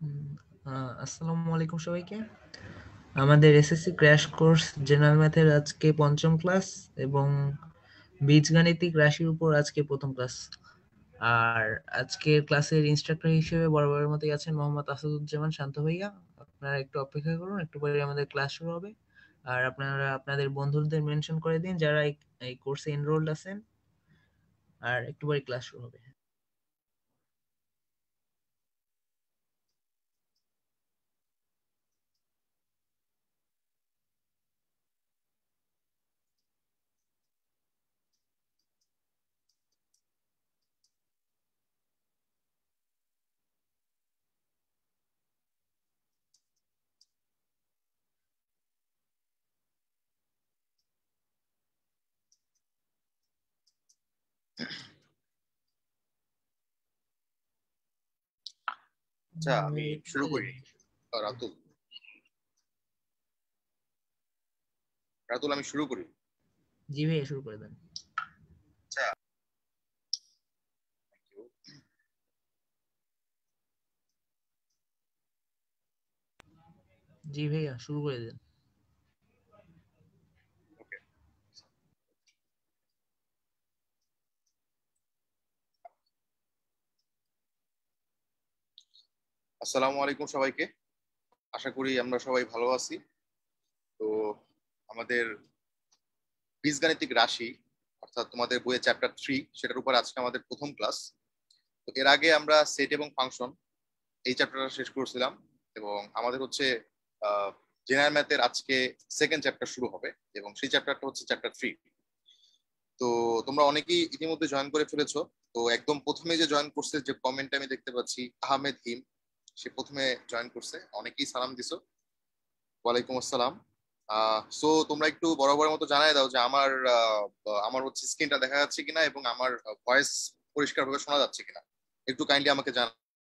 হুম, আসসালামু আলাইকুম সবাইকে। আমাদের এসএসসি ক্র্যাশ কোর্স জেনারেল ম্যাথের আজকে পঞ্চম ক্লাস এবং বীজগাণিতিক রাশির উপর আজকে প্রথম ক্লাস। আর আজকের ক্লাসের ইনস্ট্রাক্টর হিসেবে বরাবরের মতোই আছেন মোহাম্মদ আসাদুজ্জামান শান্ত ভাইয়া। আপনারা একটু অপেক্ষা করুন, একটু পরে আমাদের ক্লাস শুরু হবে। আর আপনারা আপনাদের বন্ধুদের মেনশন করে দিন যারা এই কোর্সে এনরোলড আছেন। আর একটু পরে ক্লাস শুরু হবে। আচ্ছা, আমি শুরু করি। রাতুল রাতুল আমি শুরু করি। জি ভাইয়া, শুরু করে দেন। আচ্ছা, thank you. জি ভাইয়া, শুরু করে দেন। Okay. আসসালামু আলাইকুম সবাইকে। আশা করি আমরা সবাই ভালো আছি। তো আমাদের বীজগাণিতিক রাশি অর্থাৎ তোমাদের বইয়ের চ্যাপ্টার 3 সেটার উপর আজকে আমাদের প্রথম ক্লাস। তো এর আগে আমরা সেট এবং ফাংশন এই চ্যাপ্টারটা শেষ করেছিলাম এবং আমাদের হচ্ছে জেনারেল ম্যাথের আজকে সেকেন্ড চ্যাপ্টার শুরু হবে এবং সেই চ্যাপ্টারটা হচ্ছে চ্যাপ্টার 3। তো তোমরা অনেকেই ইতিমধ্যে জয়েন করে ফেলেছো। তো একদম প্রথমে যে জয়েন করছে, যে কমেন্ট আমি দেখতে পাচ্ছি আহমেদ হিম, সে প্রথমে জয়েন করছে। অনেকেই সালাম দিছো। ওয়ালাইকুম আসসালাম। সো তোমরা একটু বরাবরের মতো জানাই দাও যে আমার হচ্ছে স্ক্রিনটা দেখা যাচ্ছে কিনা এবং আমার ভয়েস পরিষ্কারভাবে শোনা যাচ্ছে কিনা। একটু কাইন্ডলি আমাকে জানা।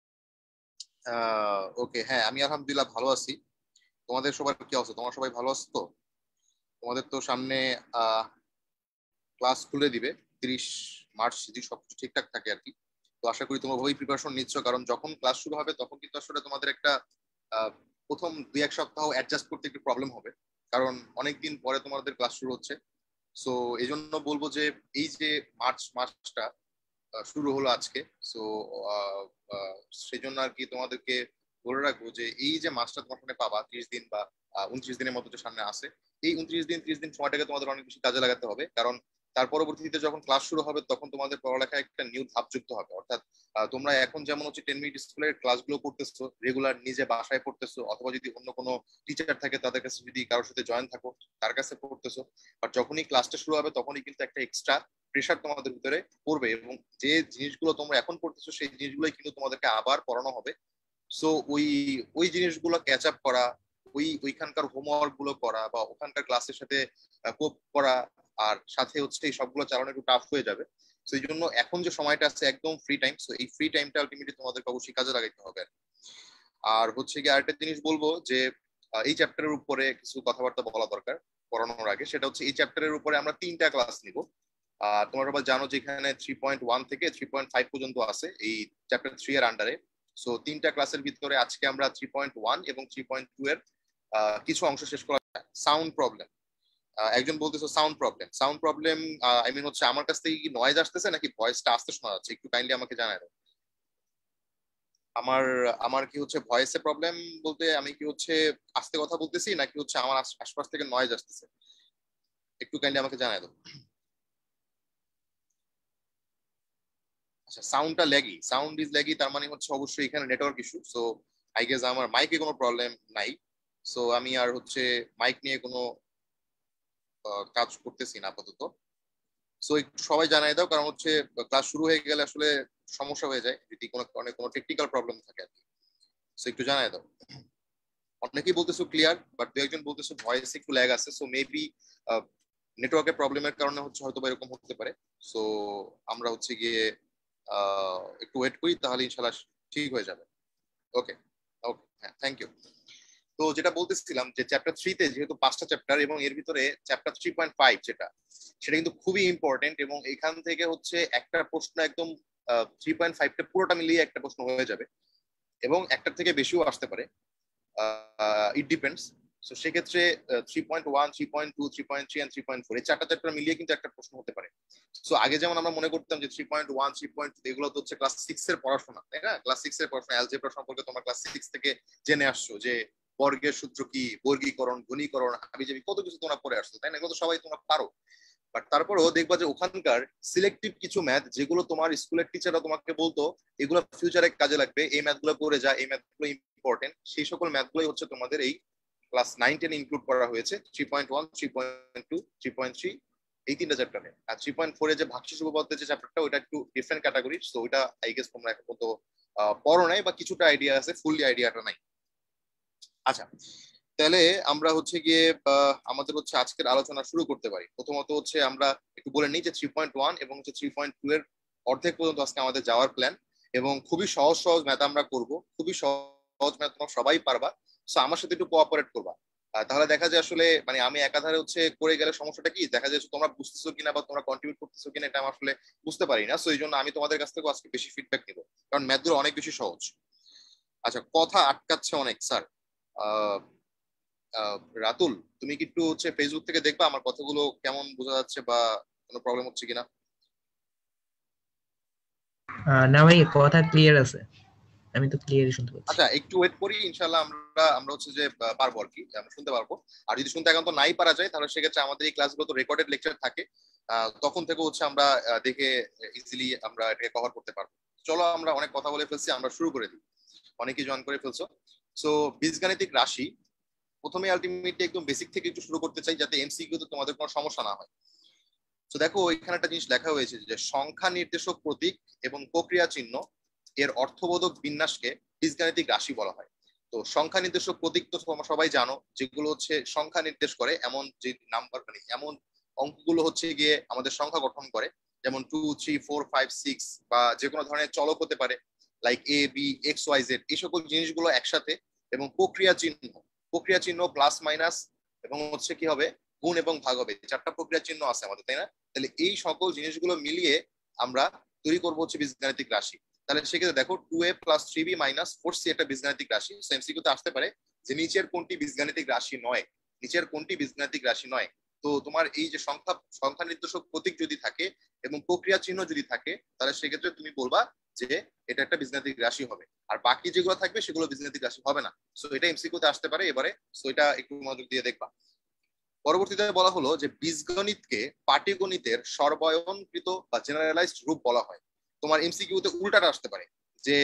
ওকে, হ্যাঁ, আমি আলহামদুলিল্লাহ ভালো আছি। তোমাদের সবার কি অবস্থা? তোমরা সবাই ভালো আছো তো? তোমাদের তো সামনে আহ ক্লাস খুলে দিবে 30 মার্চ, যদি সবকিছু ঠিকঠাক থাকে আর কি। তো আশা করি তোমরা ওই প্রিপারেশন নিচ্ছ, কারণ যখন ক্লাস শুরু হবে তখন কিন্তু আসলে তোমাদের একটা আহ, প্রথম 2-1 সপ্তাহ অ্যাডজাস্ট করতে একটু প্রবলেম হবে, কারণ অনেক দিন পরে তোমাদের ক্লাস শুরু হচ্ছে। সো এই জন্য বলবো যে এই যে মার্চ মাসটা শুরু হলো আজকে। সো সেই জন্য আর কি তোমাদেরকে বলে রাখবো যে এই যে মাসটা তোমার সামনে পাবা 30 দিন বা 29 দিনের মতো যে সামনে আসে, এই 29 দিন 30 দিন সময়টাকে তোমাদের অনেক বেশি কাজে লাগাতে হবে, কারণ তার পরবর্তীতে যখন ক্লাস শুরু হবে তখন তোমাদের পড়ালেখায় একটা নিউ ধাপ যুক্ত হবে। অর্থাৎ তোমরা এখন যেমন হচ্ছে 10 মিনিট স্কুলের ক্লাসগুলো করতেছো, রেগুলার নিজে বাসায় পড়তেছো, অথবা যদি অন্য কোনো টিচার থাকে তাদের কাছে, যদি কারোর সাথে জয়েন থাকো তার কাছে পড়তেছো। আর যখনই ক্লাসটা শুরু হবে তখনই কিন্তু একটা এক্সট্রা প্রেশার তোমাদের ভিতরে পড়বে, এবং যে জিনিসগুলো তোমরা এখন পড়তেছো সেই জিনিসগুলোই কিন্তু তোমাদেরকে আবার পড়ানো হবে। সো ওই ওই জিনিসগুলো ক্যাচ আপ করা, ওইখানকার হোমওয়ার্ক গুলো করা বা ওখানকার ক্লাসের সাথে কোপ করা, আর সাথে হচ্ছে এই সবগুলো চালানো একটু টাফ হয়ে যাবে। তো এই জন্য এখন যে সময়টা আছে একদম ফ্রি টাইম, সো এই ফ্রি টাইমটা আলটিমেটলি তোমাদেরকে অবশ্যই কাজে লাগাইতে হবে। আর হচ্ছে কি আরেকটা জিনিস বলবো যে এই চ্যাপ্টারের উপরে কিছু কথাবার্তা বলা দরকার পড়ানোর আগে। সেটা হচ্ছে এই চ্যাপ্টারের উপরে আমরা 3টা ক্লাস নিব। তোমরা সবাই জানো যে এখানে 3.1 থেকে 3.5 পর্যন্ত আছে এই চ্যাপ্টার 3 এর আন্ডারে। সো 3টা ক্লাসের ভিতরে আজকে আমরা 3.1 এবং 3.2 এর কিছু অংশ শেষ করা। সাউন্ড প্রবলেম, একজন বলতেছো sound problem. Sound problem I mean হচ্ছে আমার কাছ থেকে কি নয়েজ আসতেছে নাকি ভয়েসটা আসতে শোনা যাচ্ছে? একটু কাইন্ডলি আমাকে জানাই দাও। আমার আমার কি হচ্ছে ভয়েসে প্রবলেম বলতে আমি কি হচ্ছে আস্তে কথা বলতেছি নাকি হচ্ছে আমার আশপাশ থেকে নয়েজ আসতেছে? একটু কাইন্ডলি আমাকে জানাই দাও। আচ্ছা, সাউন্ডটা ল্যাগি, সাউন্ড ইজ ল্যাগি, তার মানে হচ্ছে অবশ্যই এখানে network issue. So I guess আমার মাইকে কোনো প্রবলেম নাই। সো আমি আর হচ্ছে মাইক নিয়ে কোনো কাজ করতেছি না আপাতত। সো একটু সবাই জানাই দাও, কারণ হচ্ছে ক্লাস শুরু হয়ে গেলে আসলে সমস্যা হয়ে যায় যদি কোনো অনেক কোনো টেকনিক্যাল প্রবলেম থাকে আর কি। সো একটু জানাই দাও। অনেকেই বলতেছো ক্লিয়ার, বাট দু একজন বলতেছো ভয়েস একটু ল্যাগ আছে। সো মেবি নেটওয়ার্কের প্রবলেমের কারণে হচ্ছে হয়তো বা এরকম হতে পারে। সো আমরা হচ্ছে গিয়ে একটু ওয়েট করি, তাহলে ইনশাল্লাহ ঠিক হয়ে যাবে। ওকে, ওকে, হ্যাঁ, থ্যাংক ইউ। তো যেটা বলতেছিলাম যে চ্যাপ্টার 3তে যেহেতু 5টা চ্যাপ্টার এবং এর ভিতরে চ্যাপ্টার 3.5 যেটা, সেটা কিন্তু খুবই ইম্পর্টেন্ট, এবং এখান থেকে হচ্ছে একটা প্রশ্ন একদম 3.5টা পুরোটা মিলিয়ে একটা প্রশ্ন হয়ে যাবে। এবং একটার থেকে বেশিও আসতে পারে, ইট ডিপেন্ডস। সো সেক্ষেত্রে 3.1, 3.2, 3.3 and 3.4 এই চারটা চ্যাপ্টার মিলিয়ে কিন্তু একটা প্রশ্ন হতে পারে। সো আগে যেমন আমরা মনে করতাম যে 3.1, 3.2 এগুলো তো হচ্ছে ক্লাস 6 এর পড়াশোনা, তাই না? ক্লাস 6 এর পড়াশোনা, অ্যালজেব্রা সম্পর্কে তোমরা ক্লাস 6 থেকে জেনে আসছো, যে বর্গের সূত্র কি, বর্গীকরণ, ঘনীকরণ, হাবিজাবি, কত কিছু তোমরা পড়ে আসছো, তাই না? এগুলো তো সবাই তোমরা পারো। বাট তারপরেও দেখবা যে ওখানকার সিলেক্টিভ কিছু ম্যাথ, যেগুলো তোমার স্কুলের টিচাররা তোমাকে বলতো এগুলো ফিউচারে কাজে লাগবে, এই ম্যাথগুলো করে যা, এই ম্যাথগুলো ইম্পর্টেন্ট, সেই সকল ম্যাথগুলোই হচ্ছে তোমাদের এই ক্লাস 9-10 ইনক্লুড করা হয়েছে 3.1, 3.2, 3.3 এই তিনটা চ্যাপ্টারে। আর 3.4 এ যে ভাগশেষ উপপাদ্যের যে চ্যাপ্টারটা, ওটা একটু ডিফারেন্ট ক্যাটাগরি, সো ওটা আই গেস তোমরা এখন পর্যন্ত পড়ো নাই, বা কিছুটা আইডিয়া আছে, ফুললি আইডিয়াটা নাই। আচ্ছা, তাহলে আমরা হচ্ছে গিয়ে আমাদের হচ্ছে আজকের আলোচনা শুরু করতে পারি। প্রথমত হচ্ছে আমরা একটু বলে নিই যে 3.1 এবং হচ্ছে 3.2 এর অর্ধেক পর্যন্ত আজকে আমাদের যাওয়ার প্ল্যান, এবং খুবই সহজ সহজ ম্যাথ আমরা করব, খুবই সহজ ম্যাথ তোমরা সবাই পারবা। সো আমার সাথে একটু কোঅপারেট করবা, তাহলে দেখা যায় আসলে মানে আমি একাধারে হচ্ছে করে গেলে সমস্যাটা কি, দেখা যাচ্ছে তোমরা বুঝতেছো কিনা বা তোমরা কন্ট্রিবিউট করতেছো কিনা, এটা আমি আসলে বুঝতে পারি না। সো এই জন্য আমি তোমাদের কাছ থেকে আজকে বেশি ফিডব্যাক নিব, কারণ ম্যাথগুলো অনেক বেশি সহজ। আচ্ছা, কথা আটকাচ্ছে অনেক স্যার। রাতুল, তুমি কি একটু হচ্ছে ফেসবুক থেকে দেখবা আমার কথাগুলো কেমন বোঝা যাচ্ছে, বা কোনো প্রবলেম হচ্ছে কিনা? না ভাই, কথা ক্লিয়ার আছে, আমি তো ক্লিয়ারই শুনতে পাচ্ছি। আচ্ছা, একটু ওয়েট করি, ইনশাল্লাহ আমরা আমরা হচ্ছে যে পারবো আর কি, আমরা শুনতে পারবো। আর যদি শুনতে এখন তো নাই পারা যায়, তাহলে সেক্ষেত্রে আমাদের এই ক্লাসগুলো তো রেকর্ডেড লেকচার থাকে, তখন থেকে হচ্ছে আমরা দেখে ইজিলি আমরা এটাকে কভার করতে পারবো। চলো, আমরা অনেক কথা বলে ফেলছি, আমরা শুরু করে দিই, অনেকেই জয়েন করে ফেলছো। সো বীজগাণিতিক রাশি, প্রথমে আলটিমেটলি একদম বেসিক থেকে একটু শুরু করতে চাই, যাতে এমসিকিউ তে তোমাদের কোনো সমস্যা না হয়। তো দেখো, এখানে একটা জিনিস লেখা হয়েছে যে সংখ্যা নির্দেশক প্রতীক এবং প্রক্রিয়া চিহ্ন এর অর্থবোধক বিন্যাসকে বীজগাণিতিক রাশি বলা হয়। তো সংখ্যা নির্দেশক প্রতীক তো তোমরা সবাই জানো, যেগুলো হচ্ছে সংখ্যা নির্দেশ করে, এমন যে নাম্বার, মানে এমন অঙ্কগুলো হচ্ছে গিয়ে আমাদের সংখ্যা গঠন করে, যেমন 2, 3, 4, 5, 6, বা যে কোনো ধরনের চলক হতে পারে, like A, B, X, Y, Z, এই সকল জিনিসগুলো একসাথে। এবং প্রক্রিয়া চিহ্ন, প্রক্রিয়া চিহ্ন প্লাস মাইনাস এবং হচ্ছে কি হবে, গুণ এবং ভাগ হবে, চারটা প্রক্রিয়া চিহ্ন আছে আমাদের, তাই না? তাহলে এই সকল জিনিসগুলো মিলিয়ে আমরা তৈরি করবো হচ্ছে বীজগাণিতিক রাশি। তাহলে সেক্ষেত্রে দেখো 2a + 3b - 4c একটা বীজগাণিতিক রাশি। এমসিকিউ তে আসতে পারে যে নিচের কোনটি বীজগাণিতিক রাশি নয়, নিচের কোনটি বীজগাণিতিক রাশি নয়। তো তোমার এই যে সংখ্যা সংখ্যা নির্দেশক প্রতীক যদি থাকে এবং প্রক্রিয়া চিহ্ন যদি থাকে, তাহলে সেক্ষেত্রে তুমি বলবা যে এটা একটা বীজগাণিতিক রাশি হবে, আর বাকি যেগুলো থাকবে সেগুলো বীজগাণিতিক রাশি হবে না। সো এটা এমসিকিউ তে আসতে পারে এবারে, সো এটা একটু মনোযোগ দিয়ে দেখবা। পরবর্তীতে বলা হলো যে বীজগণিতকে পাটিগণিতের সর্বায়নকৃত বা জেনারেলাইজড রূপ বলা হয়। তোমার এমসিকিউতে উল্টাটা আসতে পারে যে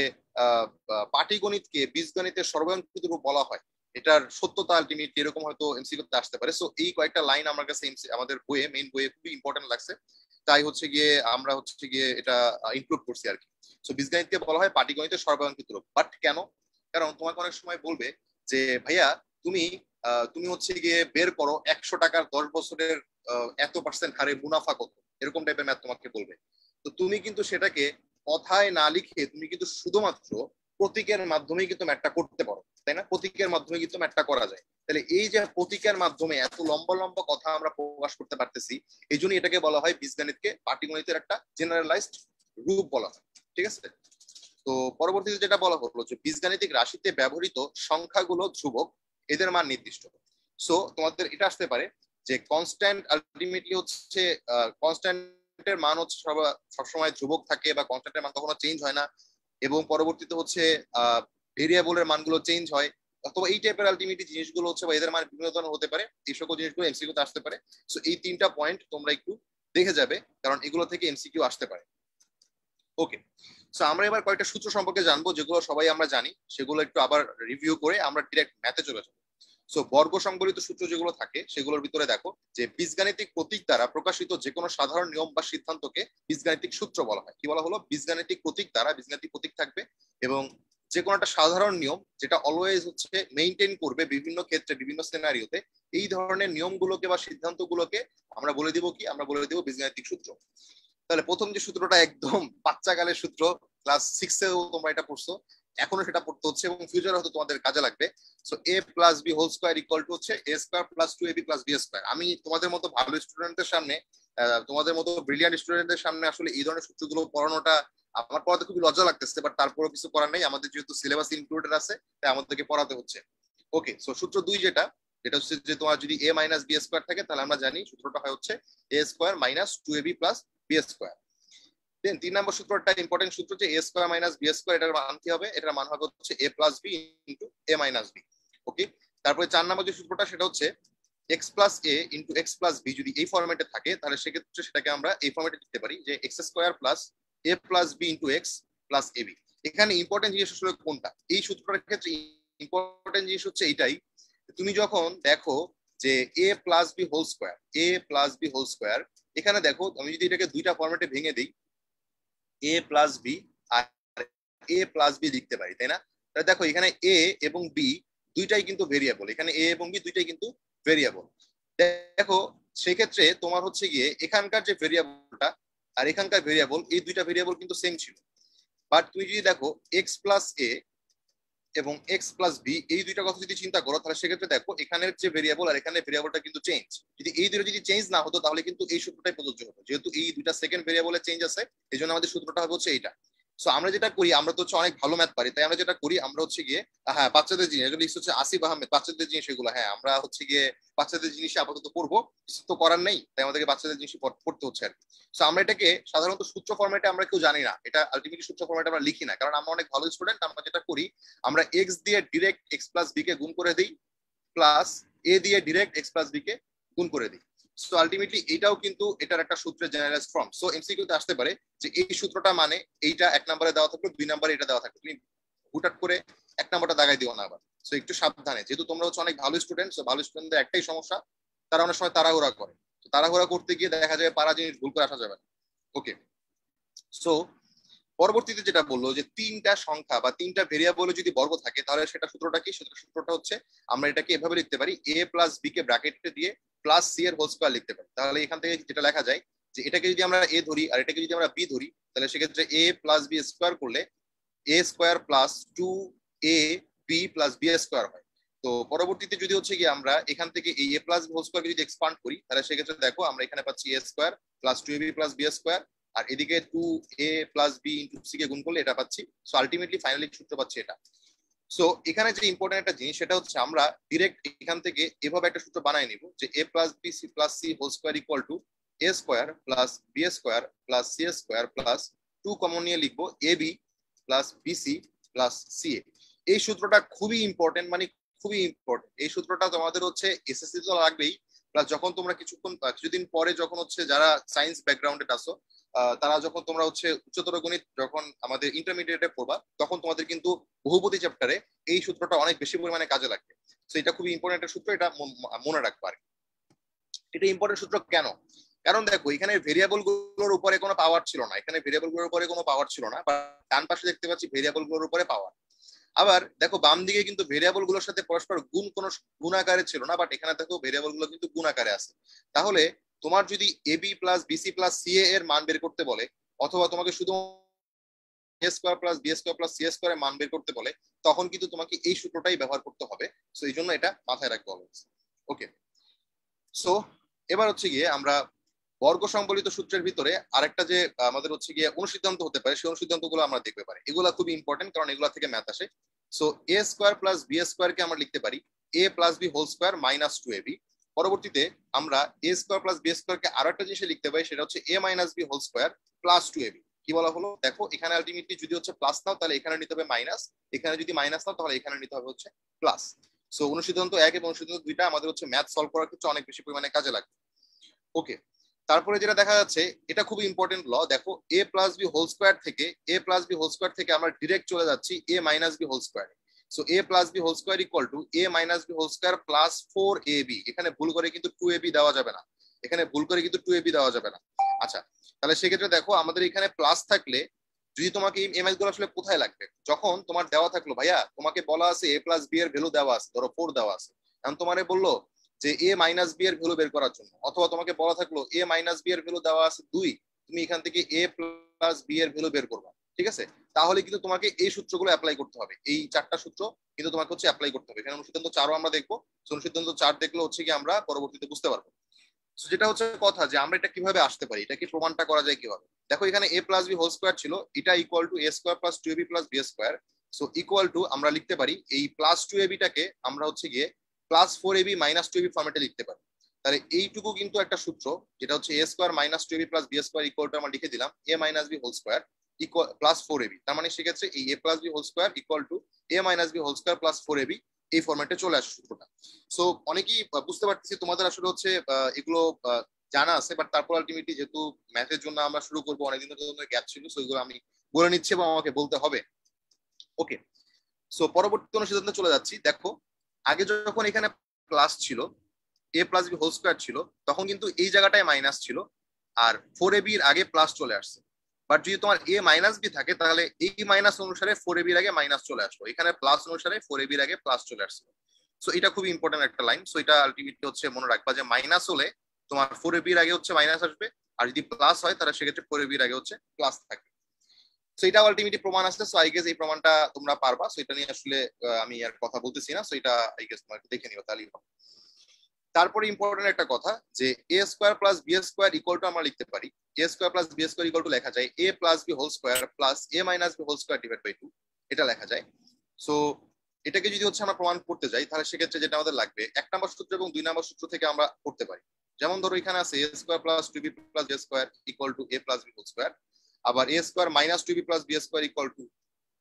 পাটিগণিতকে বীজগণিতের সর্বায়নকৃত রূপ বলা হয়, এটার সত্যতা আলটিমেটলি এরকম হয়তো এমসিকিউতে আসতে পারে। সো এই কয়েকটা লাইন আমার কাছে আমাদের বইয়ে, মেইন বইয়ে খুবই ইম্পর্টেন্ট লাগছে, তাই হচ্ছে গিয়ে আমরা হচ্ছে গিয়ে এটা ইনক্লুড করছি আর কি। সো বীজগণিতকে বলা হয় পাটিগণিতের সর্বায়নকৃত রূপ, বাট কেন? কারণ তোমাকে অনেক সময় বলবে যে ভাইয়া তুমি তুমি হচ্ছে গিয়ে বের করো 100 টাকার 10 বছরের এত পার্সেন্ট হারে মুনাফা কত, এরকম টাইপের ম্যাথ তোমাকে বলবে। তো তুমি কিন্তু সেটাকে কথায় না লিখে তুমি কিন্তু শুধুমাত্র প্রতীকের মাধ্যমেই কিন্তু ম্যাথটা করতে পারো, তাই না? প্রতীকের মাধ্যমে কিন্তু ম্যাথটা করা যায়। তাহলে এই যে প্রতীকের মাধ্যমে এত লম্বা লম্বা কথা আমরা প্রকাশ করতে পারতেছি, এই জন্য এটাকে বলা হয় বীজগণিতকে পাটিগণিতের একটা জেনারেলাইজড রূপ বলা হয়। ঠিক আছে? তো পরবর্তীতে যেটা বলা হলো যে বীজগাণিতিক রাশিতে ব্যবহৃত সংখ্যাগুলো ধ্রুবক, এদের মান নির্দিষ্ট। সো তোমাদের এটা আসতে পারে যে কনস্ট্যান্ট আলটিমেটলি হচ্ছে কনস্ট্যান্টের মান হচ্ছে সবসময় ধ্রুবক থাকে, বা কনস্ট্যান্টের মান কখনো চেঞ্জ হয় না, এবং পরবর্তীতে হচ্ছে ভেরিয়েবলের মানগুলো চেঞ্জ হয়, অথবা এই টাইপের আলটিমেটলি জিনিসগুলো হচ্ছে, বা এদের মান বিভিন্ন ধরনের হতে পারে, এই সকল জিনিসগুলো এমসিকিউতে আসতে পারে। সো এই তিনটা পয়েন্ট তোমরা একটু দেখে যাবে, কারণ এগুলো থেকে এমসিকিউ আসতে পারে। ওকে, সো আমরা এবার কয়েকটা সূত্র সম্পর্কে জানবো, যেগুলো সবাই আমরা জানি, সেগুলো একটু আবার রিভিউ করে আমরা ডিরেক্ট ম্যাথে চলে যাবো। সো বর্গ সংবলিত সূত্র যেগুলো থাকে সেগুলোর ভিতরে দেখো যে বীজগাণিতিক প্রতীক দ্বারা প্রকাশিত যে কোনো সাধারণ নিয়ম বা সিদ্ধান্তকে বীজগাণিতিক সূত্র বলা হয়। কি বলা হলো? বীজগাণিতিক প্রতীক দ্বারা, বীজগাণিতিক প্রতীক থাকবে এবং যে কোনো একটা সাধারণ নিয়ম যেটা অলওয়েজ হচ্ছে মেইনটেইন করবে বিভিন্ন ক্ষেত্রে, বিভিন্ন সিনারিওতে, এই ধরনের নিয়মগুলোকে বা সিদ্ধান্তগুলোকে আমরা বলে দিব কি, আমরা বলে দিব বীজগাণিতিক সূত্র। তাহলে প্রথম যে সূত্রটা একদম বাচ্চাকালের সূত্র, ক্লাস 6 এও তোমরা এটা পড়ছো, এখনো সেটা পড়তে হচ্ছে এবং ফিউচারে হয়তো তোমাদের কাজে লাগবে। So a plus B whole square equal to হচ্ছে a square plus 2ab plus b square. আমি তোমাদের মতো ভালো স্টুডেন্টদের সামনে, তোমাদের মতো ব্রিলিয়ান্ট স্টুডেন্টদের সামনে আসলে এই ধরনের সূত্রগুলো পড়ানোটা আমার পড়াতে খুবই লজ্জা লাগতেছে, বাট তারপরেও কিছু করার নেই, আমাদের যেহেতু সিলেবাস ইনক্লুডেড আছে তাই আমাদেরকে পড়াতে হচ্ছে। ওকে, সো সূত্র 2 যেটা হচ্ছে যে তোমার যদি a মাইনাস বি স্কোয়ার থাকে তাহলে আমরা জানি সূত্রটা হয় হচ্ছে a square minus 2ab plus b square. Then 3 নম্বর সূত্রটা ইম্পর্টেন্ট সূত্র, যে a square minus B square, এটার মান কি হবে? এটার মান হবে হচ্ছে a plus B into a minus B. Okay, তারপরে 4 নম্বর যে সূত্রটা সেটা হচ্ছে x plus a into x plus B. যদি এই ফরম্যাটে থাকে তাহলে সেক্ষেত্রে সেটাকে আমরা এই ফরম্যাটে লিখতে পারি যে x square plus a plus B into x plus ab। এখানে ইম্পর্টেন্ট জিনিস আসলে কোনটা? এই সূত্রটার ক্ষেত্রে ইম্পর্টেন্ট জিনিস হচ্ছে এটাই, তুমি যখন দেখো যে a plus B whole square, a plus B whole square, এখানে দেখো আমি যদি এটাকে দুইটা ফরম্যাটে ভেঙে দিই, a প্লাস বি আর a প্লাস বি লিখতে পারি, তাই না? তাহলে দেখো এখানে a এবং b দুইটাই কিন্তু ভেরিয়েবল, এখানে a এবং b দুইটাই কিন্তু ভেরিয়েবল। দেখো সেক্ষেত্রে তোমার হচ্ছে গিয়ে এখানকার যে ভেরিয়েবলটা আর এখানকার ভেরিয়েবল, এই দুইটা ভেরিয়েবল কিন্তু সেম ছিল। বাট তুমি যদি দেখো এক্স প্লাস এ এবং এক্স প্লাস বি, এই দুইটা কথা যদি চিন্তা করো তাহলে সেক্ষেত্রে দেখো এখানের যে ভেরিয়েবল আর এখানে ভেরিয়েবলটা কিন্তু চেঞ্জ। যদি এই দুটো যদি চেঞ্জ না হতো তাহলে কিন্তু এই সূত্রটাই প্রযোজ্য হতো, যেহেতু এই দুইটা সেকেন্ড ভেরিয়েবলের চেঞ্জ আছে এই জন্য আমাদের সূত্রটা হবে হচ্ছে এইটা। সো আমরা যেটা করি, আমরা তো হচ্ছে অনেক ভালো ম্যাথ পারি, তাই আমরা যেটা করি আমরা হচ্ছে গিয়ে, হ্যাঁ বাচ্চাদের জিনিস এগুলো হচ্ছে আসিফ আহমেদ, বাচ্চাদের জিনিস এগুলো, হ্যাঁ আমরা হচ্ছে গিয়ে বাচ্চাদের জিনিস আপাতত পড়বো, কিছু তো করার নেই, তাই আমাদেরকে বাচ্চাদের জিনিস পড়তে হচ্ছে আর কি। সো আমরা এটাকে সাধারণত সূত্র ফরম্যাটে আমরা কেউ জানি না, এটা আলটিমেটলি সূত্র ফরম্যাটে আমরা লিখি না, কারণ আমরা অনেক ভালো স্টুডেন্ট। আমরা যেটা করি, আমরা এক্স দিয়ে ডিরেক্ট এক্স প্লাস বি কে গুণ করে দিই, প্লাস এ দিয়ে ডিরেক্ট এক্স প্লাস বি কে গুণ করে দিই। সো আলটিমেটলি এটাও কিন্তু এটার একটা সূত্রের জেনারেলাইজ ফর্ম। সো এমসিকিউতে আসতে পারে যে এই সূত্রটা মানে এইটা 1 নম্বরে দেওয়া থাকলো, 2 নম্বরে এটা দেওয়া থাকলো, তুমি হুটহাট করে 1 নম্বরটা দাগাই দিও না আবার। সো একটু সাবধানে, যেহেতু তোমরা হচ্ছে অনেক ভালো স্টুডেন্ট, সো ভালো স্টুডেন্টদের একটাই সমস্যা, তারা অনেক সময় তাড়াহুড়া করে, তাড়াহুড়া করতে গিয়ে দেখা যায় পারা জিনিস ভুল করে আসা যাবে না। ওকে, সো পরবর্তীতে যেটা বললো যে তিনটা সংখ্যা বা তিনটা ভেরিয়েবলে যদি বর্গ থাকে তাহলে সেটা সূত্রটা কি? সূত্রটা হচ্ছে আমরা এটাকে এভাবে লিখতে পারি, a প্লাস বি কে ব্র্যাকেটে দিয়ে প্লাস সি এর হোল স্কয়ার লিখতে পারি। তাহলে এখান থেকে যেটা লেখা যায় যে এটাকে যদি আমরা a ধরি আর এটাকে যদি আমরা b ধরি, তাহলে সেক্ষেত্রে a প্লাস বি স্কয়ার করলে a square plus 2ab plus b square হয়। তো পরবর্তীতে যদি হচ্ছে কি আমরা এখান থেকে এই a প্লাস বি হোল স্কয়ারকে যদি এক্সপান্ড করি তাহলে সেক্ষেত্রে দেখো আমরা এখানে পাচ্ছি a square plus 2ab plus b square, আর এদিকে 2a plus b into C কে গুণ করলে এটা পাচ্ছি। সো আলটিমেটলি ফাইনালি সূত্র পাচ্ছি এটা। সো এখানে যে ইম্পর্টেন্ট একটা জিনিস সেটা হচ্ছে আমরা ডিরেক্ট এখান থেকে এভাবে একটা সূত্র বানিয়ে নিব যে a plus B C plus C whole square equal to a square plus B square plus C square plus 2 common নিয়ে লিখবো ab plus BC plus CA. এই সূত্রটা খুবই ইম্পর্টেন্ট, মানে খুবই ইম্পর্টেন্ট। এই সূত্রটা তোমাদের হচ্ছে এসএসসি তো লাগবেই, প্লাস যখন তোমরা কিছুদিন পরে যখন হচ্ছে যারা সায়েন্স ব্যাকগ্রাউন্ডে আসো, তারা যখন তোমরা হচ্ছে উচ্চতর গণিত যখন আমাদের ইন্টারমিডিয়েটে পড়বা তখন তোমাদের কিন্তু বহুপদী চ্যাপ্টারে এই সূত্রটা অনেক বেশি পরিমাণে কাজে লাগবে। তো এটা খুবই ইম্পর্টেন্ট একটা সূত্র, এটা মনে রাখবা আর কি। এটা ইম্পর্টেন্ট সূত্র কেন? কারণ দেখো এখানে ভেরিয়েবল গুলোর উপরে কোনো পাওয়ার ছিল না, এখানে ভেরিয়েবল গুলোর উপরে কোনো পাওয়ার ছিল না, ডান পাশে দেখতে পাচ্ছি ভেরিয়েবল গুলোর উপরে পাওয়ার। আবার দেখো বাম দিকে কিন্তু ভেরিয়েবল গুলোর সাথে পরস্পর গুণ আকারে ছিল না, বাট এখানে দেখো ভেরিয়েবল গুলো কিন্তু গুণ আকারে আছে। তাহলে তোমার যদি AB plus BC plus CA এর মান বের করতে বলে, অথবা তোমাকে শুধু A square plus B square plus C square এর মান বের করতে বলে, তখন কিন্তু তোমাকে এই সূত্রটাই ব্যবহার করতে হবে। সো এই জন্য এটা মাথায় রাখতে হবে। ওকে, সো এবার হচ্ছে গিয়ে আমরা বর্গ সম্বলিত সূত্রের ভিতরে আরেকটা যে আমাদের হচ্ছে গিয়ে অনুসিদ্ধান্ত হতে পারে, সেই অনুসিদ্ধান্ত গুলো আমরা দেখতে পারি। এগুলা খুবই ইম্পর্টেন্ট কারণ এগুলা থেকে ম্যাথ আসে। So A square plus B square কে আমরা লিখতে পারি এ plus B whole square minus 2ab। পরবর্তীতে আমরা A square plus B square কে আরো একটা জিনিস লিখতে পারি, সেটা হচ্ছে এ minus B whole square plus 2ab। কি বলা হলো দেখো, এখানে আলটিমেটলি যদি হচ্ছে প্লাস নাও তাহলে এখানে নিতে হবে মাইনাস, এখানে যদি মাইনাস নাও তাহলে এখানে নিতে হবে হচ্ছে প্লাস। সো অনুসিদ্ধান্ত 1 এবং অনুসিদ্ধান্ত 2টা আমাদের হচ্ছে ম্যাথ সলভ করার ক্ষেত্রে অনেক বেশি পরিমাণে কাজে লাগবে। ওকে, তারপরে যেটা দেখা যাচ্ছে এটা খুবই ইম্পর্টেন্ট ল, দেখো A plus B whole square থেকে আমরা ডিরেক্ট চলে যাচ্ছি A minus B whole square. So A plus B whole square equal to A minus B whole square plus 4ab। এখানে ভুল করে কিন্তু 2ab দেওয়া যাবে না, এখানে ভুল করে কিন্তু 2ab দেওয়া যাবে না। আচ্ছা, তাহলে সেক্ষেত্রে দেখো আমাদের এখানে প্লাস থাকলে যদি তোমাকে এই এমএস গুলো আসলে কোথায় লাগবে, যখন তোমার দেওয়া থাকলো ভাইয়া তোমাকে বলা আছে এ প্লাস বি এর ভ্যালু দেওয়া আছে, ধরো 4 দেওয়া আছে, এখন তোমারে বললো যে এ মাইনাস বি এর ভ্যালু বের করার জন্য, অথবা তোমাকে বলা থাকলো এ মাইনাস বি এর ভ্যালু দেওয়া আছে 2, তুমি এখান থেকে এ প্লাস বি এর ভ্যালু বের করবা। ঠিক আছে? তাহলে কিন্তু তোমাকে এই সূত্রগুলো অ্যাপ্লাই করতে হবে, এই 4টা সূত্র কিন্তু তোমাকে হচ্ছে অ্যাপ্লাই করতে হবে। এখানে অনুসিদ্ধান্ত 4ও আমরা দেখবো, অনুসিদ্ধান্ত 4 দেখলে হচ্ছে কি আমরা পরবর্তীতে বুঝতে পারবো। যেটা হচ্ছে কথা যে আমরা এটা কিভাবে আসতে পারি, এটা কি প্রমাণটা করা যায় কিভাবে। দেখো এখানে a plus B whole square ছিল, এটা equal to a square plus 2ab plus b square. So equal to আমরা লিখতে পারি এই প্লাস 2ab টাকে আমরা হচ্ছে গিয়ে প্লাস 4ab মাইনাস 2ab ফর্মেটে লিখতে পারি। তাহলে এইটুকু কিন্তু একটা সূত্র, যেটা হচ্ছে a square minus 2ab plus b square equal to আমরা লিখে দিলাম a minus b whole square equal plus 4ab। তার মানে সেক্ষেত্রে এই a plus b whole square equal to a minus b whole square plus 4ab এই ফরম্যাটে চলে আসে সূত্রটা। সো অনেকেই বুঝতে পারতেছি তোমাদের আসলে হচ্ছে এগুলো জানা আছে, বাট তারপর আলটিমেটলি যেহেতু ম্যাথের জন্য আমরা শুরু করবো, অনেকদিন ধরে গ্যাপ ছিল, সো এগুলো আমি বলে নিচ্ছি এবং আমাকে বলতে হবে। ওকে, সো পরবর্তী অনুসিদ্ধান্তে চলে যাচ্ছি। দেখো আগে যখন এখানে প্লাস ছিল, a plus B whole square ছিল, তখন কিন্তু এই জায়গাটায় মাইনাস ছিল আর 4ab এর আগে প্লাস চলে আসছে। বাট যদি তোমার a মাইনাস বি থাকে তাহলে এই মাইনাস অনুসারে 4ab এর আগে মাইনাস চলে আসলো, এখানে প্লাস অনুসারে 4ab এর আগে প্লাস চলে আসছে। সো এটা খুবই ইম্পর্টেন্ট একটা লাইন। সো এটা আলটিমেটলি হচ্ছে মনে রাখবা যে মাইনাস হলে তোমার 4ab এর আগে হচ্ছে মাইনাস আসবে, আর যদি প্লাস হয় তাহলে সেক্ষেত্রে 4ab এর আগে হচ্ছে প্লাস থাকবে। সো এটা আলটিমেটলি প্রমাণ আছে। সো আই গেস এই প্রমাণটা তোমরা পারবা। সো এটা নিয়ে আসলে আমি আর কথা বলতেছি না। সো এটা আই গেস তোমরা একটু দেখে নিও তাহলেই হবে। তারপরে ইম্পর্টেন্ট একটা কথা যে a square plus B square equal to আমরা লিখতে পারি a square plus B square equal to লেখা যায় a plus B whole square plus a minus B whole square divide by 2, এটা লেখা যায়। সো এটাকে যদি হচ্ছে আমরা প্রমাণ করতে যাই তাহলে সেক্ষেত্রে যেটা আমাদের লাগবে 1 নম্বর সূত্র এবং 2 নম্বর সূত্র থেকে আমরা করতে পারি। যেমন ধরো এখানে আছে a square plus 2b plus b square equal to a plus b whole square, আবার a square minus 2b plus b square equal to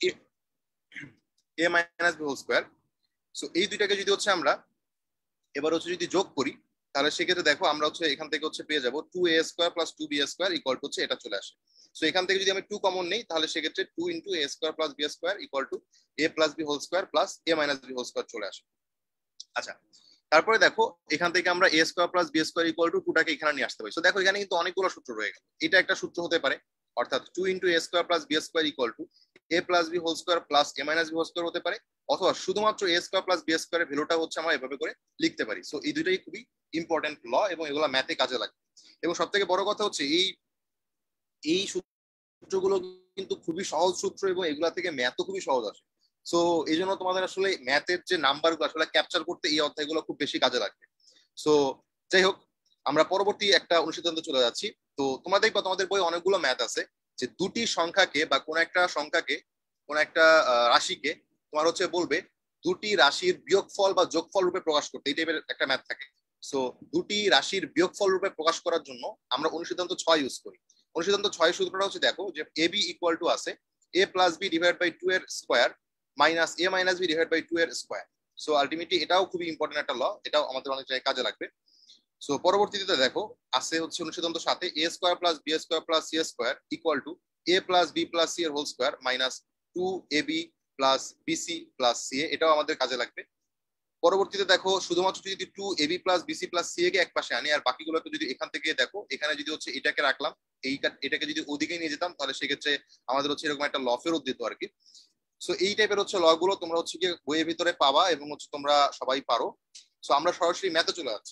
a minus b whole square. So এই দুইটাকে যদি হচ্ছে আমরা এবার হচ্ছে যদি যোগ করি তাহলে সেক্ষেত্রে দেখো আমরা হচ্ছে এখান থেকে হচ্ছে পেয়ে যাবো 2a square plus 2b square equal to হচ্ছে এটা চলে আসে। সো এখান থেকে যদি আমি 2 কমন নেই তাহলে সেক্ষেত্রে 2 into a square plus b square equal to a plus b whole square plus a minus b whole square চলে আসে। আচ্ছা, তারপরে দেখো এখান থেকে আমরা a square plus b square equal to 2টাকে এখানে নিয়ে আসতে পারি। সো দেখো এখানে কিন্তু অনেকগুলো সূত্র রয়ে গেল, এটা একটা সূত্র হতে পারে, অর্থাৎ 2 into a square plus b square equal to a plus b whole square plus a minus b whole square হতে পারে, অথবা শুধুমাত্র a স্কোয়ার প্লাস b স্কোয়ারের ভ্যালুটা হচ্ছে আমরা এভাবে করে লিখতে পারি। সো এই দুইটাই খুবই ইম্পর্টেন্ট ল এবং এগুলো ম্যাথে কাজে লাগে। এবং সব থেকে বড় কথা হচ্ছে এই এই সূত্রগুলো কিন্তু খুবই সহজ সূত্র এবং এগুলা থেকে ম্যাথও খুবই সহজ আসে। সো এই জন্য তোমাদের আসলে ম্যাথের যে নাম্বারগুলো আসলে ক্যাপচার করতে এই অধ্যায়গুলো খুব বেশি কাজে লাগবে। সো যাই হোক, আমরা পরবর্তী একটা অনুসিদ্ধান্তে চলে যাচ্ছি। তো তোমরা দেখবা তোমাদের বই অনেকগুলো ম্যাথ আছে যে দুটি সংখ্যাকে বা কোন একটা সংখ্যাকে, কোন একটা রাশিকে তোমার হচ্ছে বলবে দুটি রাশির বিয়োগফল বা যোগফল রূপে প্রকাশ করতে, এই টাইপের একটা ম্যাথ থাকে। সো দুটি রাশির বিয়োগফল রূপে প্রকাশ করার জন্য আমরা অনুসিদ্ধান্ত 6 ইউজ করি। অনুসিদ্ধান্ত 6 সূত্রটা হচ্ছে দেখো যে এ বি ইকুয়াল টু আছে a plus B divide by 2 এর square minus a minus B divide by 2 এর স্কোয়ার। সো আলটিমেটলি এটাও খুবই ইম্পর্টেন্ট একটা ল, এটাও আমাদের অনেক জায়গায় কাজে লাগবে। সো পরবর্তীতে দেখো আছে হচ্ছে অনুসিদ্ধান্ত সাথে a square plus B square plus C square equal to a plus B plus C এর whole square minus 2ab plus BC plus C, এটাও আমাদের কাজে লাগবে। পরবর্তীতে দেখো শুধুমাত্র যদি 2ab plus BC plus C কে এক পাশে আনি আর বাকিগুলোকে যদি এখান থেকে দেখো এখানে যদি হচ্ছে এটাকে রাখলাম, এটাকে যদি ওদিকে নিয়ে যেতাম তাহলে সেক্ষেত্রে আমাদের হচ্ছে এরকম একটা ল ফেরত দিত আর কি। সো এই টাইপের হচ্ছে ল গুলো তোমরা হচ্ছে কি বইয়ের ভিতরে পাবা এবং হচ্ছে তোমরা সবাই পারো। সো আমরা সরাসরি ম্যাথে চলে যাচ্ছি,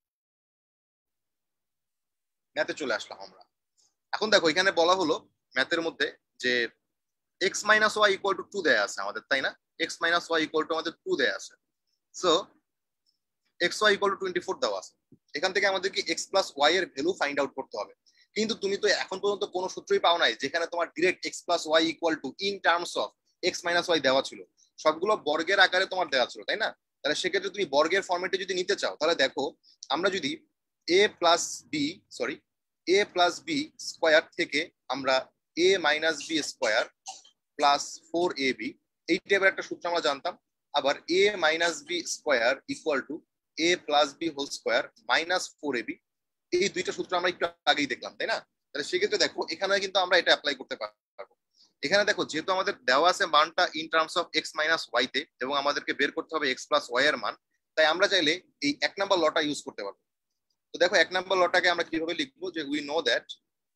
ম্যাথে চলে আসলাম আমরা। এখন দেখো এখানে বলা হলো ম্যাথের মধ্যে যে X minus Y equal to 2 দেয়া আছে আমাদের, তাই না? X minus Y equal to আমাদের 2 দেয়া আছে। So X Y equal to 24 দেওয়া আছে। এখান থেকে আমাদেরকে এক্স প্লাস ওয়াই এর ভ্যালু ফাইন্ড আউট করতে হবে। কিন্তু তুমি তো এখন পর্যন্ত কোনো সূত্রই পাও নাই যেখানে তোমার direct X plus Y equal to in terms of X minus Y দেওয়া ছিল, সবগুলো বর্গের আকারে তোমার দেওয়া ছিল, তাই না? তাহলে সেক্ষেত্রে তুমি বর্গের ফরম্যাটে যদি নিতে চাও তাহলে দেখো আমরা যদি এ প্লাস বি স্কোয়ার থেকে আমরা A minus B square plus 4ab এই টাইপের একটা সূত্র আমরা জানতাম, আবার এ minus B square equal to a plus B whole square minus 4ab, এই দুইটা সূত্র আমরা একটু আগেই দেখলাম, তাই না? তাহলে সেক্ষেত্রে দেখো এখানে কিন্তু আমরা এটা অ্যাপ্লাই করতে পারবো। এখানে দেখো যেহেতু আমাদের দেওয়া আছে মানটা in terms of X minus Y তে এবং আমাদেরকে বের করতে হবে এক্স প্লাস ওয়াই এর মান, তাই আমরা চাইলে এই 1 নাম্বার লটা ইউজ করতে পারবো। তো দেখো 1 নাম্বার লটাকে আমরা কিভাবে লিখবো, যে উই নো দ্যাট,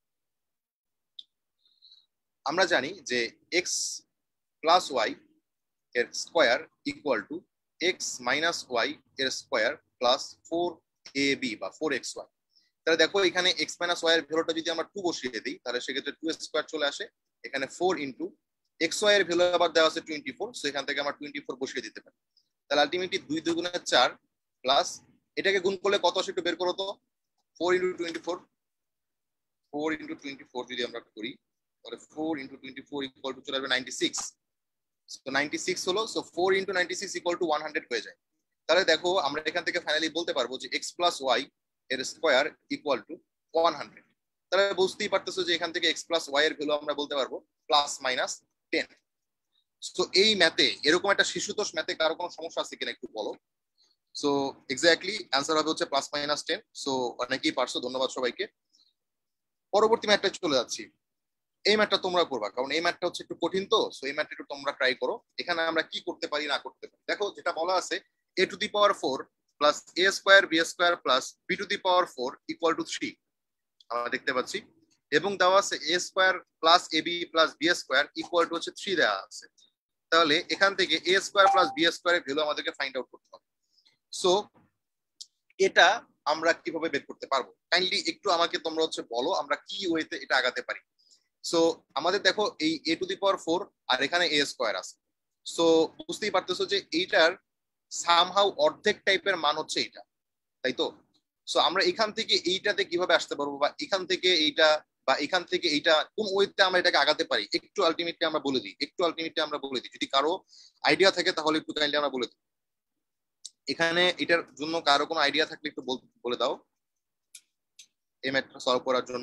আমরা জানি যে এক্স প্লাস ওয়াই এর square equal to X minus Y এর স্কোয়ার প্লাস 4ab বা 4xy। তাহলে দেখো এখানে এক্স মাইনাস ওয়াই এর ভ্যালুটা যদি আমরা 2 বসিয়ে দিই তাহলে সেক্ষেত্রে 2 স্কোয়ার চলে আসে এখানে 4 ইন্টু এক্স ওয়াই এর ভ্যালু আবার দেওয়া আছে 24, সো এখান থেকে আমরা 24 বসিয়ে দিতে পারি। তাহলে আলটিমেটলি 2 দুগুণে 4 প্লাস এটাকে গুণ করলে কত আসে একটু বের করো তো। 4 ইন্টু 24, 4 ইন্টু 24 যদি আমরা করি তাহলে 4 ইন্টু 24 ইকুয়াল টু চলে আসবে 96। সো 96 হলো, সো 4 ইন্টু 96 ইকুয়াল টু 100 হয়ে যায়। তাহলে দেখো আমরা এখান থেকে ফাইনালি বলতে পারবো যে এক্স প্লাস ওয়াই এর স্কোয়ার ইকুয়াল টু 100। তাহলে বুঝতেই পারতেছো যে এখান থেকে এক্স প্লাস ওয়াই এর ভ্যালু আমরা বলতে পারবো প্লাস মাইনাস 10। সো এই ম্যাথে এরকম একটা শিশুতোষ ম্যাথে কারো কোনো সমস্যা আছে কিনা একটু বলো। সো এক্স্যাক্টলি অ্যান্সার হবে হচ্ছে প্লাস মাইনাস 10। সো অনেকেই পারছো, ধন্যবাদ সবাইকে। পরবর্তী ম্যাথটা চলে যাচ্ছি। এই ম্যাথটা তোমরা করবা, কারণ এই ম্যাথটা হচ্ছে একটু কঠিন, তো সো এই ম্যাথটা একটু তোমরা ট্রাই করো। এখানে আমরা কি করতে পারি না করতে পারি দেখো। যেটা বলা আছে a to the power 4 plus a square b square plus b to the power 4 equal to 3 আমরা দেখতে পাচ্ছি, এবং দেওয়া আছে a square plus ab plus b square equal to হচ্ছে 3 দেওয়া আছে। তাহলে এখান থেকে a স্কয়ার প্লাস b স্কয়ারের ভ্যালু আমাদেরকে ফাইন্ড আউট করতে হবে। সো এটা আমরা কিভাবে বের করতে পারবো, কাইন্ডলি একটু আমাকে তোমরা হচ্ছে বলো আমরা কি ওয়েতে এটা আগাতে পারি। সো আমাদের দেখো এই a টু দি পাওয়ার 4 আর এখানে a স্কয়ার আছে। সো বুঝতেই পারতেছো যে এইটার সামহাউ অর্ধেক টাইপের মান হচ্ছে এটা, তাই তো। সো আমরা এখান থেকে এইটাতে কিভাবে আসতে পারবো, বা এখান থেকে এইটা, বা এখান থেকে এইটা কোন ওয়েতে আমরা এটাকে আগাতে পারি একটু আলটিমেটলি আমরা বলে দিই, যদি কারো আইডিয়া থাকে তাহলে একটু কাইন্ডলি আমরা বলে দিই। এখানে এটার জন্য কারো কোনো আইডিয়া থাকলে একটু বলে দাও এই ম্যাথটা সলভ করার জন্য।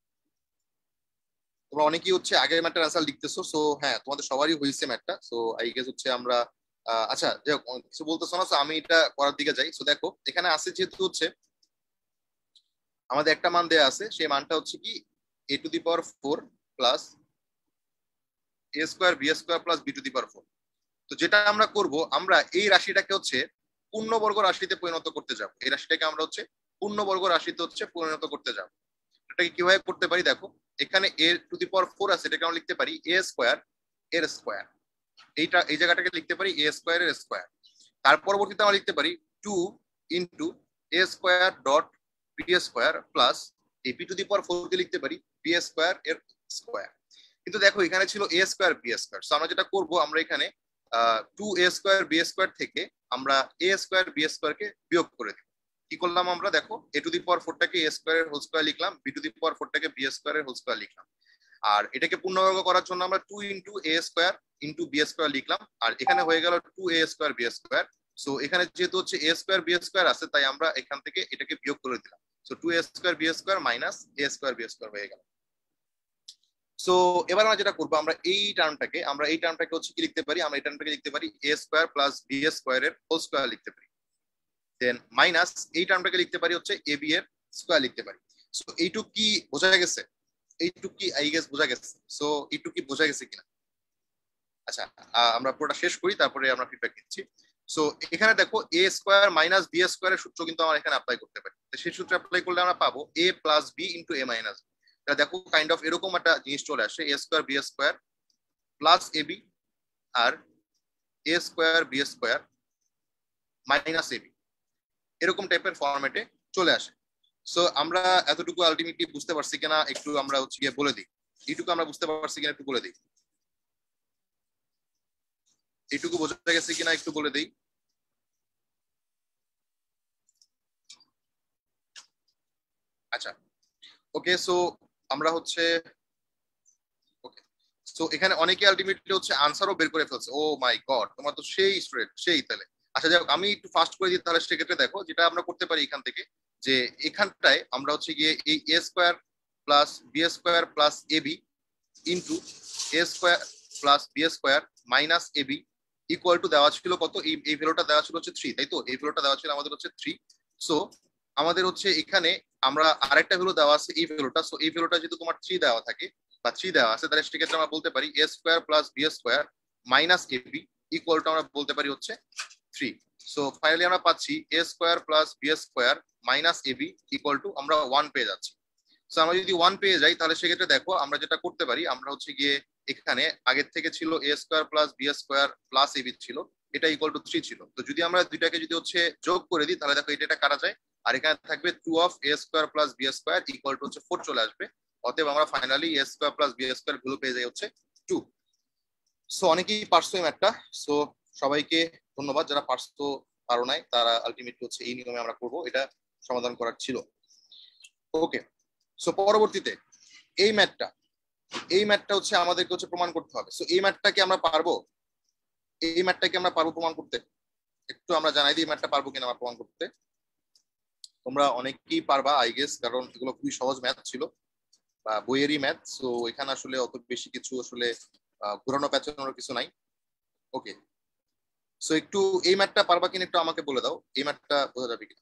তোমরা অনেকেই হচ্ছে আগের ম্যাথটার আনসার লিখতেছো, সো হ্যাঁ তোমাদের সবারই হয়েছে ম্যাথটা। সো আই গেস হচ্ছে আমরা আচ্ছা যাই হোক কিছু বলতেছো না, আমি এটা করার দিকে যাই। সো দেখো এখানে আছে যেহেতু হচ্ছে আমাদের একটা মান দেয়া আছে, সেই মানটা হচ্ছে কি a to the power 4 plus a square b square plus b to the power 4। তো যেটা আমরা করব, আমরা এই রাশিটাকে হচ্ছে পূর্ণবর্গ রাশিতে পরিণত করতে যাব। এই রাশিটাকে আমরা হচ্ছে পূর্ণবর্গ রাশিতে হচ্ছে পরিণত করতে যাব। এটাকে কিভাবে করতে পারি দেখো, এখানে a টু দি পাওয়ার 4 আছে, এটাকে আমরা লিখতে পারি a স্কয়ার এর স্কয়ার। এই জায়গাটাকে লিখতে পারি a স্কয়ার এর স্কয়ার। তার পরবর্তীতে আমরা লিখতে পারি 2 into a square dot b square plus এই b টু দি পাওয়ার 4 কে লিখতে পারি b স্কয়ার এর স্কয়ার। কিন্তু দেখো এখানে ছিল a square b square, so আমরা যেটা করব আমরা এখানে 2a স্কয়ার b স্কয়ার থেকে আমরা a স্কয়ার b স্কয়ার কে বিয়োগ করে দিব। কি করলাম আমরা দেখো a টু দি পাওয়ার 4 টাকে a স্কয়ার এর হোল স্কয়ার লিখলাম, b টু দি পাওয়ার 4 টাকে b স্কয়ার এর হোল স্কয়ার লিখলাম। আর এটাকে পূর্ণবর্গ করার জন্য আমরা 2 into a square into b square লিখলাম, আর এখানে হয়ে গেল 2a square b square. So এখানে যেহেতু হচ্ছে a স্কয়ার b স্কয়ার আছে, তাই আমরা এখান থেকে এটাকে বিয়োগ করে দিলাম। So 2a square b square minus a square b square হয়ে গেল। সো এবার আমরা যেটা করবো, আমরা এই টার্মটাকে হচ্ছে কি লিখতে পারি, আমরা এই টার্মটাকে লিখতে পারি a square plus b square এর হোল স্কয়ার লিখতে পারি। দেন মাইনাস এই টার্মটাকে লিখতে পারি হচ্ছে ab এর স্কয়ার লিখতে পারি। সো এইটুক কি বোঝা গেছে? এইটুক কি আই গেস বোঝা গেছে? সো এইটুক কি বোঝা গেছে কিনা? আচ্ছা আমরা পুরোটা শেষ করি, তারপরে আমরা ফিডব্যাক দিচ্ছি। সো এখানে দেখো a স্কয়ার মাইনাস b স্কয়ারের সূত্র কিন্তু আমরা এখানে অ্যাপ্লাই করতে পারি। সেই সূত্র অ্যাপ্লাই করলে আমরা পাবো a plus b into a minus b। দেখো কাইন্ড অফ এরকম একটা জিনিস চলে আসে, a square b square plus ab আর a square b square minus ab, এরকম টাইপের ফরম্যাটে চলে আসে। সো আমরা এতটুকু আলটিমেটলি বুঝতে পারছি কিনা একটু আমরা হচ্ছে গিয়ে বলে দিই। এইটুকু আমরা বুঝতে পারছি কিনা একটু বলে দিই। এইটুকু বোঝা গেছে কিনা একটু বলে দিই। আচ্ছা ওকে, সো আমরা হচ্ছে ওকে, সো এখানে অনেকে আলটিমেটলি হচ্ছে আনসারও বের করে ফেলছে। ও মাই গড, তোমার তো সেই স্টুডেন্ট সেই তাহলে। আচ্ছা যাই হোক আমি একটু ফাস্ট করে দিই তাহলে। সেক্ষেত্রে দেখো যেটা আমরা করতে পারি এখান থেকে, যে এখানটায় আমরা হচ্ছে গিয়ে এই a square plus b square plus ab into a square plus b square minus ab equal to দেওয়া ছিল কত, এই ভ্যালুটা দেওয়া ছিল হচ্ছে 3, তাই তো। এই ভ্যালুটা দেওয়া ছিল আমাদের হচ্ছে 3। সো আমাদের হচ্ছে এখানে আমরা আরেকটা ভ্যালু দেওয়া আছে এই ভ্যালুটা। সো এই ভ্যালুটা যেহেতু তোমার 3 দেওয়া থাকে বা 3 দেওয়া আছে, তাহলে সেক্ষেত্রে আমরা বলতে পারি a square plus b square minus ab equal to আমরা বলতে পারি হচ্ছে 3। সো ফাইনালি আমরা পাচ্ছি a square plus b square minus ab equal to আমরা 1 পেয়ে যাচ্ছি। সো আমরা যদি 1 পেয়ে যাই তাহলে সেক্ষেত্রে দেখো আমরা যেটা করতে পারি, আমরা হচ্ছে গিয়ে এখানে আগের থেকে ছিল a square plus b square plus ab ছিল, এটা ইকুয়াল টু 3 ছিল। তো যদি আমরা দুইটাকে যদি হচ্ছে যোগ করে দিই তাহলে দেখো এটা কাটা যায়, আর এখানে থাকবে 2 of a square plus b square equal to হচ্ছে 4 চলে আসবে। অতএব আমরা finally a square plus B square value পেয়ে যাই হচ্ছে 2। সো অনেকেই পারছো এই ম্যাথটা। সো সবাইকে ধন্যবাদ, যারা পারছো পারো নাই তারা আলটিমেটলি হচ্ছে এই নিয়মে আমরা করব, এটা সমাধান করার ছিল। ওকে, সো পরবর্তীতে এই ম্যাথটা হচ্ছে আমাদেরকে হচ্ছে প্রমাণ করতে হবে। সো এই ম্যাথটাকে আমরা পারবো, প্রমাণ করতে? একটু আমরা জানাই দিই ম্যাথটা পারবো কিনা আমরা প্রমাণ করতে। তোমরা অনেকেই পারবা আই গেস, কারণ এগুলো খুবই সহজ ম্যাথ ছিল বা বইয়েরই ম্যাথ। সো এখানে আসলে অত বেশি কিছু আসলে ঘোরানো পেঁচানোর কিছু নাই। ওকে, সো একটু এই ম্যাথটা পারবা কিনা একটু আমাকে বলে দাও, এই ম্যাথটা বোঝা যাবে কিনা?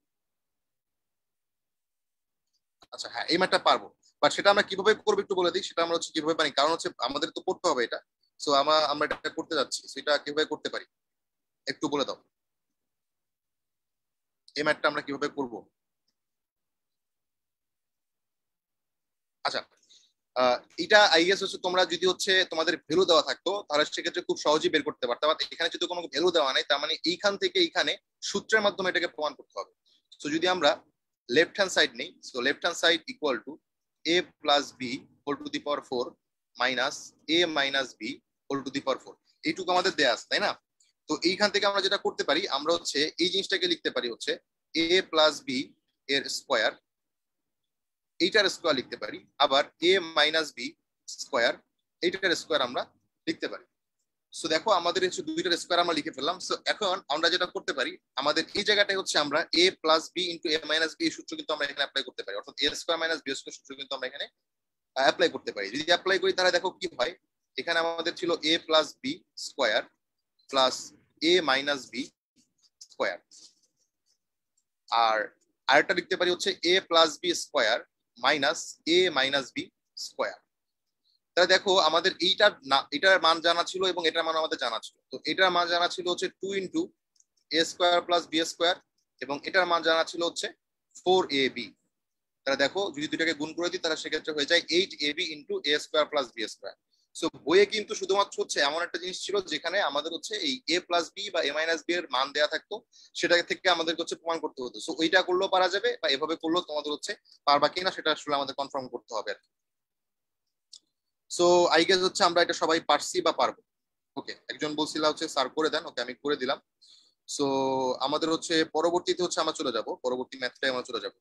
আচ্ছা হ্যাঁ, এই ম্যাথটা পারবো, বাট সেটা আমরা কিভাবে করবো একটু বলে দিই। সেটা আমরা হচ্ছে কিভাবে পারি, কারণ হচ্ছে আমাদের তো করতে হবে এটা। সো আমরা এটা করতে যাচ্ছি, সেটা কিভাবে করতে পারি একটু বলে দাও। এই ম্যাথটা আমরা কিভাবে করব? আচ্ছা, এটা আই গেস হচ্ছে তোমরা যদি হচ্ছে তোমাদের ভ্যালু দেওয়া থাকতো তাহলে সেক্ষেত্রে খুব সহজেই বের করতে পারতে। বাট এখানে যদি কোনো ভ্যালু দেওয়া নাই, তার মানে এইখান থেকে এইখানে সূত্রের মাধ্যমে এটাকে প্রমাণ করতে হবে। তো যদি আমরা লেফট হ্যান্ড সাইড নেই, so left hand side equal to a plus B whole to the power 4 minus A minus B whole to the power 4, এইটুকু আমাদের দেয়া আছে, তাই না? তো এইখান থেকে আমরা যেটা করতে পারি, আমরা হচ্ছে এই জিনিসটাকে লিখতে পারি হচ্ছে এ প্লাস বি এর স্কোয়ার, এইটার স্কোয়ার লিখতে পারি, আবার এ মাইনাস বি স্কোয়ার এইটার স্কোয়ার আমরা লিখতে পারি। সো দেখো আমাদের হচ্ছে দুইটার স্কোয়ার আমরা লিখে ফেললাম। সো এখন আমরা যেটা করতে পারি, আমাদের এই জায়গাটায় হচ্ছে আমরা এ plus B into a minus b সূত্র কিন্তু আমরা এখানে অ্যাপ্লাই করতে পারি, অর্থাৎ a square minus B square সূত্র কিন্তু আমরা এখানে অ্যাপ্লাই করতে পারি। যদি অ্যাপ্লাই করি তাহলে দেখো কি হয়, এখানে আমাদের ছিল a plus B square plus A minus B square, আর আরেকটা লিখতে পারি হচ্ছে এ প্লাস বি স্কোয়ার মাইনাস এ মাইনাস বি স্কোয়ার। তাহলে দেখো আমাদের এটার মান জানা ছিল এবং এটার মান আমাদের জানা ছিল। তো এটার মান জানা ছিল হচ্ছে 2 ইন্টু এ স্কোয়ার প্লাস বি স্কোয়ার, এবং এটার মান জানা ছিল হচ্ছে 4ab। তাহলে দেখো যদি দুটাকে গুণ করে দিই তাহলে সেক্ষেত্রে হয়ে যায় 8ab ইন্টু এ square plus B square. So বইয়ে কিন্তু শুধুমাত্র হচ্ছে এমন একটা জিনিস ছিল যেখানে আমাদের হচ্ছে এই এ প্লাস বি বা এ মাইনাস বি এর মান দেওয়া থাকতো, সেটা থেকে আমাদের হচ্ছে প্রমাণ করতে হতো। সো ওইটা করলেও পারা যাবে বা এভাবে করলেও তোমাদের হচ্ছে পারবা কিনা সেটা আসলে আমাদের কনফার্ম করতে হবে আর কি। সো আই গেস হচ্ছে আমরা এটা সবাই পারছি বা পারবো। ওকে, একজন বলছিল হচ্ছে স্যার করে দেন, ওকে আমি করে দিলাম। সো আমাদের হচ্ছে পরবর্তীতে হচ্ছে আমরা চলে যাব, পরবর্তী ম্যাথটাই আমরা চলে যাব।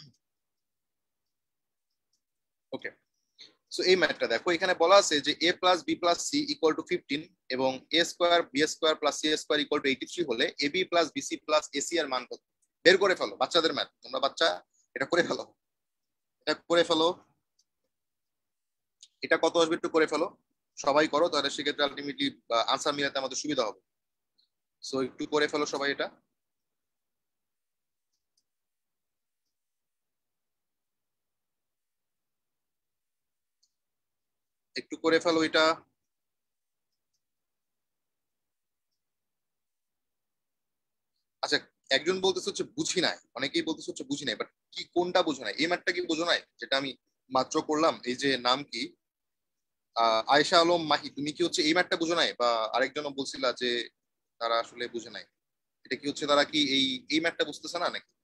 ওকে, সো এই ম্যাথটা দেখো এখানে বলা আছে যে a plus B plus C equal to 15 এবং a square B square plus C square equal to 83 হলে ab plus BC plus ac এর মান কত? বের করে ফেলো, বাচ্চাদের ম্যাথ, তোমরা বাচ্চা, এটা করে ফেলো, এটা করে ফেলো। এটা কত আসবে একটু করে ফেলো, সবাই করো, তাহলে সেক্ষেত্রে আলটিমেটলি আনসার মিলাতে আমাদের সুবিধা হবে। সো একটু করে ফেলো সবাই এটা। একটু করে ফেলো এটা। আচ্ছা, একজন বলতেছে হচ্ছে বুঝি নাই, অনেকেই বলতেছে হচ্ছে বুঝি নাই, বাট কি কোনটা বুঝো নাই? এই ম্যাথটা কি বুঝো নাই যেটা আমি মাত্র করলাম? এই যে নাম কি, আয়েশা আলম মাহি, তুমি কি হচ্ছে এই ম্যাথটা বুঝো নাই? বা আরেকজনও বলছিলা যে তারা আসলে বুঝে নাই, এটা কি হচ্ছে তারা কি এই ম্যাথটা বুঝতেছে না নাকি?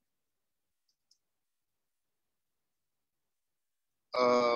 আহ,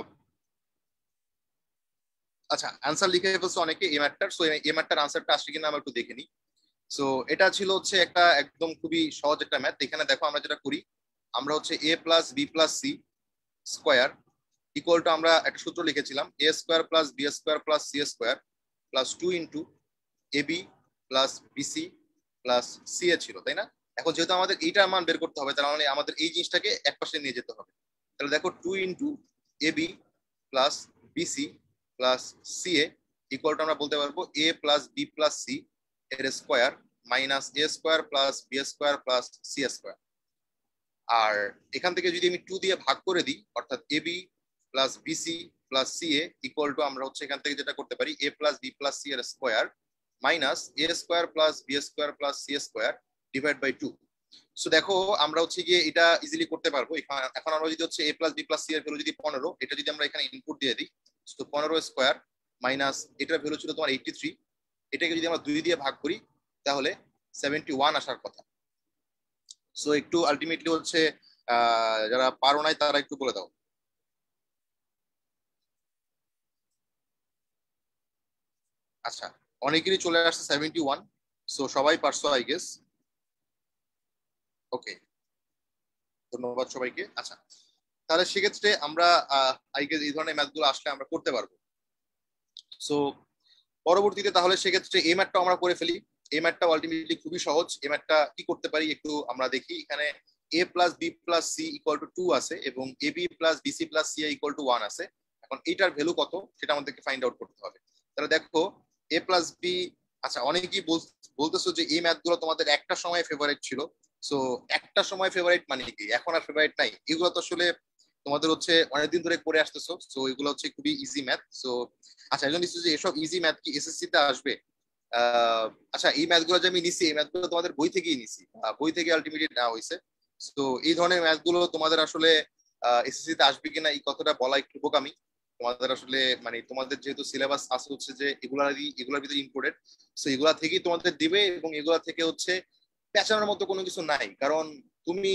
আচ্ছা, অ্যান্সার লিখে ফেলছে অনেকে এই ম্যাথটার। সো এই ম্যাথটার আনসারটা আসছে কিনা আমরা একটু দেখে নিই। সো এটা ছিল হচ্ছে একটা একদম খুবই সহজ একটা ম্যাথ। এখানে দেখো আমরা যেটা করি, আমরা হচ্ছে এ plus B plus C square equal to, আমরা একটা সূত্র লিখেছিলাম a square plus B square plus C square plus 2 into A B plus BC plus C a ছিল, তাই না? এখন যেহেতু আমাদের এইটার মান বের করতে হবে, তার মানে আমাদের এই জিনিসটাকে এক পাশে নিয়ে যেতে হবে। তাহলে দেখো 2 into A B plus BC plus C A equal to, আমরা বলতে পারবো a plus B plus C এর স্কোয়ার মাইনাস এ square plus B square plus C square. আর এখান থেকে যদি আমি 2 দিয়ে ভাগ করে দিই, অর্থাৎ a B plus BC plus C A equal to, আমরা হচ্ছে এখান থেকে যেটা করতে পারি এ প্লাস বি প্লাস সি এর square minus A square plus B square plus C square divide by 2। So দেখো আমরা হচ্ছে গিয়ে এটা ইজিলি করতে পারবো। এখন আমরা যদি হচ্ছে এ প্লাস বি প্লাস সি এর ভ্যালু যদি 15, এটা যদি আমরা এখানে ইনপুট দিয়ে দিই, তো 15 স্কোয়ার মাইনাস এটার ভ্যালু ছিল তোমার 83, এটাকে যদি আমরা 2 দিয়ে ভাগ করি তাহলে 71 আসার কথা। সো একটু আলটিমেটলি হচ্ছে যারা পারো নাই তারা একটু বলে দাও। আচ্ছা, অনেকেরই চলে আসছে 71, সো সবাই পারছো আই গেস। ওকে, ধন্যবাদ সবাইকে। আচ্ছা, তাহলে সেক্ষেত্রে আমরা আই গেস এই ধরনের ম্যাথগুলো আসলে আমরা করতে পারবো। সো পরবর্তীতে তাহলে সেক্ষেত্রে এই ম্যাথটা আমরা করে ফেলি। এই ম্যাথটা আলটিমেটলি খুবই সহজ। এই ম্যাথটা কি করতে পারি একটু আমরা দেখি। এখানে a plus B plus C equal to 2 আছে এবং A B plus BC plus C equal to 1 আছে। এখন এটার ভ্যালু কত সেটা আমাদেরকে ফাইন্ড আউট করতে হবে। তাহলে দেখো এ প্লাস বি, আচ্ছা অনেকেই বলতেছো যে এই ম্যাথগুলো তোমাদের একটা সময় ফেভারিট ছিল। সো একটা সময় ফেভারিট মানে কি, এখন আর ফেভারিট নাই? এগুলো তো আসলে তোমাদের হচ্ছে অনেকদিন ধরে করে আসতেছো, সো এগুলো হচ্ছে খুবই ইজি ম্যাথ। সো আচ্ছা, একজন নিশ্চয় যে এসব ইজি ম্যাথ কি এসএসসি তে আসবে? আচ্ছা, এই ম্যাথগুলো যে আমি নিছি এই ম্যাথগুলো তোমাদের বই থেকেই নিছি, বই থেকে আলটিমেটলি নেওয়া হয়েছে। তো এই ধরনের ম্যাথগুলো তোমাদের আসলে এসএসসি তে আসবে কিনা এই কথাটা বলা একটু বোকামি। তোমাদের আসলে মানে তোমাদের যেহেতু সিলেবাস আছে হচ্ছে যে এগুলার ভিতরে ইম্পোর্টেড, সো এগুলা থেকেই তোমাদের দিবে এবং এগুলা থেকে হচ্ছে পেঁচানোর মতো কোনো কিছু নাই। কারণ তুমি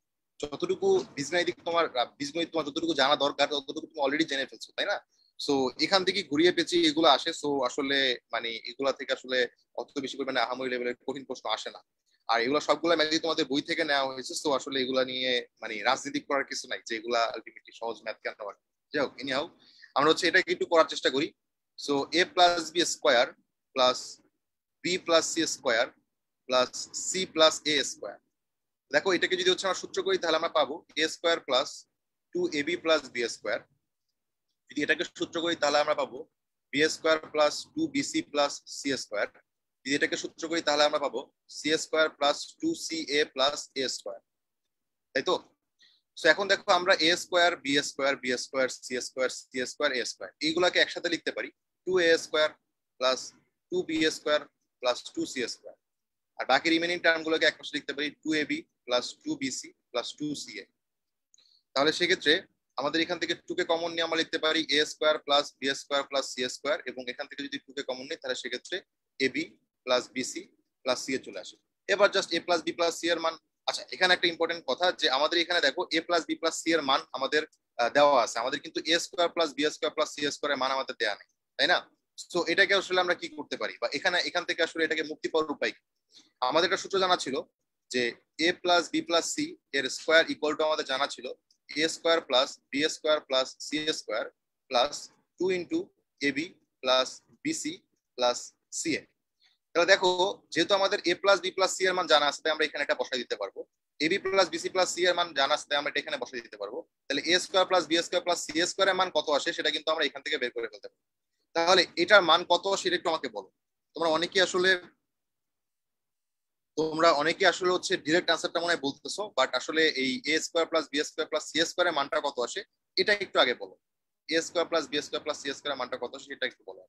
যতটুকু বীজগণিত তোমার যতটুকু জানা দরকার ততটুকু তুমি অলরেডি জেনে ফেলছো, তাই না? সো এখান থেকে ঘুরিয়ে পেঁচিয়ে এগুলো আসে। সো আসলে মানে এগুলা থেকে আসলে অত বেশি পরিমাণে আহামরি লেভেলের কঠিন প্রশ্ন আসে না। আর এগুলো সবগুলা ম্যাথই তোমাদের বই থেকে নেওয়া হয়েছে। সো আসলে এগুলা নিয়ে মানে রাজনীতি করার কিছু নাই যে এগুলা আলটিমেটলি সহজ ম্যাথ কেন হয়। যাই হোক, এনি হাউ আমরা হচ্ছে এটাকে একটু করার চেষ্টা করি। সো এ plus B square plus B plus C square plus c plus এ স্কোয়ার। দেখো এটাকে যদি হচ্ছে আমরা সূত্র করি তাহলে আমরা পাবো a square plus 2ab plus B square. যদি এটাকে সূত্র করি তাহলে আমরা পাবো b square plus 2bc plus C square. যদি এটাকে সূত্র করি তাহলে আমরা পাবো c square plus 2ca plus এ স্কোয়ার, তাই তো? তো এখন দেখো আমরা এ square B square B square c square c square a square এইগুলাকে একসাথে লিখতে পারি 2a square plus 2b square plus 2c square. আর বাকি রিমেনিং টার্ম গুলোকে একপাশে লিখতে পারি 2ab plus 2bc plus 2ca। তাহলে সেক্ষেত্রে আমাদের এখান থেকে 2 কে কমন নিয়ে আমরা লিখতে পারি a square plus B square plus C square এবং এখান থেকে যদি 2 কে কমন নিই তাহলে সেক্ষেত্রে ab plus BC plus C a চলে আসে। এবার just a plus B plus C এর মান, আচ্ছা এখানে একটা ইম্পর্টেন্ট কথা যে আমাদের এখানে দেখো a plus B plus C এর মান আমাদের দেওয়া আছে, আমাদের কিন্তু a square plus B square plus C square এর মান আমাদের দেওয়া নেই, তাই না? তো এটাকে আসলে আমরা কি করতে পারি বা এখান থেকে আসলে এটাকে মুক্তি পাওয়ার উপায় কি? আমাদের একটা সূত্র জানা ছিল যে a plus B plus C এর স্কোয়ার ইকুয়াল টু আমাদের জানা ছিল a square plus B square plus C square plus 2 into A B plus BC plus C a. তাহলে দেখো যেহেতু আমাদের a plus B plus C এর মান জানা আছে তাই আমরা এখানে এটা বসাই দিতে পারবো। Ab plus BC plus C এর মান জানা আছে তাই আমরা এটা এখানে বসাই দিতে পারবো। তাহলে a square plus B square plus C square এর মান কত আসে সেটা কিন্তু আমরা এখান থেকে বের করে ফেলতে পারবো। তাহলে এটার মান কত সেটা একটু আমাকে বলো। তোমরা অনেকে আসলে হচ্ছে ডিরেক্ট আনসারটা মনে হয় বলতেছো, বাট আসলে এই a square plus B square plus c স্কোয়ারের মানটা কত আসে এটা একটু আগে বলো। A square plus B square plus c স্কোয়ারের মানটা কত আসে এটা একটু বলো।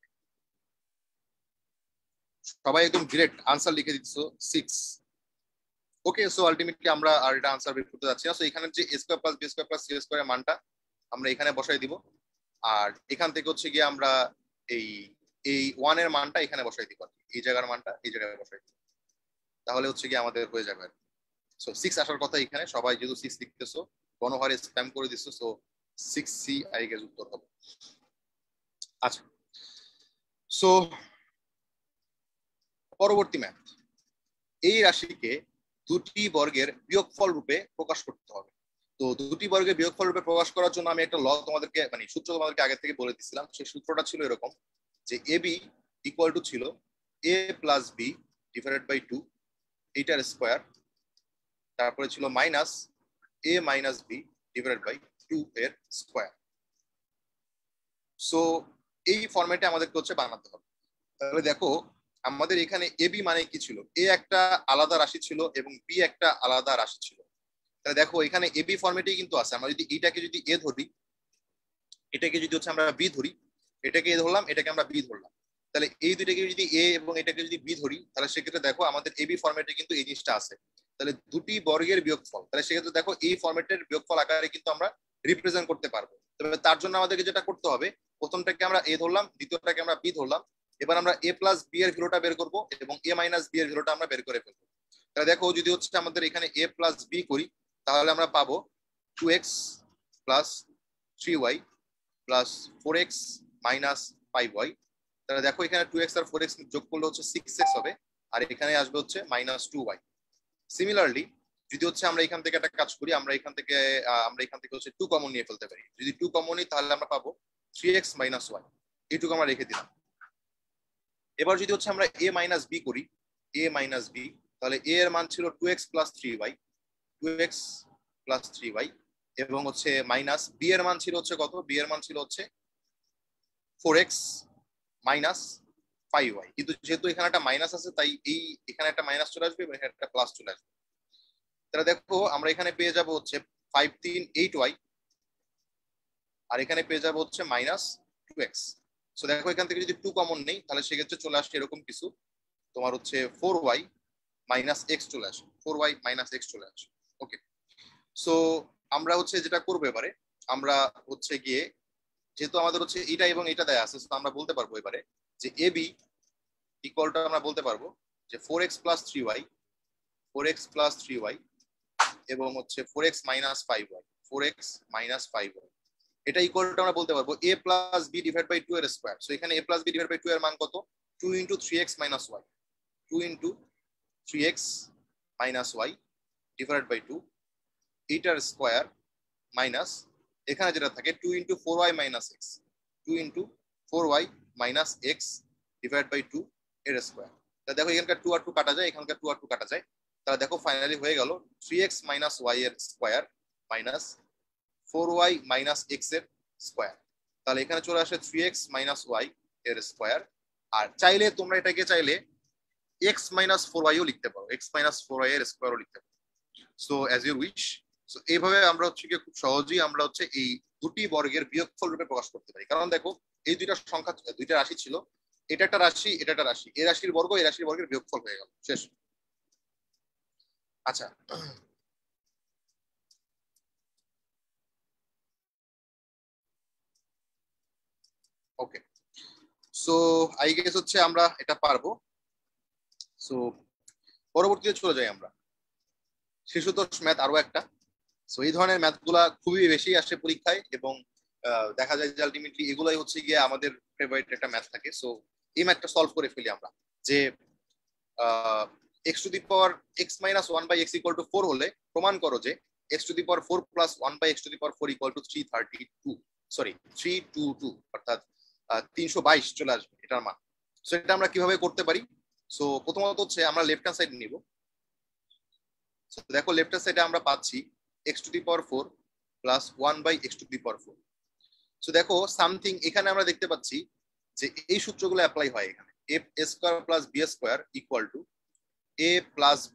সবাই একদম ডিরেক্ট আনসার লিখে দিচ্ছো 6। ওকে, সো আলটিমেটলি আমরা আর এটা আনসার বের করতে যাচ্ছি না। সো এখানে যে a square plus B square plus c স্কোয়ারের মানটা আমরা এখানে বসাই দিব। আর এখান থেকে হচ্ছে গিয়ে আমরা এই এই 1 এর মানটা এখানে বসাই দিব, এই জায়গার মানটা এই জায়গায় বসাই দিব। তাহলে হচ্ছে গিয়ে আমাদের হয়ে যাবে। সো 6 আসার কথা এখানে, সবাই যেহেতু 6 লিখতেছো গণহারে স্প্যাম করে দিচ্ছো, সো 6C আই গেস উত্তর হবে। আচ্ছা, সো পরবর্তী ম্যাথ, এই রাশিকে দুটি বর্গের বিয়োগফল রূপে প্রকাশ করতে হবে। তো দুটি বর্গের বিয়োগফল রূপে প্রকাশ করার জন্য আমি একটা ল তোমাদেরকে মানে সূত্র তোমাদেরকে আগে থেকে বলে দিচ্ছিলাম। সেই সূত্রটা ছিল এরকম যে এ বি ইকুয়াল টু ছিল a plus b divided by 2 এইটার স্কোয়ার, তারপরে ছিল minus A minus b divided by 2 এর স্কোয়ার। সো এই ফরম্যাটে আমাদেরকে হচ্ছে বানাতে হবে। তাহলে দেখো আমাদের এখানে এ বি মানে কি ছিল, এ একটা আলাদা রাশি ছিল এবং বি একটা আলাদা রাশি ছিল। তাহলে দেখো এখানে এ বি ফরম্যাটেই কিন্তু আছে। আমরা যদি এইটাকে যদি এ ধরি, এটাকে যদি হচ্ছে আমরা বি ধরি, এটাকে এ ধরলাম এটাকে আমরা বি ধরলাম, তাহলে এই দুইটাকে যদি এ এবং এটাকে যদি বি ধরি তাহলে সেক্ষেত্রে দেখো আমাদের এবি ফরম্যাটে কিন্তু এই জিনিসটা আছে। তাহলে দুটি বর্গের বিয়োগফল, তাহলে সেক্ষেত্রে দেখো এই ফরম্যাটের বিয়োগফল আকারে কিন্তু আমরা রিপ্রেজেন্ট করতে পারবো। তবে তার জন্য আমাদেরকে যেটা করতে হবে, প্রথমটাকে আমরা এ ধরলাম, দ্বিতীয়টাকে আমরা বি ধরলাম। এবার আমরা এ প্লাস বি এর ভ্যালুটা বের করবো এবং এ মাইনাস বি এর ভ্যালুটা আমরা বের করে ফেলবো। তাহলে দেখো যদি হচ্ছে আমাদের এখানে এ প্লাস বি করি তাহলে আমরা পাবো 2x plus 3y plus 4x minus 5y। তাহলে দেখো এখানে 2x আর 4x যোগ করলে হচ্ছে 6x হবে, আর এখানে আসবে হচ্ছে -2y। সিমিলারলি যদি হচ্ছে আমরা এখান থেকে একটা কাজ করি, আমরা এখান থেকে হচ্ছে 2 কমন নিয়ে ফেলতে পারি। যদি 2 কমন নিই তাহলে আমরা পাবো 3x - y, এইটুকু আমরা রেখে দিলাম। এবার যদি হচ্ছে আমরা a - b করি, a - b, তাহলে a এর মান ছিল 2x + 3y, 2x + 3y, এবং হচ্ছে মাইনাস b এর মান ছিল হচ্ছে কত, b এর মান ছিল হচ্ছে 4x - 5y। কিন্তু যেহেতু এখানে একটা মাইনাস আছে, তাই এখানে একটা মাইনাস চলে আসবে এবং এখানে একটা প্লাস চলে আসবে। তাহলে দেখো আমরা এখানে পেয়ে যাব হচ্ছে 5 3 8y, আর এখানে পেয়ে যাব হচ্ছে -2x। সো দেখো এখান থেকে যদি 2 কমন নেই তাহলে সেক্ষেত্রে চলে আসছে এরকম কিছু, তোমার হচ্ছে 4y - x চলে আসে, 4y - x চলে আসে। ওকে, সো আমরা হচ্ছে যেটা করবো এবারে, আমরা হচ্ছে গিয়ে যেহেতু আমাদের হচ্ছে এটা এবং এটা দেয়া আছে, তো আমরা বলতে পারবো এবারে যে ab ইকুয়ালটা আমরা বলতে পারবো যে 4x + 3y, 4x + 3y, এবং হচ্ছে 4x - 5y, 4x - 5y, এটা ইকুয়ালটা আমরা বলতে পারবো a + b / 2 এর স্কয়ার। সো এখানে a + b / 2 এর মান কত, 2 × 3x - y, 2 × 3x - y / 2, এটার স্কয়ার মাইনাস এখানে যেটা থাকে 2 × 4y - x, 2 × 4y - x / 2 এর স্কয়ার। তাহলে দেখো এখানকার 2 আর 2 কাটা যায়, এখানকার 2 আর 2 কাটা যায়, তাহলে দেখো ফাইনালি হয়ে গেল 3x - y এর স্কয়ার মাইনাস 4y - x এর স্কয়ার। তাহলে এখানে চলে আসে 3x - y এর স্কয়ার। আর চাইলে তোমরা এটাকে চাইলে x - 4y ও লিখতে পারো, x - 4y এর স্কয়ারও লিখতে পারো। So as you wish. So এইভাবে আমরা হচ্ছে খুব সহজেই আমরা হচ্ছে এই দুটি বর্গের বিয়োগফল রূপে প্রকাশ করতে পারি। কারণ দেখো এই দুইটা সংখ্যা, দুইটা রাশি ছিল, এটা একটা রাশি, এটা একটা রাশি, এই রাশির বর্গ এই রাশির বর্গের বিয়োগফল হয়ে গেল, শেষ। আচ্ছা, ওকে, সো আই গেস হচ্ছে আমরা এটা পারবো। সো পরবর্তীতে চলে যাই আমরা শিশুতোষ ম্যাথ, আরো একটা। সো এই ধরনের ম্যাথ গুলা খুবই বেশি আসে পরীক্ষায়, এবং দেখা যায় যে আলটিমেটলি এগুলাই হচ্ছে গিয়ে আমাদের ফেভারিট একটা ম্যাথ থাকে। সো এই ম্যাথটা সলভ করে ফেলি আমরা, যে x - 1/x = 4 হলে প্রমাণ করো যে x⁴ + 1/x⁴ = 332, সরি 322, অর্থাৎ 322 চলে আসবে এটার মান। সো এটা আমরা কিভাবে করতে পারি? সো প্রথমত হচ্ছে আমরা লেফট হ্যান্ড সাইড নিব। সো দেখো লেফট হ্যান্ড সাইডে আমরা পাচ্ছি x⁴ + 1/x⁴। সো দেখো সামথিং এখানে আমরা দেখতে পাচ্ছি যে এই সূত্রগুলো অ্যাপ্লাই হয় এখানে, a² + b² = a + b²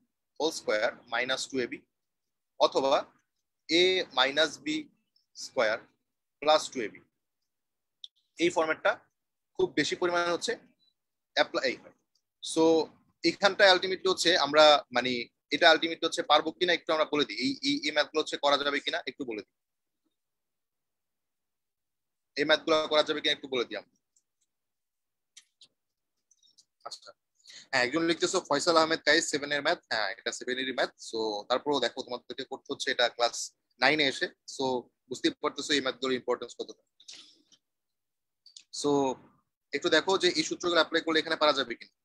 - 2ab, অথবা a - b² + 2ab। এই ফরম্যাটটা খুব বেশি পরিমাণে হচ্ছে অ্যাপ্লাই হয়। সো এখানটা আলটিমেটলি হচ্ছে আমরা মানে এটা আলটিমেটলি হচ্ছে পারবো কিনা একটু আমরা বলে দিই, এই ম্যাথগুলো হচ্ছে করা যাবে কিনা একটু বলে দিই, এই ম্যাথগুলো করা যাবে কিনা একটু বলে দিই আমরা। আচ্ছা, হ্যাঁ, একজন লিখতেছো ফয়সাল আহমেদ কাইস 7 এর ম্যাথ, হ্যাঁ এটা 7 এরই ম্যাথ। সো তারপরেও দেখো তোমাদেরকে করতে হচ্ছে এটা ক্লাস 9 এ এসে। সো বুঝতেই পারতেছো এই ম্যাথগুলোর ইম্পর্টেন্স কতটা। সো একটু দেখো যে এই সূত্রগুলো অ্যাপ্লাই করলে এখানে পারা যাবে কিনা,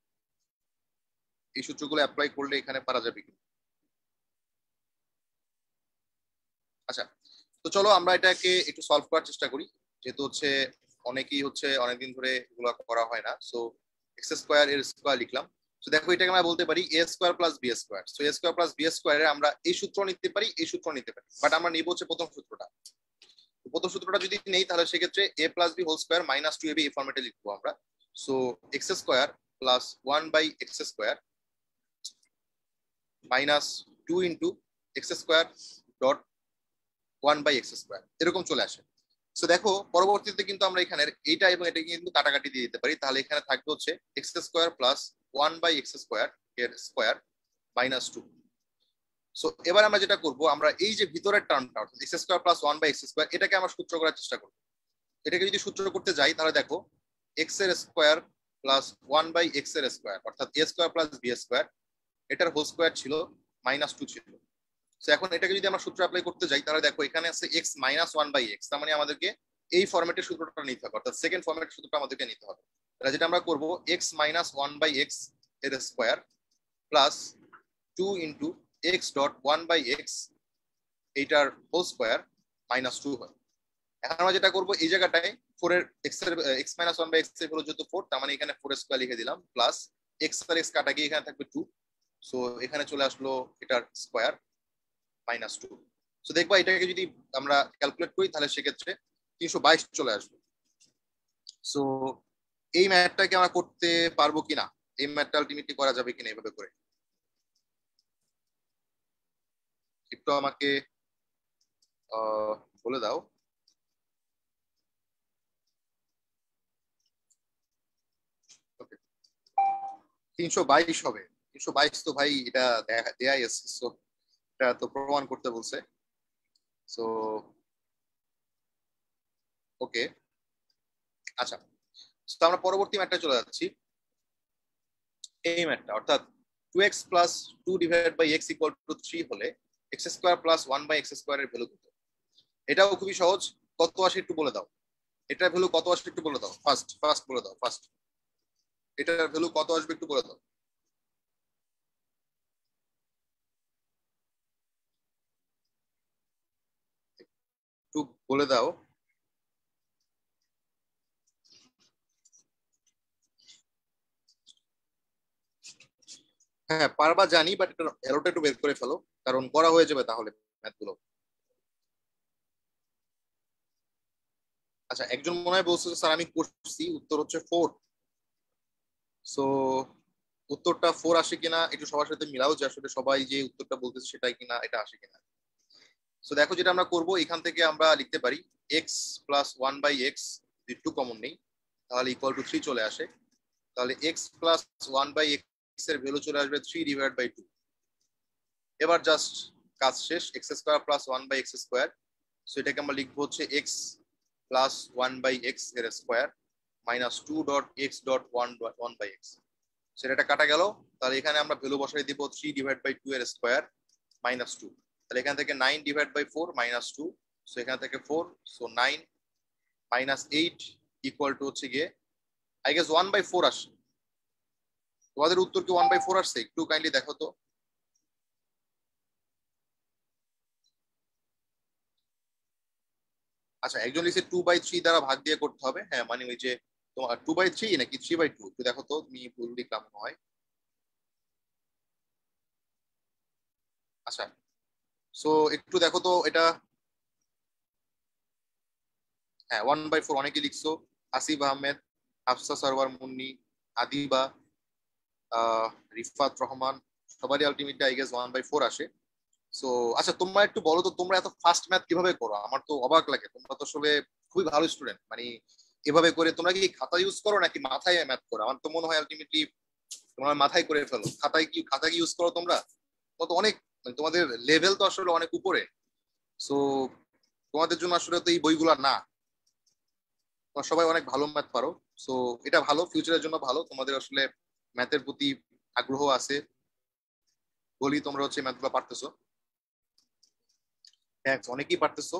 এই সূত্রগুলো অ্যাপ্লাই করলে এখানে পারা যাবে কিনা। আচ্ছা, তো চলো আমরা এটাকে একটু সলভ করার চেষ্টা করি, যেহেতু হচ্ছে অনেকেই হচ্ছে অনেকদিন ধরে এগুলো করা হয় না। সো x² এর স্কয়ার লিখলাম। তো দেখো এটাকে আমরা বলতে পারি a² + b²। So a² + b² এর আমরা এই সূত্র নিতে পারি, এই সূত্র নিতে পারি, বাট আমরা নিব হচ্ছে প্রথম সূত্রটা। প্রথম সূত্রটা যদি নেই তাহলে সেক্ষেত্রে a + b² - 2ab এই ফরম্যাটে লিখবো আমরা। So x² + 1/x² - 2 × x² 1/x², এরকম চলে আসে। সো দেখো পরবর্তীতে কিন্তু আমরা এখানে এইটা এবং এটা কিন্তু কাটাকাটি দিয়ে দিতে পারি, তাহলে এখানে থাকবে হচ্ছে x² + 1/x² এর স্কয়ার -2। সো এবার আমরা যেটা করব, আমরা এই যে ভিতরের টার্মটা অর্থাৎ x² + 1/x², এটাকে আমরা সূত্র করার চেষ্টা করব। এটাকে যদি সূত্র করতে যাই তাহলে দেখো x এর স্কয়ার + 1/x এর স্কয়ার, অর্থাৎ a² + b², এটার হোল স্কয়ার ছিল -2 ছিল। সো এখন এটাকে যদি আমরা সূত্র অ্যাপ্লাই করতে যাই তাহলে দেখো এখানে আছে x - 1/x, তার মানে আমাদেরকে এই ফরম্যাটের সূত্রটা নিতে হবে, অর্থাৎ সেকেন্ড ফরম্যাটের সূত্রটা আমাদেরকে নিতে হবে। তাহলে যেটা আমরা করব x মাইনাস 1/x এর square plus 2 into x dot 1/x এইটার হোল স্কয়ার মাইনাস 2 হয়। এখন আমরা যেটা করব এই জায়গাটায় 4 এর x এর x মাইনাস 1/x এর হলো যেহেতু 4, তার মানে এখানে 4 স্কয়ার লিখে দিলাম প্লাস x আর x কাটা গিয়ে এখানে থাকবে 2, সো এখানে চলে আসলো এটার স্কয়ার মাইনাস 2। সো দেখবা এটাকে যদি আমরা ক্যালকুলেট করি তাহলে সেক্ষেত্রে 322 চলে আসবে। সো এই ম্যাথটাকে আমরা করতে পারবো কিনা, এই ম্যাথটা আলটিমেটলি করা যাবে কিনা এইভাবে করে, একটু আমাকে বলে দাও। ওকে, 322 হবে। 322 তো ভাই এটা দেয়াই আছে, সো এটা তো প্রমাণ করতে বলছে। সো ওকে, আচ্ছা, তো আমরা পরবর্তী ম্যাথটা চলে যাচ্ছি। এই ম্যাথটা অর্থাৎ 2x plus 2 divided by x equal to 3 হলে x square plus 1/x square এর ভ্যালু কত? এটাও খুবই সহজ, কত আসে একটু বলে দাও। এটার ভ্যালু কত আসবে একটু বলে দাও, ফার্স্ট বলে দাও, ফার্স্ট এটার ভ্যালু কত আসবে একটু বলে দাও। একটু বলে দাও। হ্যাঁ পারবা জানি, বাট এটা এরোটা একটু বের করে ফেলো, কারণ করা হয়ে যাবে তাহলে ম্যাথগুলো। আচ্ছা, একজন মনে হয় বলছে স্যার আমি করছি, উত্তর হচ্ছে 4। সো উত্তরটা 4 আসে কিনা একটু সবার সাথে মিলাও, যে আসলে সবাই যে উত্তরটা বলতেছে সেটাই কিনা, এটা আসে কিনা। সো দেখো যেটা আমরা করব, এখান থেকে আমরা লিখতে পারি x প্লাস 1/x, যদি 2 কমন নেই তাহলে ইকুয়াল টু 3 চলে আসে। তাহলে x প্লাস 1/x এর ভ্যালু চলে আসবে 3 ডিভাইড বাই 2। এবার জাস্ট কাজ শেষ, x square plus 1/x square, so এটাকে আমরা লিখবো হচ্ছে x প্লাস 1/x এর square minus 2 dot x dot 1/x। সেটা কাটা গেল, তাহলে এখানে আমরা ভ্যালু বসাই দিব 3 ডিভাইড বাই 2 এর স্কয়ার মাইনাস 2। তাহলে এখান থেকে 9 ডিভাইড বাই 4 মাইনাস 2, সো এখান থেকে 4, সো 9 মাইনাস 8 ইকুয়াল টু হচ্ছে গিয়ে আই গেস 1/4 আসছে। তোমাদের উত্তর কি 1/4 আসছে? একটু কাইন্ডলি দেখো তো। আচ্ছা, একজন লিখছে 2/3 দ্বারা ভাগ দিয়ে করতে হবে, হ্যাঁ মানে ওই যে তোমার 2/3 নাকি 3/2, একটু দেখো তো, তুমি ভুল লিখলাম মনে হয়। আচ্ছা, সো একটু দেখো তো এটা। হ্যাঁ 1/4 অনেকে লিখছো, আসিফ আহমেদ, হাফসা সরওয়ার মুন্নি, আদিবা, রিফাত রহমান, সবারই আলটিমেটলি আই গেস 1/4 আসে। সো আচ্ছা, তোমরা একটু বলো তো তোমরা এত ফাস্ট ম্যাথ কিভাবে করো? আমার তো অবাক লাগে, তোমরা তো আসলে খুবই ভালো স্টুডেন্ট, মানে এভাবে করে তোমরা কি খাতা ইউজ করো নাকি মাথায় ম্যাথ করো? আমার তো মনে হয় আলটিমেটলি তোমরা মাথায় করে ফেলো। খাতা কি ইউজ করো তোমরা? তোমরা তো অনেক, মানে তোমাদের লেভেল তো আসলে অনেক উপরে। সো তোমাদের জন্য আসলে তো এই বইগুলা না, তোমরা সবাই অনেক ভালো ম্যাথ পারো। সো এটা ভালো, ফিউচারের জন্য ভালো, তোমাদের আসলে ম্যাথের প্রতি আগ্রহ আছে বলি তোমরা হচ্ছে ম্যাথগুলো পারতেছো। থ্যাঙ্কস, অনেকেই পারতেছো।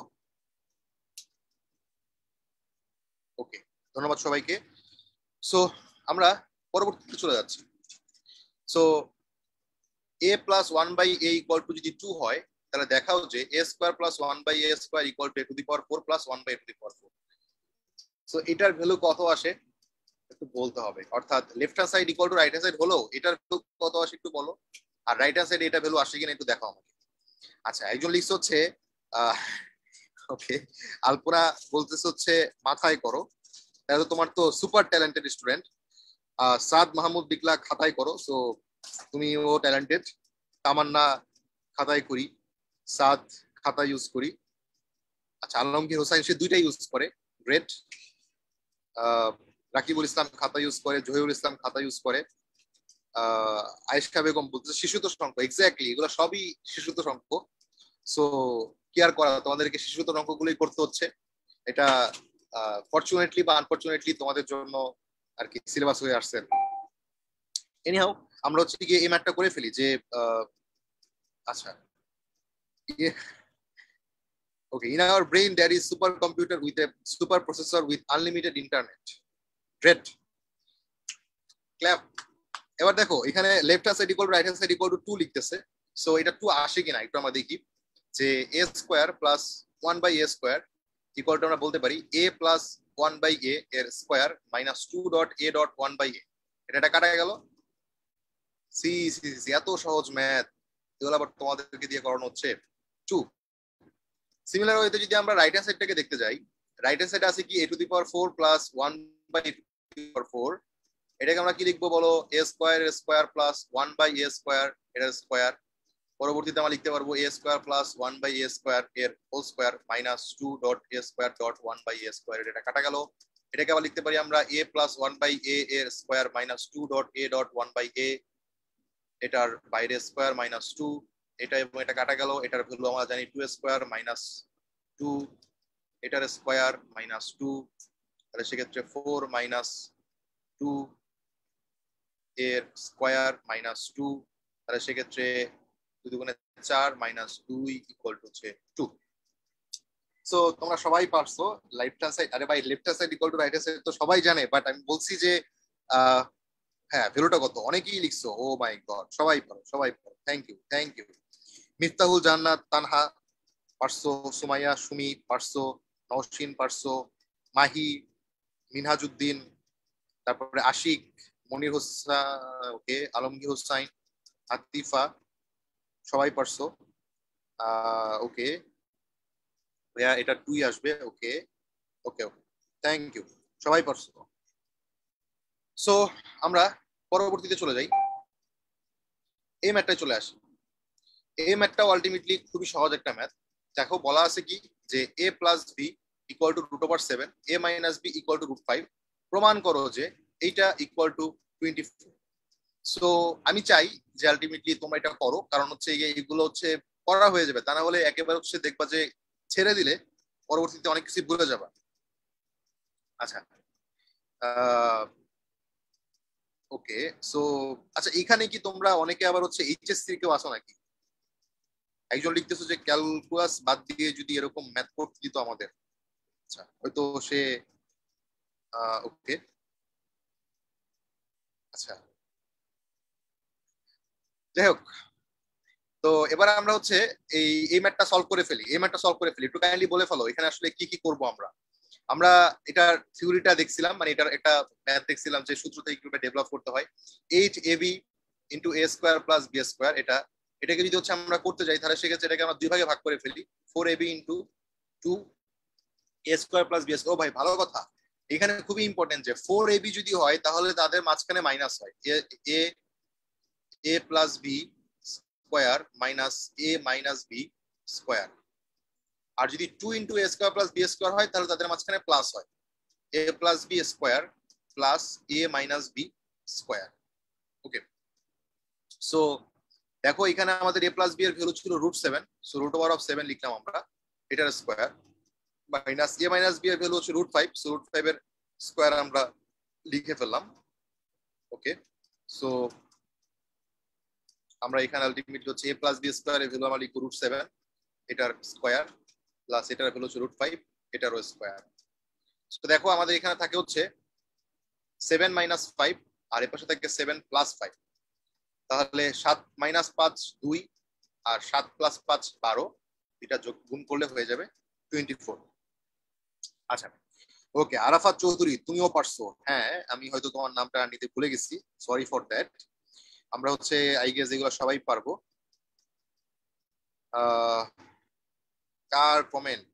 ওকে, ধন্যবাদ সবাইকে। সো আমরা পরবর্তীতে চলে যাচ্ছি। So a plus 1/a equal to যদি 2 হয়, তাহলে দেখাও যে a square plus 1/a square equal to a to the power 4 plus 1/a to the power 4। So এটার ভ্যালু কত আসে একটু বলতে হবে, অর্থাৎ left hand side equal to right hand side হলো, এটার ভ্যালু কত আসে একটু বলো, আর রাইট হ্যান্ড সাইড এটা ভ্যালু আসে কিনা একটু দেখাও আমাকে। আচ্ছা, একজন লিখছে হচ্ছে ওকে, আলপনা বলতেছে হচ্ছে মাথায় করো, তাহলে তোমার তো super talented student. Saad Mahmud লিখলা খাতায় করো, সো তুমিও ট্যালেন্টেড। তামান্না খাতায় করি, সাদ খাতা ইউজ করি। আচ্ছা, আলমগীর হোসাইন সে দুইটাই ইউজ করে, গ্রেট। রাকিবুল ইসলাম খাতা ইউজ করে, জহিরুল ইসলাম খাতা ইউজ করে। আয়েশা বেগম বলতেছে শিশুত সংখ্যা, এক্স্যাক্টলি এগুলো সবই শিশুত সংখ্য। সো কি আর করা, তোমাদেরকে শিশুত অঙ্কগুলোই করতে হচ্ছে। এটা ফরচুনেটলি বা আনফরচুনেটলি তোমাদের জন্য আর কি সিলেবাস হয়ে আসছে। এনিহাও আমরা হচ্ছে গিয়ে এই ম্যাথটা করে ফেলি যে আচ্ছা, Okay, in our brain there is supercomputer with a super processor with unlimited internet. Great. Clap. এবার দেখো এখানে left hand side equal to right hand side equal to 2 লিখতেছে। সো এটা 2 আসে কিনা একটু আমরা দেখি যে a square plus 1 by a square equal to আমরা বলতে পারি a প্লাস 1 বাই a এর square minus 2 dot a dot 1 by a। এটা কাটা গেল। সি সি সি, এত সহজ ম্যাথ, এগুলো আবার তোমাদেরকে দিয়ে করানো হচ্ছে। 2 সিমিলার ওয়েতে যদি আমরা রাইট হ্যান্ড সাইডটাকে দেখতে যাই, রাইট হ্যান্ড সাইডে আছে কি a to the power 4 plus 1 by a to the power 4। এটাকে আমরা কি লিখবো বলো, a স্কয়ার এর square plus 1 by a square এর স্কয়ার। পরবর্তীতে আমরা লিখতে পারবো a square plus 1 by a square এর whole square minus 2 dot a square dot 1 by a square. এটা কাটা গেল। এটাকে আবার লিখতে পারি আমরা a প্লাস 1 বাই a এর square minus 2 dot a dot 1 by a, এটার বাইরে স্কয়ার মাইনাস 2, এটা এবং এটা কাটা গেল। এটার ভ্যালু আমরা জানি 2 স্কয়ার মাইনাস 2, এটার স্কয়ার মাইনাস 2, তাহলে সেক্ষেত্রে 4 মাইনাস 2 এর স্কয়ার মাইনাস 2, তাহলে সেক্ষেত্রে 2 দুগুণে 4 মাইনাস 2 ইকুয়াল টু হচ্ছে 2। সো তোমরা সবাই পারছো লেফট হ্যান্ড সাইড, আরে ভাই left hand side equal to right hand side তো সবাই জানে, বাট আমি বলছি যে হ্যাঁ ভ্যালুটা কত, অনেকেই লিখছো। ও মাই গড, সবাই পারো, সবাই পারো। Thank you, thank you. Miftahul Jannat Tanha পারছো, সুমাইয়া সুমি পারছো, নওশিন পারছো, মাহি, মিনহাজউদ্দিন, তারপরে আশিক, মনির হোসেন, ওকে, আলমগীর হোসাইন, আতিফা, সবাই পারছো। ওকে ভাইয়া এটা 2 আসবে। ওকে ওকে ওকে, থ্যাংক ইউ, সবাই পারছো। সো আমরা পরবর্তীতে চলে যাই, এই ম্যাথটায় চলে আসি। এই ম্যাথটাও আলটিমেটলি খুবই সহজ একটা ম্যাথ। দেখো বলা আছে কি যে a plus B equal to root over 7, a minus B equal to root 5, প্রমাণ করো যে এইটা ইকুয়াল টু 24। সো আমি চাই যে আলটিমেটলি তোমরা এটা করো, কারণ হচ্ছে এগুলো হচ্ছে করা হয়ে যাবে, তা না হলে একেবারে হচ্ছে দেখবা যে ছেড়ে দিলে পরবর্তীতে অনেক কিছু ভুলে যাবা। আচ্ছা ওকে, সো আচ্ছা এখানে কি তোমরা অনেকে আবার হচ্ছে এইচএসসি কেউ আসো নাকি? একজন লিখতেছো যে ক্যালকুলাস বাদ দিয়ে যদি এরকম ম্যাথ করতে দিত আমাদের। আচ্ছা হয়তো সে ওকে, আচ্ছা যাই হোক। তো এবার আমরা হচ্ছে এই ম্যাথটা সলভ করে ফেলি, এই ম্যাথটা সলভ করে ফেলি। একটু কাইন্ডলি বলে ফেলো এখানে আসলে কি কি করব আমরা। আমরা এটার থিওরিটা দেখছিলাম, মানে এটার একটা ম্যাথ দেখছিলাম যে সূত্রটা কিভাবে ডেভেলপ করতে হয়। Eight a b into A square plus B square, এটাকে যদি হচ্ছে আমরা করতে যাই তাহলে সেক্ষেত্রে এটাকে আমরা 2 ভাগে ভাগ করে ফেলি, 4ab ইন্টু 2 এ স্কোয়ার প্লাস বি স্কোয়ার। ও ভাই ভালো কথা, এখানে খুবই ইম্পর্টেন্ট যে 4ab যদি হয় তাহলে তাদের মাঝখানে মাইনাস হয়, A A plus B square minus A minus B square. আর যদি 2 ইন্টু এ স্কোয়ার প্লাস বি স্কোয়ার হয় তাহলে তাদের মাঝখানে প্লাস হয়, A plus B square plus A minus B square. Okay, so দেখো এখানে আমাদের এ প্লাস বি এর ভ্যালু ছিল root 7, so root over of 7 লিখলাম আমরা, এটার স্কোয়ার মাইনাস এ মাইনাস বি এর ভ্যালু হচ্ছে রুট 5, সো রুট 5 এর স্কোয়ার আমরা লিখে ফেললাম। ওকে, সো আমরা এখানে আলটিমেটলি হচ্ছে এ প্লাস বি স্কোয়ার এর ভ্যালু আমরা লিখব রুট 7, এটার স্কোয়ার প্লাস এটার ভ্যালু হচ্ছে রুট 5, এটারও স্কোয়ার। তো দেখো আমাদের এখানে থাকে হচ্ছে 7 মাইনাস 5 আর এর পাশে থাকে 7 প্লাস 5, তাহলে 7 মাইনাস 5 2 আর 7 প্লাস 5 12, এটা যোগ গুণ করলে হয়ে যাবে 24। আচ্ছা ওকে, আরাফাত চৌধুরী তুমিও পারছো। হ্যাঁ আমি হয়তো তোমার নামটা নিতে ভুলে গেছি, সরি ফর দ্যাট। আমরা হচ্ছে আই গেস এগুলো সবাই পারবো। কার কমেন্ট,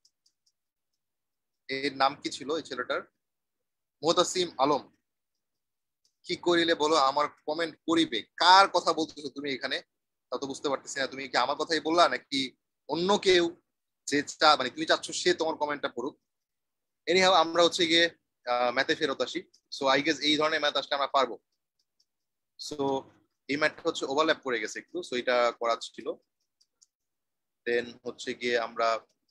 এর নাম কি ছিল এই ছেলেটার? মোতাসিম আলম, কি করিলে বলো আমার কমেন্ট করিবে, কার কথা বলতেছো তুমি এখানে? তা তো বুঝতে পারতেছি না, তুমি কি আমার কথাই বললা নাকি অন্য কেউ যে মানে তুমি চাচ্ছ সে তোমার কমেন্টটা পড়ুক? এনিহাও আমরা হচ্ছে গিয়ে ম্যাথে ফেরত আসি। সো আই গেস এই ধরনের ম্যাথ আসলে আমরা পারবো। সো এই ম্যাথটা হচ্ছে ওভারল্যাপ করে গেছে একটু, সো এটা করা ছিল। দেন হচ্ছে গিয়ে আমরা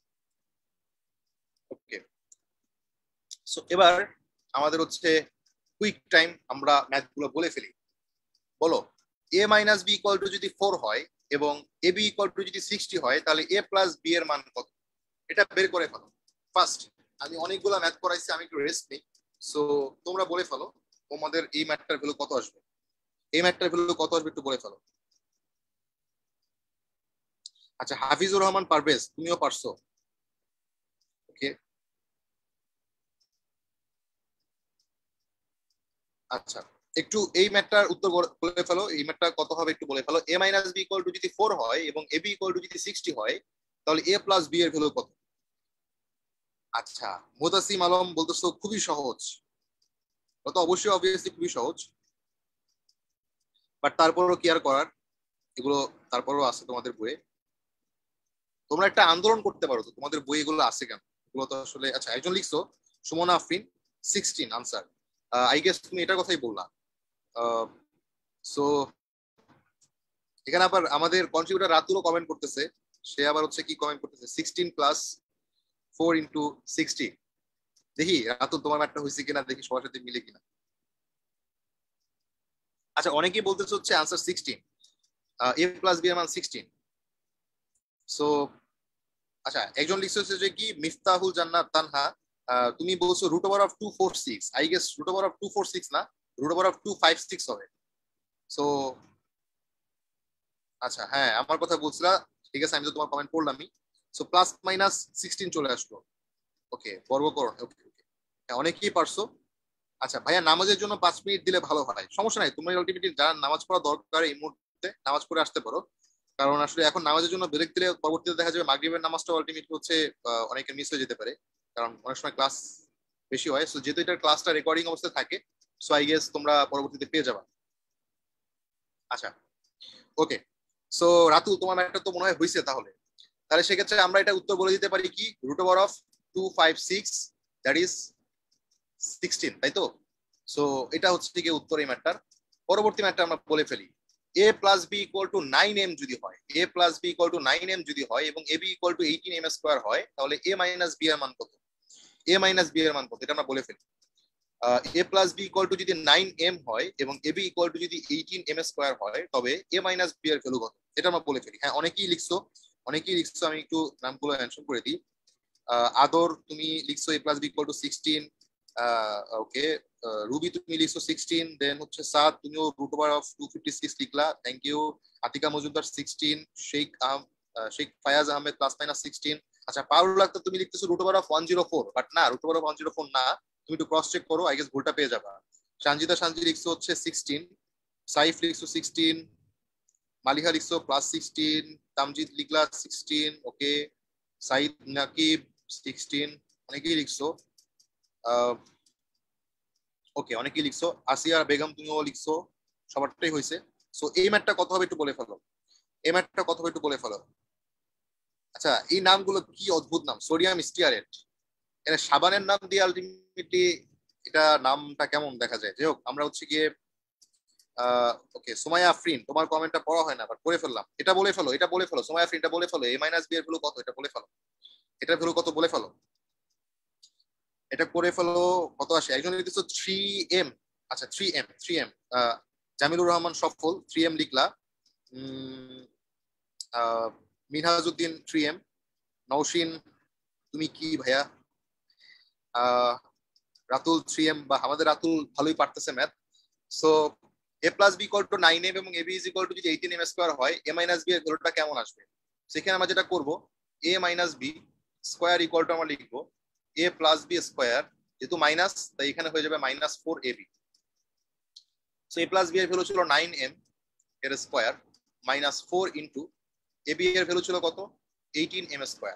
ওকে, সো এবার আমাদের হচ্ছে কুইক টাইম, আমরা ম্যাথ গুলো বলে ফেলি। বলো A minus B equal to যদি 4 হয় এবং এ বি ইকুয়াল টু যদি 60 হয় তাহলে এ প্লাস বি এর মান কত? এটা বের করে ফেলো ফার্স্ট। আমি অনেকগুলা ম্যাথ করাইছি, আমি একটু রেস্ট নেই। সো তোমরা বলে ফেলো তোমাদের এই ম্যাথটার ভ্যালু কত আসবে, এই ম্যাথটার ভ্যালু কত আসবে একটু বলে ফেলো। আচ্ছা, হাফিজুর রহমান পারভেজ, তুমিও পারছো? ওকে, আচ্ছা, একটু এই ম্যাথটার উত্তর বলে ফেলো। এই ম্যাথটা কত হবে একটু বলে ফেলো। a minus B equal to যদি 4 হয় এবং এ বি ইকুয়াল টু যদি 60 হয়, তাহলে a প্লাস বি এর ভ্যালু কত? আচ্ছা, মুতাসিম আলম বলতেছো খুবই সহজ। তো অবশ্যই অবভিয়াসলি খুবই সহজ, বাট তারপরও কি আর করার, এগুলো তারপরও আছে তোমাদের বইয়ে। তোমরা একটা আন্দোলন করতে পারো, তো তোমাদের বই এগুলো আছে কেন এগুলো তো আসলে। আচ্ছা, একজন লিখছো Sumona Afrin 16 answer. I guess তুমি এটার কথাই বললা। সো এখানে আবার আমাদের কন্ট্রিবিউটার রাতুলও কমেন্ট করতেছে। সে আবার হচ্ছে কি কমেন্ট করতেছে, 16 প্লাস 4 into 60। দেখি রাতুল তোমার ম্যাথটা হয়েছে কিনা, দেখি সবার সাথে মিলে কিনা। আচ্ছা, অনেকেই বলতেছে হচ্ছে আনসার 16, এ প্লাস বি এর মান 16। সো আচ্ছা, একজন লিখছে হচ্ছে যে কি মিফতাহুল জান্নাত তানহা, তুমি বলছো root over of 246। I guess root over of 246 না, রুট ওভার অফ 256 হবে। সো আচ্ছা, হ্যাঁ আমার কথা বলছিলা, ঠিক আছে, আমি তো তোমার কমেন্ট পড়লামই। সো প্লাস মাইনাস 16 চলে আসলো। ওকে, বর্গকরণ, ওকে ওকে, অনেকেই পারছো। আচ্ছা ভাইয়া, নামাজের জন্য 5 মিনিট দিলে ভালো হয়, সমস্যা নাই। তুমি আলটিমেটলি যারা নামাজ পড়া দরকার এই মুহূর্তে নামাজ পড়ে আসতে পারো। কারণ আসলে এখন নামাজের জন্য ব্রেক দিলে পরবর্তীতে দেখা যাবে মাগরিবের নামাজটা আলটিমেটলি হচ্ছে অনেকের মিস হয়ে যেতে পারে, কারণ অনেক সময় ক্লাস বেশি হয়। সো যেহেতু এটার ক্লাসটা রেকর্ডিং অবস্থায় থাকে, সো আই গেস তোমরা পরবর্তীতে পেয়ে যাবা। আচ্ছা, ওকে। সো রাতু, তোমার ম্যাথটা তো মনে হয় হয়েছে। তাহলে তাহলে সেক্ষেত্রে আমরা এটা উত্তর বলে দিতে পারি কি, root over of 256, that is 16, তাই তো? সো এটা হচ্ছে কি উত্তর এই ম্যাথটার। পরবর্তী ম্যাথটা আমরা বলে ফেলি। a plus B equal to 9m যদি হয়, a plus B equal to 9m যদি হয় এবং ab equal two 18m square হয়, তাহলে a মাইনাস বি এর মান কত? a মাইনাস বি এর মান কত এটা আমরা বলে ফেলি। a plus B equal to যদি 9m হয় এবং ab ইকুয়াল টু যদি 18m স্কয়ার হয়, তবে a মাইনাস বি এর ভ্যালু কত এটা আমরা বলে ফেলি। হ্যাঁ, অনেকেই লিখছো, অনেকেই লিখছো, আমি একটু নামগুলো মেনশন করে দিই। আদর, তুমি লিখছো a plus B equal to 16। Okay, Ruby তুমি লিখছো 16। দেন হচ্ছে সাদ, তুমিও রুট ওভার অফ 256 লিখলা, thank you. Atika Majumdar 16। Sheikh Fayaz Ahmed plus minus 16। আচ্ছা, পাউল আক্তার তুমি লিখতেছো রুট ওভার অফ 104, বাট না, রুট ওভার অফ 104 না, তুমি একটু ক্রস চেক করো, আই গেস ভুলটা পেয়ে যাবা। সঞ্জিতা সানজি লিখছো হচ্ছে 16। সাইফ লিখছো 16। মালিহা লিখছো প্লাস 16। তামজিদ লিখলা 16। ওকে, সাইদ নাকিব 16। অনেকেই লিখছো। ওকে, অনেকেই লিখছো। আসিয়া বেগম তুমিও লিখছো, সবারটাই হয়েছে। সো এই ম্যাটটা কত হবে একটু বলে ফেলো, এই ম্যাটটা কত হবে একটু বলে ফেলো। আচ্ছা, এই নামগুলো কি অদ্ভুত নাম, সোডিয়াম স্টিয়ারেট, এটা সাবানের নাম দিয়ে আলটিমেটলি এটা নামটা কেমন দেখা যায়। যাই হোক, আমরা হচ্ছে গিয়ে ওকে, সুমাইয়া আফরিন, তোমার কমেন্টটা পড়া হয় না বাট পড়ে ফেললাম। এটা বলে ফেলো, এটা বলে ফেলো, সুমাইয়া আফরিন, এটা বলে ফেলো, এ মাইনাস বি এর ভ্যালু কত এটা বলে ফেলো, এটার ভ্যালু কত বলে ফেলো, এটা করে ফেলো। কত আসে, একজন লিখতেছো 3m। আচ্ছা, 3m জামিলুর রহমান সফল 3m লিখলা। উম, মিনহাজউদ্দিন 3m। নওশিন, তুমি কি ভাইয়া? আহ, রাতুল 3m, বা আমাদের রাতুল ভালোই পারতেছে math. So A plus B equal to 9m এবং এবি ইজ ইকুয়াল টু যদি 18m স্কোয়ার হয়, এ মাইনাস বি এর ভ্যালুটা কেমন আসবে? সেখানে আমরা যেটা করব, A minus B square equal to আমরা লিখবো এ প্লাস বি স্কোয়ার, যেহেতু মাইনাস তাই এখানে হয়ে যাবে -4ab। সো এ প্লাস বি এর ভ্যালু ছিল 9m এর স্কোয়ার -4 ইন্টু এ বি এর ভ্যালু ছিল কত, 18m স্কোয়ার।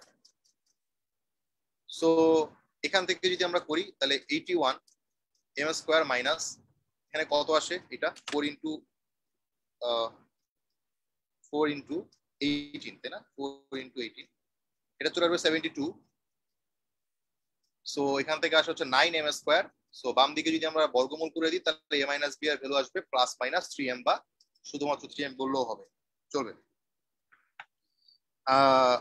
সো এখান থেকে যদি আমরা করি তাহলে 81m স্কোয়ার মাইনাস এখানে কত আসে, এটা 4 ইন্টু 18, তাই না? 4 ইন্টু 18, এটা চলে আসবে 72। সো এখান থেকে আসে হচ্ছে 9m স্কোয়ার। সো বাম দিকে যদি আমরা বর্গমূল করে দিই, তাহলে a মাইনাস বি এর ভ্যালু আসবে প্লাস মাইনাস 3m, বা শুধুমাত্র 3m বললেও হবে, চলবে। আহ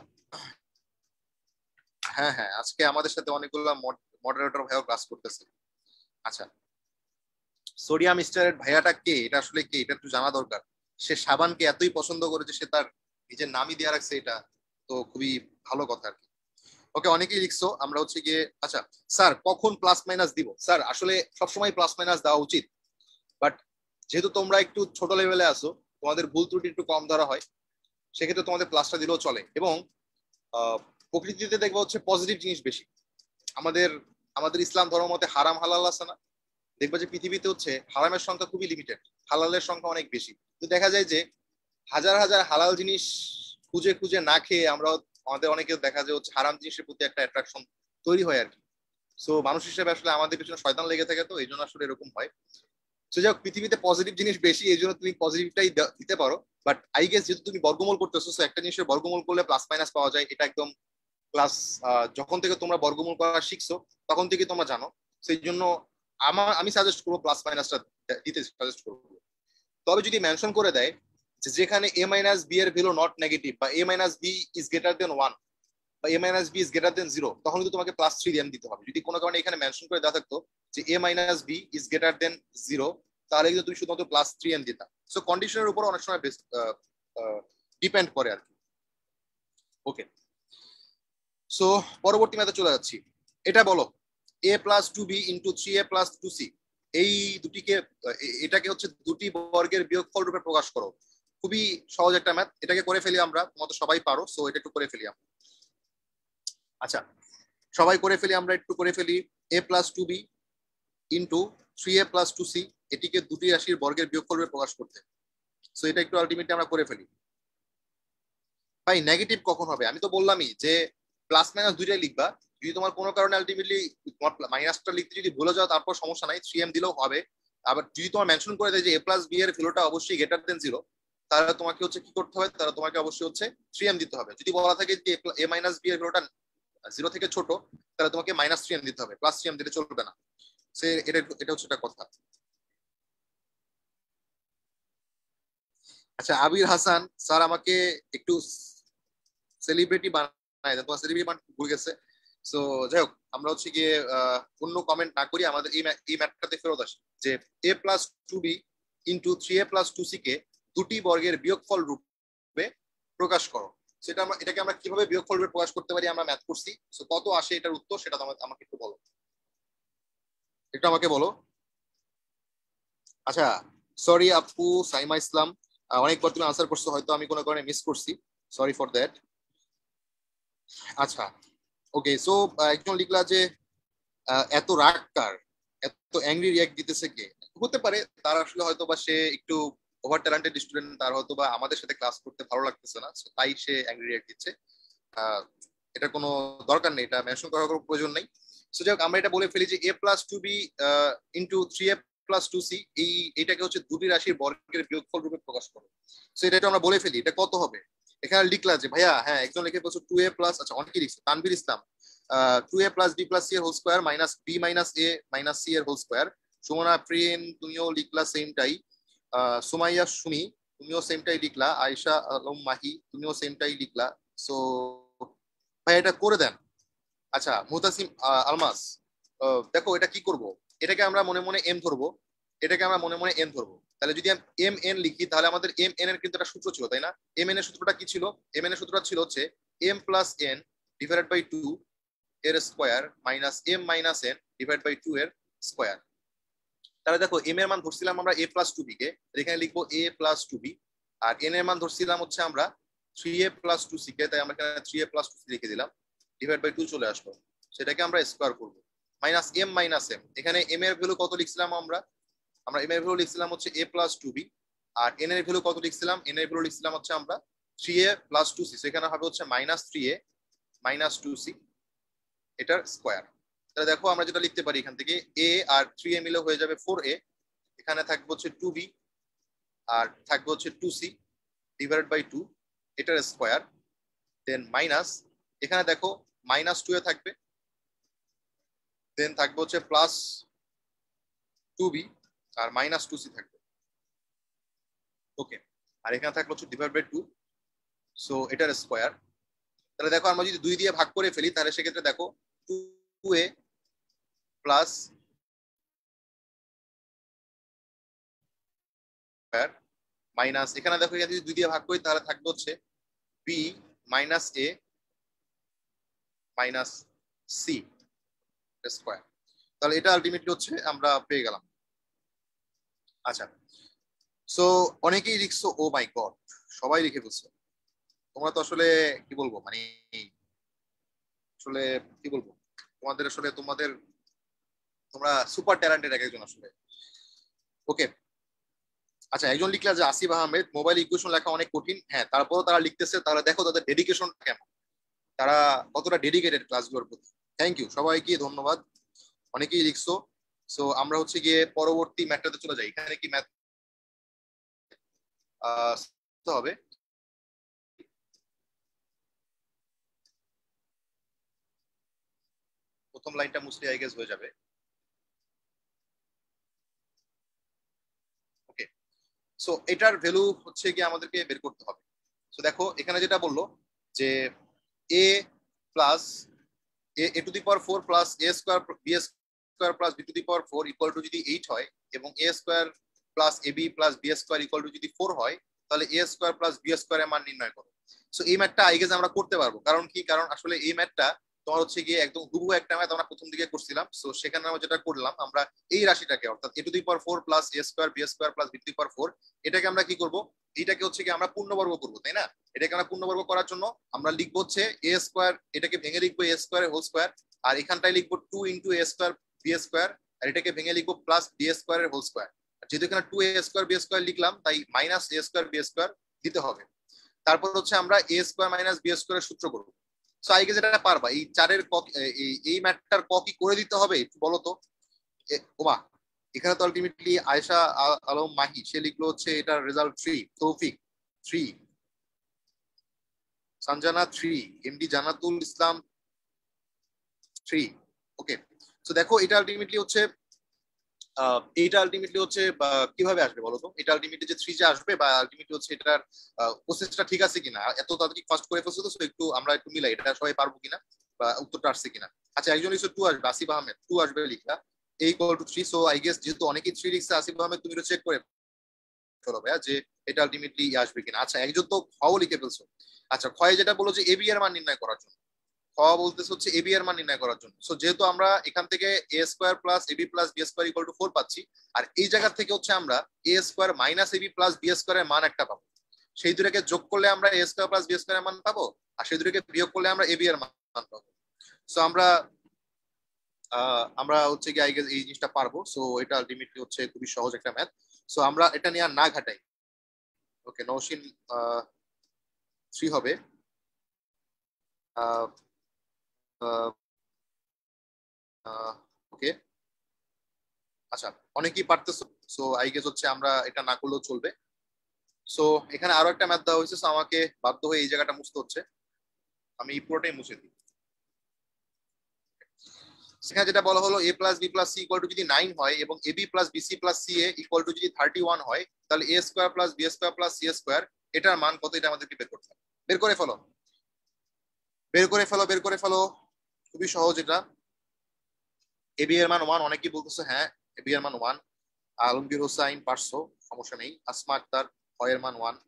হ্যাঁ হ্যাঁ, আজকে আমাদের সাথে অনেকগুলো মডারেটর ভাইও ক্লাস করতেছে। আচ্ছা, সোডিয়াম স্টারেট ভাইয়াটা কে, এটা আসলে কে, এটা একটু জানা দরকার। সে সাবানকে এতই পছন্দ করে যে সে তার নিজের নামই দিয়ে রাখছে, এটা তো খুবই ভালো কথা আর কি। ওকে, অনেকেই লিখছো। আমরা হচ্ছে গিয়ে, আচ্ছা স্যার কখন প্লাস মাইনাস দিব? স্যার আসলে সবসময় প্লাস মাইনাস দেওয়া উচিত, বাট যেহেতু তোমরা একটু ছোট লেভেলে আসো, তোমাদের ভুল ত্রুটি একটু কম ধরা হয়, সেক্ষেত্রে তোমাদের প্লাসটা দিলেও চলে। এবং প্রকৃতিতে দেখবো হচ্ছে পজিটিভ জিনিস বেশি। আমাদের আমাদের ইসলাম ধর্ম মতে হারাম হালাল আছে না, দেখবা যে পৃথিবীতে হচ্ছে হারামের সংখ্যা খুবই লিমিটেড, হালালের সংখ্যা অনেক বেশি। তো দেখা যায় যে হাজার হাজার হালাল জিনিস খুঁজে খুঁজে না খেয়ে আমরা, আমাদের অনেকে দেখা যায় হচ্ছে হারাম জিনিসের প্রতি একটা অ্যাট্রাকশন তৈরি হয় আর কি। সো মানুষ হিসেবে আসলে আমাদের পিছনে শয়তান লেগে থাকে, তো এই জন্য আসলে এরকম হয়। সো যাই হোক, পৃথিবীতে পজিটিভ জিনিস বেশি, এই জন্য তুমি পজিটিভটাই দিতে পারো। বাট আই গেস যেহেতু তুমি বর্গমূল করতেছো, সো একটা জিনিসের বর্গমূল করলে প্লাস মাইনাস পাওয়া যায়, এটা একদম ক্লাস যখন থেকে তোমরা বর্গমূল করা শিখছো তখন থেকে তোমরা জানো। সেই জন্য আমি সাজেস্ট করবো প্লাস মাইনাসটা দিতে সাজেস্ট করবো। তবে যদি মেনশন করে দেয় যে যেখানে a মাইনাস বি এর ভ্যালু নট নেগেটিভ, বা a minus B is greater than 1, বা a minus B is greater than 0, তখন কিন্তু তোমাকে প্লাস 3 দিয়ে দিতে হবে। যদি কোনো কারণে এখানে মেনশন করে দেওয়া থাকতো যে a minus B is greater than 0, তাহলে কিন্তু তুমি শুধুমাত্র প্লাস 3 এন দিতা। সো কন্ডিশনের উপর অনেক সময় বেস্ট ডিপেন্ড করে আর কি। ওকে, সো পরবর্তী ম্যাথে চলে যাচ্ছি। এটা বলো, a plus two B into 3a plus 2c, এই দুটিকে এটাকে হচ্ছে দুটি বর্গের বিয়োগফল রূপে প্রকাশ করো। খুবই সহজ একটা ম্যাথ, এটাকে করে ফেলি আমরা, তোমার তো সবাই পারো, সো এটা একটু করে ফেলি আমরা। আচ্ছা, সবাই করে ফেলি, আমরা একটু করে ফেলি। a plus two B into 3a plus 2c, এটিকে দুটি রাশির বর্গের বিয়োগফল রূপে প্রকাশ করতে। সো এটা একটু আলটিমেটলি আমরা করে ফেলি। ভাই নেগেটিভ কখন হবে? আমি তো বললামই যে প্লাস মাইনাস দুইটাই লিখবা। যদি তোমার কোনো কারণে আলটিমেটলি তোমার মাইনাসটা লিখতে যদি ভুলে যাও, তারপর সমস্যা নাই, 3m দিলেও হবে। আবার যদি তোমার মেনশন করে দেয় যে a প্লাস বি এর ভ্যালুটা অবশ্যই গ্রেটার দেন 0, তাহলে তোমাকে হচ্ছে কি করতে হবে? তাহলে তোমাকে অবশ্যই হচ্ছে 3m দিতে হবে। যদি বলা থাকে যে a মাইনাস বি এর ভ্যালুটা 0 থেকে ছোট, তাহলে তোমাকে মাইনাস 3m দিতে হবে, প্লাস 3m দিলে চলবে না। সে এটা এটা হচ্ছে একটা কথা। আচ্ছা, আবির হাসান স্যার আমাকে একটু সেলিব্রিটি বানায় দেন, তোমার সেলিব্রিটি ভুল গেছে। সো যাই হোক, আমরা হচ্ছে গিয়ে অন্য কমেন্ট না করি, আমাদের এই ম্যাথটাতে ফেরত আসি যে a plus two B into 3a plus 2c কে দুটি বর্গের বিয়োগফল রূপে প্রকাশ করো। সেটা আমরা, এটাকে আমরা কিভাবে বিয়োগফল রূপে প্রকাশ করতে পারি আমরা ম্যাথ করছি। সো কত আসে এটার উত্তর, সেটা আমাকে একটু বলো, একটু আমাকে বলো। আচ্ছা, সরি আপু সাইমা ইসলাম, অনেকবার তুমি আনসার করছো, হয়তো আমি কোনো কারণে মিস করছি, সরি ফর দ্যাট। আচ্ছা, ওকে, সো একজন লিখলা যে এত রাগ কার, এত অ্যাংরি রিয়াক্ট দিতেছে কে? হতে পারে তার আসলে হয়তো বা সে একটু ওভার ট্যালেন্টেড স্টুডেন্ট, তার হয়তো বা আমাদের সাথে ক্লাস করতে ভালো লাগতেছে না, so তাই সে অ্যাংরি রিয়াক্ট দিচ্ছে। আহ, এটা কোনো দরকার নেই, এটা মেনশন করার কোনো প্রয়োজন নেই। সো যাই হোক, আমরা এটা বলে ফেলি যে a plus two B into 3a plus 2c, এইটাকে হচ্ছে দুটি রাশির বর্গের বিয়োগফল রূপে প্রকাশ করো। সো এটা আমরা বলে ফেলি, এটা কত হবে? এখানে লিখলা যে ভাইয়া, হ্যাঁ একজন লিখে বলছো 2a প্লাস, আচ্ছা অনেকে লিখছে, Tanvir Islam 2a plus B plus C এর whole square minus B minus এ মাইনাস সি এর হোল স্কোয়ার। সুমনা প্রিন তুমিও লিখলা সেমটাই। সুমাইয়া সুমি তুমিও সেমটাই লিখলা। আয়েশা আলম মাহি তুমিও সেমটাই লিখলা। সো ভাই এটা করে দেন। আচ্ছা মুতাসিম আলমাস, দেখো এটা কি করব, এটাকে আমরা মনে মনে এম ধরবো, এটাকে আমরা মনে মনে এন ধরবো। তাহলে যদি আমি এম এন লিখি, তাহলে আমাদের এম এন এর কিন্তু একটা সূত্র ছিল, তাই না? এম এন এর সূত্রটা কি ছিল? এম এন এর সূত্রটা ছিল হচ্ছে M plus N divided by 2 এর square minus M minus N divide by 2 এর স্কোয়ার। তাহলে দেখো এম এর মান ধরছিলাম আমরা এ প্লাস টু বি কে, এখানে লিখবো এ প্লাস টু বি। আর এন এর মান ধরছিলাম হচ্ছে আমরা 3a প্লাস 2c কে, তাই আমরা এখানে 3a প্লাস 2c লিখে দিলাম, ডিভাইড বাই 2 চলে আসলো। সেটাকে আমরা স্কোয়ার করবো, মাইনাস এম মাইনাস এম। এখানে এম এর ভ্যালু কত লিখছিলাম আমরা? আমরা এম এর ভ্যালু লিখছিলাম হচ্ছে a প্লাস টু বি। আর এন এর ভ্যালু কত লিখছিলাম? এন এর ভ্যালু লিখছিলাম হচ্ছে আমরা 3a প্লাস 2c, সেখানে হবে হচ্ছে মাইনাস 3a মাইনাস 2c, এটার স্কোয়ার। তাহলে দেখো আমরা যেটা লিখতে পারি এখান থেকে, a আর 3a মিলে হয়ে যাবে 4a, এখানে থাকবে হচ্ছে 2b, আর থাকবে হচ্ছে 2c ডিভাইডেড বাই 2, এটার স্কোয়ার। দেন মাইনাস, এখানে দেখো মাইনাস 2a থাকবে, দেন থাকবে হচ্ছে প্লাস 2b, আর মাইনাস 2c থাকবে। ওকে, আর এখানে থাকবে হচ্ছে ডিভাইড বাই 2, সো এটার স্কোয়ার। তাহলে দেখো আমরা যদি 2 দিয়ে ভাগ করে ফেলি, তাহলে সেক্ষেত্রে দেখো 2a প্লাস মাইনাস, এখানে দেখো যদি 2 দিয়ে ভাগ করি তাহলে থাকবে হচ্ছে বি মাইনাস এ মাইনাস সি স্কোয়ার। তাহলে এটা আলটিমেটলি হচ্ছে আমরা পেয়ে গেলাম। আচ্ছা, সো অনেকেই লিখছো, ও মাই গড, সবাই লিখে ফেলছো। তোমরা তো আসলে কি বলবো, মানে আসলে কি বলবো, তোমাদের আসলে তোমরা সুপার ট্যালেন্টেড এক একজন আসলে। ওকে, আচ্ছা, একজন লিখলা যে আসিফ আহমেদ, মোবাইল ইকুয়েশন লেখা অনেক কঠিন। হ্যাঁ, তারপরও তারা লিখতেছে, তাহলে দেখো তাদের ডেডিকেশন কেমন, তারা কতটা ডেডিকেটেড ক্লাসগুলোর প্রতি। থ্যাংক ইউ সবাইকে, ধন্যবাদ, অনেকেই লিখছো। সো আমরা হচ্ছে গিয়ে পরবর্তী ম্যাথটাতে চলে যাই। এখানে কি ম্যাথ হবে? প্রথম লাইনটা মুসলি আই গেস হয়ে যাবে। ওকে, সো এটার ভ্যালু হচ্ছে গিয়ে আমাদেরকে বের করতে হবে। সো দেখো এখানে যেটা বললো যে A plus A to the power 4 plus A square B square plus B to the power 4 equal to যদি 8 হয়, এবং A square plus A B plus B square equal to যদি 4 হয়, তাহলে এ স্কোয়ার প্লাস বি স্কোয়ারের মান নির্ণয় করো। সো এই ম্যাথটা আই গেস আমরা করতে পারবো। কারণ কি, কারণ আসলে এই ম্যাথটা তোমার হচ্ছে গিয়ে একদম হুবহু একটা ম্যাথ আমরা প্রথম দিকে করছিলাম। সো সেখানে আমরা যেটা করলাম, আমরা এই রাশিটাকে অর্থাৎ A to the power 4 plus A square B square plus B to the power 4, এটাকে আমরা কি করব, এইটাকে হচ্ছে কি আমরা পূর্ণবর্গ করবো, তাই না? এটাকে আমরা পূর্ণবর্গ করার জন্য আমরা লিখবো হচ্ছে এ স্কোয়ার, এটাকে ভেঙে লিখবো এ স্কোয়ার হোল স্কোয়ার, আর এখানটায় লিখবো 2 ইন্টু এ স্কোয়ার বি স্কোয়ার, আর এটাকে ভেঙে লিখবো প্লাস বি স্কোয়ারের হোল স্কোয়ার। যেহেতু এখানে 2 এ স্কোয়ার বি স্কোয়ার লিখলাম, তাই মাইনাস এ স্কোয়ার বি স্কোয়ার দিতে হবে। তারপর হচ্ছে আমরা এ স্কোয়ার মাইনাস বি স্কোয়ারের সূত্র করবো। সো আই গেস এটা পারবা। এই চারের ক, এই ম্যাথটার ক কি করে দিতে হবে একটু বলো তো। ওমা, এখানে তো আলটিমেটলি আয়েশা আলম মাহি সে লিখলো হচ্ছে এটার result 3, Toufiq 3, Sanjana 3, MD Jannatul Islam 3। Okay, so দেখো এটা আলটিমেটলি হচ্ছে এইটা আলটিমেটলি হচ্ছে কিভাবে আসবে বলো তো। এটা আলটিমেটলি যে 3 যে আসবে, বা আলটিমেটলি হচ্ছে এটার প্রসেসটা ঠিক আছে কিনা, এত তাড়াতাড়ি ফার্স্ট করে ফেলছো তো, একটু আমরা একটু মিলাই এটা সবাই পারবো কিনা, বা উত্তরটা আসছে কিনা। আচ্ছা, একজন লিখছে 2 আসবে, আসিফ আহমেদ 2 আসবে লিখলা, এই equal to 3। So I guess যেহেতু অনেকেই 3 লিখছে, আসিফ আহমেদ তুমি চেক করে ফেলো ভাইয়া যে এটা আলটিমেটলি আসবে কিনা। আচ্ছা, একজন তো খও লিখে ফেলছো। আচ্ছা, ক্ষয়ে যেটা বলো যে এবি এর মান নির্ণয় করার জন্য, খ বলতেছে হচ্ছে এবি এর মান নির্ণয় করার জন্য। সো যেহেতু আমরা এখান থেকে A square plus AB plus B square equal to 4 পাচ্ছি, আর এই জায়গা থেকে হচ্ছে আমরা এ square minus AB plus B স্কোয়ারের মান একটা পাবো। সেই দুটাকে যোগ করলে আমরা এ স্কোয়ার প্লাস বি স্কোয়ারের মান পাবো, আর সেই দুটাকে বিয়োগ করলে আমরা এবি এর মান পাবো। সো আমরা হচ্ছে কি আই গেস এই জিনিসটা পারবো। সো এটা আলটিমেটলি হচ্ছে খুবই সহজ একটা ম্যাথ। সো আমরা এটা নিয়ে আর না ঘাটাই। ওকে, নৌশিন 3 হবে। ওকে, আচ্ছা, অনেকেই পারতেছো। সো আই গেস হচ্ছে আমরা এটা না করলেও চলবে। সো এখানে আরো একটা ম্যাথ দেওয়া হয়েছে, সো আমাকে বাধ্য হয়ে এই জায়গাটা মুছতে হচ্ছে। আমি এই পুরোটাই মুছে দিই। সেখানে যেটা বলা হলো A plus B plus C equal to যদি 9 হয়, এবং A B plus BC plus C A equal to যদি 31 হয়, তাহলে A square plus B square plus C square এটার মান কত, এটা আমাদেরকে বের করতে হবে। বের করে ফেলো, বের করে ফেলো, বের করে ফেলো, খুবই সহজ এটা। এ বি এর মান 1, অনেকেই বলতেছে হ্যাঁ এ বি এর মান 1। আলমগীর হোসাইন পারছো, সমস্যা নেই। আসমা আক্তার, এর মান 1।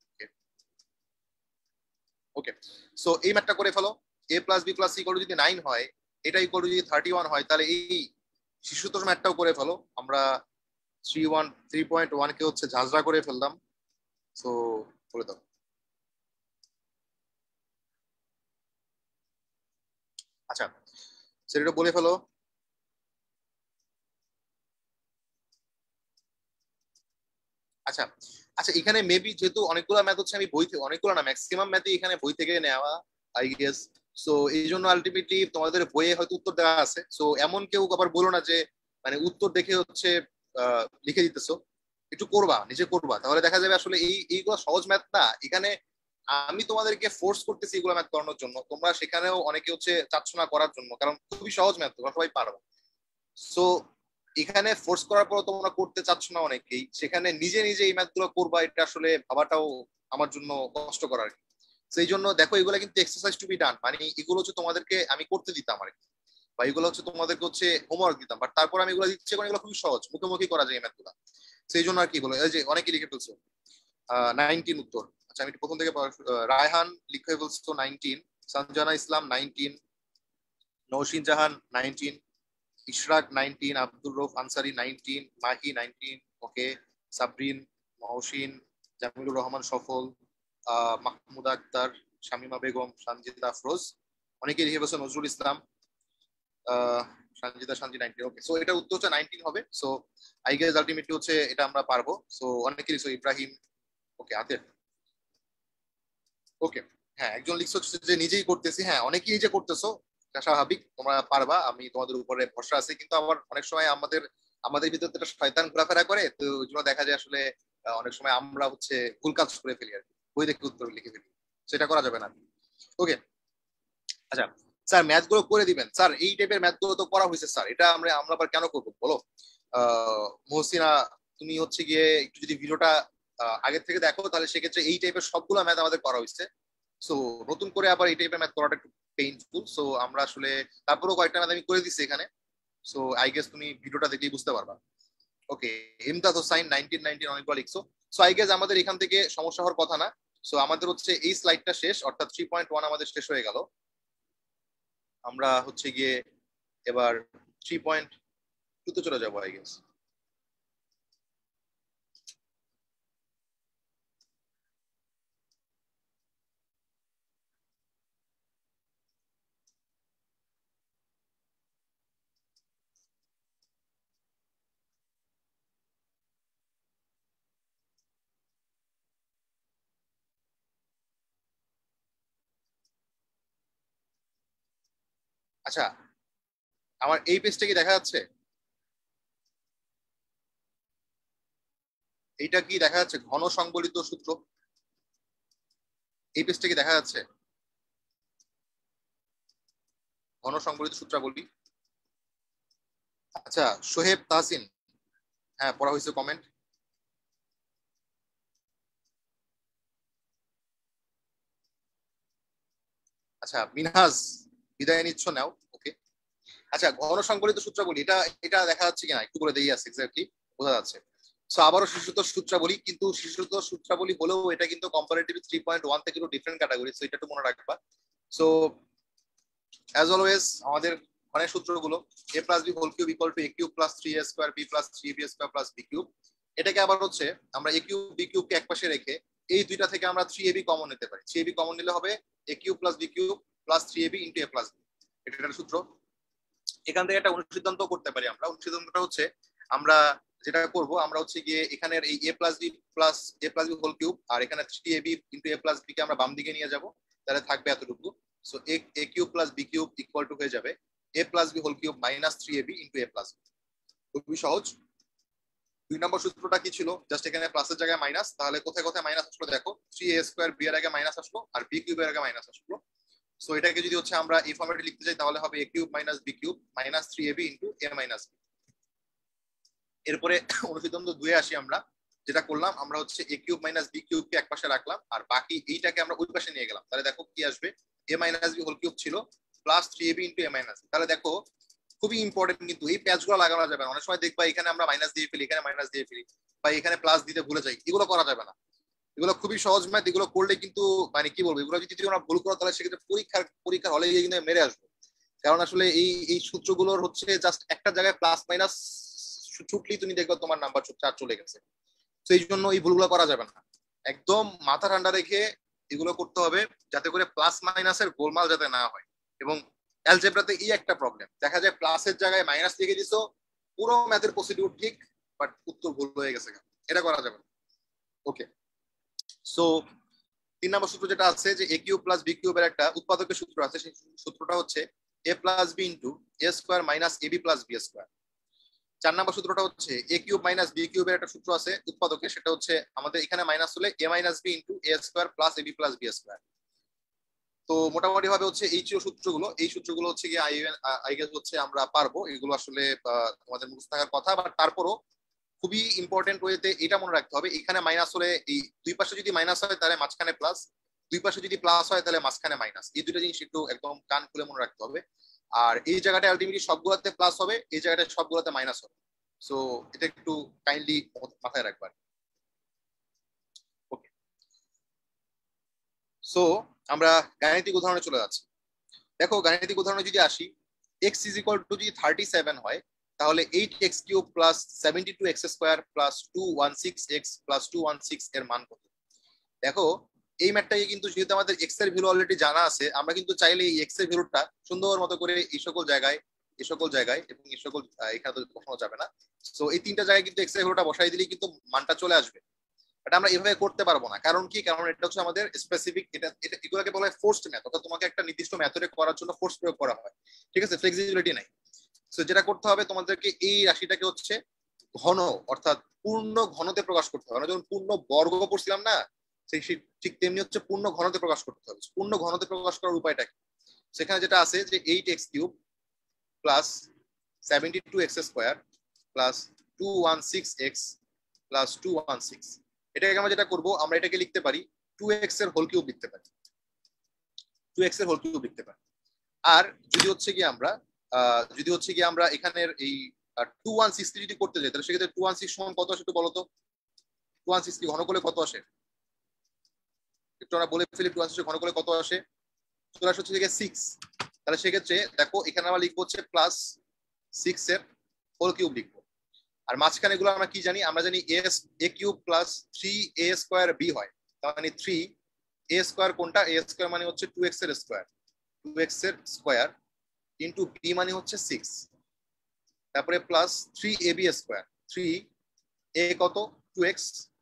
ওকে, সো এই ম্যাথটা করে ফেলো। A plus B plus C equal to যদি 9 হয়, এটা ইকুয়াল টু যদি 31 হয়, তাহলে এই শিশুতোষ ম্যাথটাও করে ফেলো। আমরা 3.1 কে হচ্ছে ঝাঁঝরা করে ফেললাম। সো বলে দাও। আচ্ছা, সেটা বলে ফেলো। আচ্ছা, আচ্ছা, এখানে মেবি যেহেতু অনেকগুলো ম্যাথ হচ্ছে আমি বই থেকে, অনেকগুলো না ম্যাক্সিমাম ম্যাথই এখানে বই থেকে নেওয়া আই গেস। সো এই জন্য আলটিমেটলি তোমাদের বইয়ে হয়তো উত্তর দেওয়া আছে। সো এমন কেউ আবার বলো না যে মানে উত্তর দেখে হচ্ছে লিখে দিতেছো। একটু করবা, নিজে করবা, তাহলে দেখা যাবে আসলে এইগুলো সহজ ম্যাথ না। এখানে আমি তোমাদেরকে ফোর্স করতেছি এগুলো ম্যাথ করানোর জন্য, তোমরা সেখানেও অনেকে হচ্ছে চাচ্ছ না করার জন্য, কারণ খুবই সহজ ম্যাথ, তোমরা সবাই পারো। সো এখানে ফোর্স করার পর তোমরা করতে চাচ্ছ না অনেকেই, সেখানে নিজে নিজে এই ম্যাথ গুলো করবা, এটা আসলে ভাবাটাও আমার জন্য কষ্ট করার। সেই জন্য দেখো এগুলো কিন্তু এক্সারসাইজ টু বি ডান, মানে এগুলো হচ্ছে তোমাদেরকে আমি করতে দিতাম আর কি, বা এগুলো হচ্ছে তোমাদেরকে হচ্ছে হোমওয়ার্ক দিতাম, বাট তারপর আমি এগুলো দিচ্ছি কারণ এগুলো খুবই সহজ, মুখোমুখি করা যায় এই ম্যাথগুলো। সেই জন্য আর কি বলো, এই যে অনেকে লিখে ফেলছো 19 উত্তর। আচ্ছা, আমি একটু প্রথম থেকে রায়হান লিখে ফেলছো 19, সঞ্জনা ইসলাম 19, নৌশিন জাহান 19, ইশরাক 19, আব্দুর রৌফ আনসারি 19, মাহি 19, ওকে, সাবরিন, মহসিন, জামিলুর রহমান সফল, মাহমুদা আক্তার, শামিমা বেগম, সঞ্জিদা আফরোজ, অনেকেই লিখে গেছে নজরুল ইসলাম, সঞ্জিদা সঞ্জি 19। ওকে, সো এটা উত্তর হচ্ছে 19 হবে। সো আই গেস আলটিমেটলি হচ্ছে এটা আমরা পারবো। সো অনেকেই লিখছো ইব্রাহিম, ওকে, আতিফ, ওকে। হ্যাঁ, একজন লিখছো যে নিজেই করতেছি। হ্যাঁ, অনেকেই নিজে করতেছো, এটা স্বাভাবিক, তোমরা পারবা, আমি তোমাদের উপরে ভরসা আছে। কিন্তু আবার অনেক সময় আমাদের আমাদের ভিতরে তো একটা শয়তান ঘোরাফেরা করে, তো ওই জন্য দেখা যায় আসলে অনেক সময় আমরা হচ্ছে ভুল কাজ করে ফেলি আর কি, বই দেখে উত্তর লিখে ফেলি, সেটা করা যাবে না। ওকে, আচ্ছা স্যার ম্যাথ গুলো করে দিবেন স্যার, এই টাইপের ম্যাথ গুলো তো করা হয়েছে স্যার, এটা আমরা আমরা আবার কেন করবো বলো? মহসিনা, তুমি হচ্ছে গিয়ে একটু যদি ভিডিওটা আগের থেকে দেখো, তাহলে সেক্ষেত্রে এই টাইপের সবগুলো ম্যাথ আমাদের করা হয়েছে। সো নতুন করে আবার এই টাইপের ম্যাথ করাটা একটু পেইনফুল। সো আমরা আসলে তারপরেও কয়েকটা ম্যাথ আমি করে দিচ্ছি এখানে। সো আই গেস তুমি ভিডিওটা দেখলেই বুঝতে পারবা। ওকে, ইমতাজ হোসাইন 19 অনেকবার লিখছো। সো আই গেস আমাদের এখান থেকে সমস্যা হওয়ার কথা না। সো আমাদের হচ্ছে এই স্লাইডটা শেষ, অর্থাৎ 3.1 আমাদের শেষ হয়ে গেল। আমরা হচ্ছে গিয়ে এবার 3.2 চলে যাবো আই গেস। আচ্ছা, আমার এই পেজটা কি দেখা যাচ্ছে? এইটা কি দেখা যাচ্ছে ঘন সংবলিত সূত্র? এই পেজটা কি দেখা যাচ্ছে ঘন সংবলিত সূত্রাবলী? আচ্ছা, সোহেব তাহসিন, হ্যাঁ পড়া হয়েছে, কমেন্ট। আচ্ছা মিনহাজ, বিদায় নিচ্ছ, নাও, ওকে। আচ্ছা, ঘন সংবলিত সূত্রাবলী, এটা এটা দেখা যাচ্ছে কিনা একটু করে দিয়ে আছে, এক্স্যাক্টলি বোঝা যাচ্ছে। সো আবারও শিশুতোষ সূত্রাবলী, কিন্তু শিশুতোষ সূত্রাবলী হলেও এটা কিন্তু কম্পারেটিভ 3.1 থেকে একটু ডিফারেন্ট ক্যাটাগরি, সো এটা একটু মনে রাখবা। সো অ্যাজ অলওয়েজ আমাদের ঘনের সূত্রগুলো A plus B whole cube equal to A cube plus 3a square B plus 3b square plus B cube. এটাকে আবার হচ্ছে আমরা এ কিউব বি কিউবকে একপাশে রেখে এই দুইটা থেকে আমরা 3ab কমন নিতে পারি। 3ab কমন নিলে হবে A cube plus B cube plus 3ab into A plus B. এটা একটা সূত্র। এখান থেকে একটা অনুসিদ্ধান্ত করতে পারি আমরা। অনুসিদ্ধান্তটা হচ্ছে আমরা যেটা করব, আমরা হচ্ছে গিয়ে এখানের এই A plus B whole cube আর এখানে 3ab into A plus B কে আমরা বাম দিকে নিয়ে যাব, তাহলে থাকবে এতটুকু। So A cube plus B cube equal to হয়ে যাবে A plus B whole cube minus 3ab into A plus B. খুবই সহজ। 2 নম্বর সূত্রটা কি ছিল? জাস্ট এখানে প্লাসের জায়গায় মাইনাস, তাহলে কোথায় কোথায় মাইনাস আসলো দেখো, 3a স্কয়ার বি এর আগে মাইনাস আসলো আর বি কিউবের আগে মাইনাস আসলো। সো এটাকে যদি হচ্ছে আমরা এই ফর্মেটে লিখতে চাই, তাহলে হবে A cube minus B cube minus 3ab into A minus B. এরপরে অনুসিদ্ধান্ত 2 আসি আমরা। যেটা করলাম আমরা হচ্ছে A cube minus B cube কে একপাশে রাখলাম আর বাকি এইটাকে আমরা ওই পাশে নিয়ে গেলাম, তাহলে দেখো কি আসবে, A minus B whole cube ছিল plus 3ab into A minus B. তাহলে দেখো খুবই ইম্পর্টেন্ট, কিন্তু এই প্যাচগুলো লাগানো যাবে না। অনেক সময় দেখবা এখানে আমরা মাইনাস দিয়ে ফেলি, এখানে মাইনাস দিয়ে ফেলি, বা এখানে প্লাস দিতে ভুলে যাই, এগুলো করা যাবে না। এগুলো খুবই সহজ ম্যাথ, এগুলো করলে কিন্তু মানে কি বলবো, এগুলো যদি তোমরা ভুল করো তাহলে সেক্ষেত্রে পরীক্ষার হলে গিয়ে কিন্তু মেরে আসবে। কারণ আসলে এই এই সূত্রগুলোর হচ্ছে জাস্ট একটা জায়গায় প্লাস মাইনাস ছুটলেই তুমি দেখবে তোমার নাম্বার চার চলে গেছে। তো এই জন্য এই ভুলগুলো করা যাবে না। একদম মাথা ঠান্ডা রেখে এগুলো করতে হবে, যাতে করে প্লাস মাইনাসের গোলমাল যাতে না হয়। এবং অ্যালজেব্রাতে এই একটা প্রবলেম দেখা যায়, প্লাসের জায়গায় মাইনাস লিখে দিছো, পুরো ম্যাথের প্রসিডিউর ঠিক, বাট উত্তর ভুল হয়ে গেছে। এটা করা যাবে না। ওকে, সো 3 নম্বর সূত্র যেটা আছে যে এ কিউব প্লাস বি কিউবের একটা উৎপাদকের সূত্র আছে, সেই সূত্রটা হচ্ছে এ plus B into A square minus A B plus B square. 4 নম্বর সূত্রটা হচ্ছে এ কিউব মাইনাস বি কিউবের একটা সূত্র আছে উৎপাদকে, সেটা হচ্ছে আমাদের এখানে মাইনাস হলে A minus B into A square plus A B plus B square. তো মোটামুটি ভাবে হচ্ছে এই ছিল সূত্রগুলো। এই সূত্রগুলো হচ্ছে গিয়ে আই গেস হচ্ছে আমরা পারবো এগুলো আসলে, তোমাদের মুখস্থ থাকার কথা, বাট তারপরও খুবই ইম্পর্টেন্ট ওয়েতে এটা মনে রাখতে হবে, এখানে মাইনাস হলে এই দুই পাশে যদি মাইনাস হয় তাহলে মাঝখানে প্লাস, দুই পাশে যদি প্লাস হয় তাহলে মাঝখানে মাইনাস, এই দুটো জিনিস একটু একদম কান খুলে মনে রাখতে হবে। আর এই জায়গাটা আলটিমেটলি সবগুলোতে প্লাস হবে, এই জায়গাটা সবগুলোতে মাইনাস হবে। সো এটা একটু কাইন্ডলি মাথায় রাখবেন। ওকে, সো আমরা গাণিতিক উদাহরণে চলে যাচ্ছি। দেখো গাণিতিক উদাহরণে যদি আসি, এক্স ইজ ইকুয়াল টু যদি 37 হয় তাহলে 8x cube plus 72x square plus 216x plus 216 এর মান কত? দেখো এই ম্যাথটাকে কিন্তু যেহেতু আমাদের এক্স এর ভ্যালু অলরেডি জানা আছে, আমরা কিন্তু চাইলে এই এক্স এর ভ্যালুটা সুন্দর মতো করে এই সকল জায়গায় এবং এই সকল এখানে তো বসানো যাবে না, সো এই তিনটা জায়গায় কিন্তু এক্স এর ভ্যালুটা বসাই দিলেই কিন্তু মানটা চলে আসবে। এটা আমরা এভাবে করতে পারবো না, কারণ কি, কারণ এটা হচ্ছে আমাদের স্পেসিফিক, এটা এগুলোকে বলা হয় ফোর্সড মেথড, অর্থাৎ তোমাকে একটা নির্দিষ্ট মেথডে করার জন্য ফোর্স প্রয়োগ করা হয়, ঠিক আছে, ফ্লেক্সিবিলিটি নাই। সো যেটা করতে হবে তোমাদেরকে এই রাশিটাকে হচ্ছে ঘন অর্থাৎ পূর্ণ ঘনতে প্রকাশ করতে হবে। আমরা যখন পূর্ণ বর্গ পড়ছিলাম না, সেই ঠিক তেমনি হচ্ছে পূর্ণ ঘনতে প্রকাশ করতে হবে। পূর্ণ ঘনতে প্রকাশ করার উপায়টা কি? সেখানে যেটা আছে যে 8x cube plus 72x square plus 216x plus 216, এটাকে আমরা যেটা করব, আমরা এটাকে লিখতে পারি 2x এর হোল কিউব লিখতে পারি, 2x এর হোল কিউব লিখতে পারি। আর যদি হচ্ছে কি আমরা এখানের এই 216 যদি করতে যাই, তাহলে সেক্ষেত্রে 216 সমান কত আসে একটু বলো তো? 216 কি ঘন করলে কত আসে? একটু আমরা বলে ফেলি, 216 ঘন করলে কত আসে? চলে আসে হচ্ছে 6। তাহলে সেক্ষেত্রে দেখো এখানে আমরা লিখবো হচ্ছে প্লাস 6 এর হোল কিউব লিখবো। আর মাঝখানে এগুলো আমরা কি জানি? আমরা জানি a cube plus 3a square b হয়। তার মানে 3a স্কয়ার কোনটা? a স্কয়ার মানে হচ্ছে 2x এর স্কয়ার, 2x এর স্কয়ার ইনটু b মানে হচ্ছে 6, তারপরে প্লাস 3ab স্কয়ার, 3a কত 2x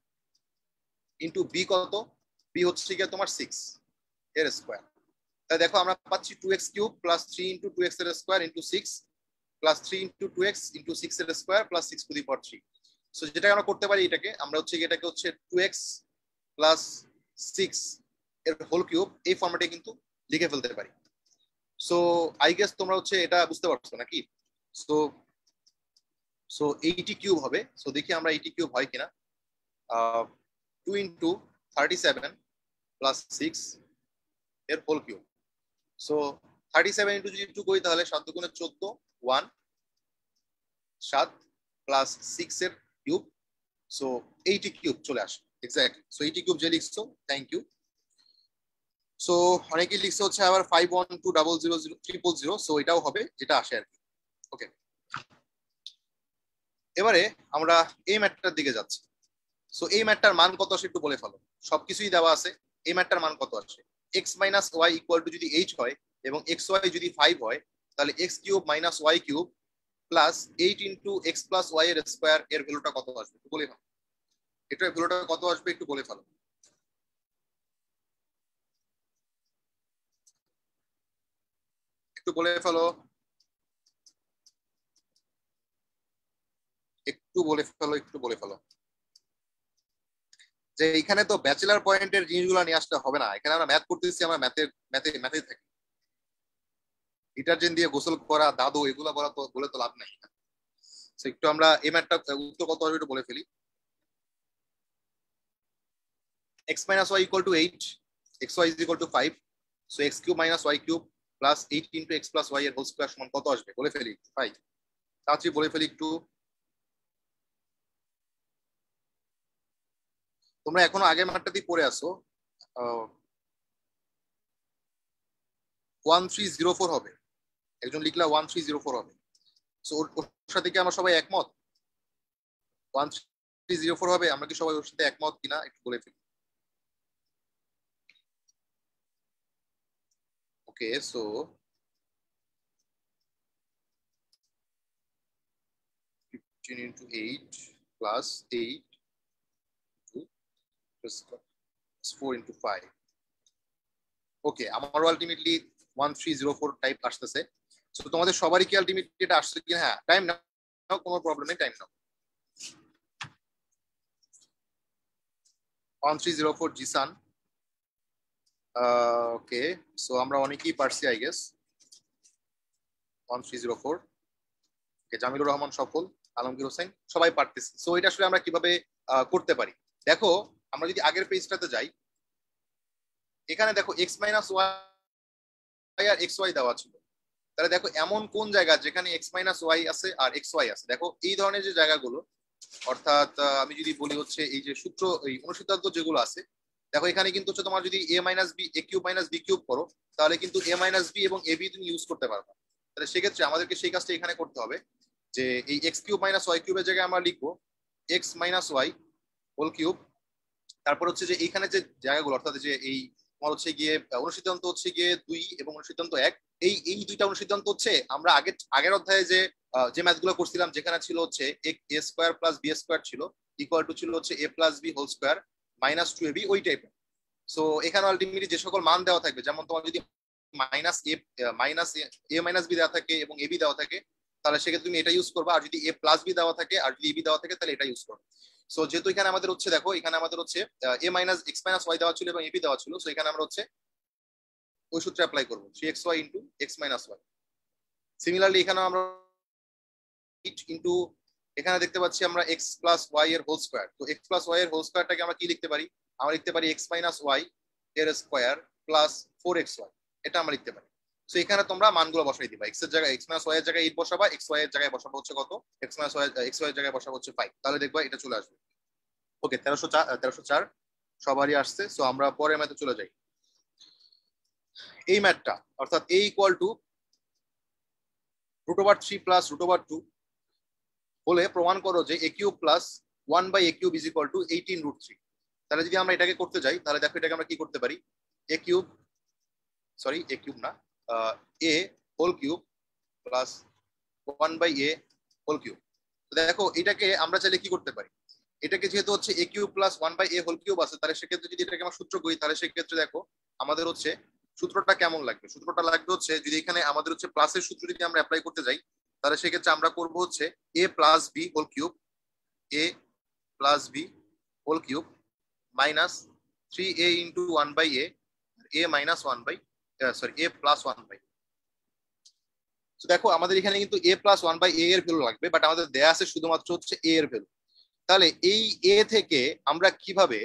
ইনটু b কত, b হচ্ছে কি তোমার 6 এর স্কয়ার। তাই দেখো আমরা পাচ্ছি 2x cube plus 3 into 2x এর square into 6 plus 3 into 2x into 6 এর square plus 6 to the power 3। So যেটা আমরা করতে পারি, এটাকে আমরা হচ্ছে এটাকে হচ্ছে 2x প্লাস 6 এর হোল কিউব এই ফরম্যাটে কিন্তু লিখে ফেলতে পারি। সো আই গেস তোমরা হচ্ছে এটা বুঝতে পারছো নাকি? সো সো 80 কিউব হবে। সো দেখি আমরা 80 কিউব হয় কিনা। 2 ইনটু 37 প্লাস 6 এর হোল কিউব। সো 37 ইনটু যদি 2 করি তাহলে 7 দুগুণে 14, 1 7 প্লাস 6 এর কিউব। সো 80 কিউব চলে আসে এক্স্যাক্টলি। সো 80 কিউব যে লিখছো, থ্যাংক ইউ। সো অনেকেই লিখছে হচ্ছে আবার 5120000000। সো এটাও হবে যেটা আসে আর কি। ওকে, এবারে আমরা এই ম্যাথটার দিকে যাচ্ছি। সো এই ম্যাথটার মান কত আসে একটু বলে ফেলো। সবকিছুই দেওয়া আছে, এই ম্যাথটার মান কত আসে? x minus Y equal to যদি h হয় এবং এক্স ওয়াই যদি 5 হয়, তাহলে X cube minus Y cube plus 8 into X plus Y এর স্কোয়ার এর ভ্যালুটা কত আসবে একটু বলে ফেলো। এটার ভ্যালুটা কত আসবে একটু বলে ফেলো। একটু বলে ফেলো, একটু বলে ফেলো, একটু বলে ফেলো। যে এখানে তো ব্যাচেলার পয়েন্টের জিনিসগুলো নিয়ে আসতে হবে না, এখানে আমরা ম্যাথ করতেছি, আমরা ম্যাথে থাকি। ডিটারজেন্ট দিয়ে গোসল করা দাদু এগুলো বলে তো লাভ নাই। একটু আমরা এই ম্যাথটা উত্তর কত আসবে একটু বলে ফেলি। x minus y equal to 8, xy is equal to 5, so x cube minus y cube plus 8 into x plus y এর হোল স্কয়ার সমান কত আসবে বলে ফেলি ভাই, তাড়াতাড়ি বলে ফেলি একটু। তোমরা এখনো আগের ম্যাথটাতেই পড়ে আসো। 1304 হবে, একজন লিখলা 1304 হবে। সো ওর সাথে কি আমরা সবাই একমত? 1304 হবে, আমরা কি সবাই ওর সাথে একমত কিনা একটু বলে ফেলি। Okay, so into 8 plus 8 plus 4 into 5. Okay, আমারও আলটিমেটলি 1304 টাইপ আসতেছে। সো তোমাদের সবারই কি আলটিমেটলি এটা আসছে কি? হ্যাঁ, টাইম নাও, কোনো প্রবলেম নেই, টাইম নাও। 1304 জিসান। ওকে, সো আমরা অনেকেই পারছি I guess. 1304, okay, Jamilur Rahman সফল, আলমগীর হোসেন সবাই পারতেছে। সো এটা আসলে আমরা কিভাবে করতে পারি দেখো, আমরা যদি আগের পেজটাতে যাই, এখানে দেখো এক্স মাইনাস ওয়াই আর এক্স ওয়াই দেওয়া ছিল। তাহলে দেখো এমন কোন জায়গা যেখানে এক্স মাইনাস ওয়াই আছে আর এক্স ওয়াই আছে। দেখো এই ধরনের যে জায়গাগুলো, অর্থাৎ আমি যদি বলি হচ্ছে এই যে সূত্র, এই অনুসিদ্ধান্ত যেগুলো আছে, দেখো এখানে কিন্তু হচ্ছে তোমার যদি a minus b, a cube minus B cube করো, তাহলে কিন্তু এ মাইনাস বি এবং এ বি তুমি ইউজ করতে পারবে। তাহলে সেক্ষেত্রে আমাদেরকে সেই কাজটা এখানে করতে হবে যে এই এক্স কিউব মাইনাস ওয়াই কিউবের জায়গায় আমরা লিখবো x minus y whole cube. তারপর হচ্ছে যে এইখানে যে জায়গাগুলো অর্থাৎ যে এই তোমার হচ্ছে গিয়ে অনুসিদ্ধান্ত হচ্ছে গিয়ে 2 এবং অনুসিদ্ধান্ত 1, এই দুইটা অনুসিদ্ধান্ত হচ্ছে আমরা আগের অধ্যায়ে যে ম্যাথগুলো করছিলাম যেখানে ছিল হচ্ছে a square plus B square ছিল ইকুয়াল টু ছিল হচ্ছে এ plus B whole square minus 2ab ওই টাইপের। সো এখানে আলটিমেটলি যে সকল মান দেওয়া থাকবে, যেমন তোমার যদি মাইনাস এ মাইনাস বি দেওয়া থাকে এবং এবি দেওয়া থাকে তাহলে সেক্ষেত্রে তুমি এটা ইউজ করবে, আর যদি এ প্লাস বি দেওয়া থাকে আর যদি এবি দেওয়া থাকে তাহলে এটা ইউজ করবে। সো যেহেতু এখানে আমাদের হচ্ছে দেখো এখানে আমাদের হচ্ছে এ মাইনাস এক্স মাইনাস ওয়াই দেওয়া ছিল এবং এবি দেওয়া ছিল, সো এখানে আমরা হচ্ছে ওই সূত্রে অ্যাপ্লাই করবো 3xy into x minus y. Similarly এখানে আমরা ইন্টু এখানে দেখতে পাচ্ছি আমরা এক্স প্লাস ওয়াই এর হোল স্কোয়ার। তো এক্স প্লাস ওয়াই এর হোল স্কোয়ারটাকে আমরা কি লিখতে পারি? আমরা লিখতে পারি এক্স মাইনাস ওয়াই এর স্কোয়ার প্লাস 4xy, এটা আমরা লিখতে পারি। সো এখানে তোমরা মানগুলো বসাই দিবা, এক্স এর জায়গায় এক্স মাইনাস ওয়াই এর জায়গায় 8 বসাবা, এক্স ওয়াই এর জায়গায় বসাবো হচ্ছে কত x minus y x Y এর জায়গায় বসাবো হচ্ছে 5, তাহলে দেখবা এটা চলে আসবে। ওকে, 1304 সবারই আসছে। সো আমরা পরের ম্যাথে চলে যাই। এই ম্যাথটা অর্থাৎ a ইকুয়াল টু √3 প্লাস √2 বলে প্রমাণ করো যে a cube plus 1/a cube is equal to 18√3। তাহলে যদি আমরা এটাকে করতে যাই তাহলে দেখো এটাকে আমরা কি করতে পারি, a কিউব না a whole cube plus 1/a whole cube. দেখো এটাকে আমরা চাইলে কি করতে পারি, এটাকে যেহেতু হচ্ছে a cube plus 1/a whole cube আছে, তাহলে সেক্ষেত্রে যদি এটাকে আমরা সূত্র করি তাহলে সেক্ষেত্রে দেখো আমাদের হচ্ছে সূত্রটা কেমন লাগবে। সূত্রটা লাগবে হচ্ছে যদি এখানে আমাদের হচ্ছে প্লাসের সূত্র যদি আমরা অ্যাপ্লাই করতে যাই তাহলে সেক্ষেত্রে আমরা করব হচ্ছে a plus b whole cube minus 3a into 1/a a minus 1/a a plus 1/a। দেখো আমাদের এখানে কিন্তু a প্লাস 1/a এর ভ্যালু লাগবে, বাট আমাদের দেয়া আছে শুধুমাত্র হচ্ছে a এর ভ্যালু। তাহলে এই a থেকে আমরা কিভাবে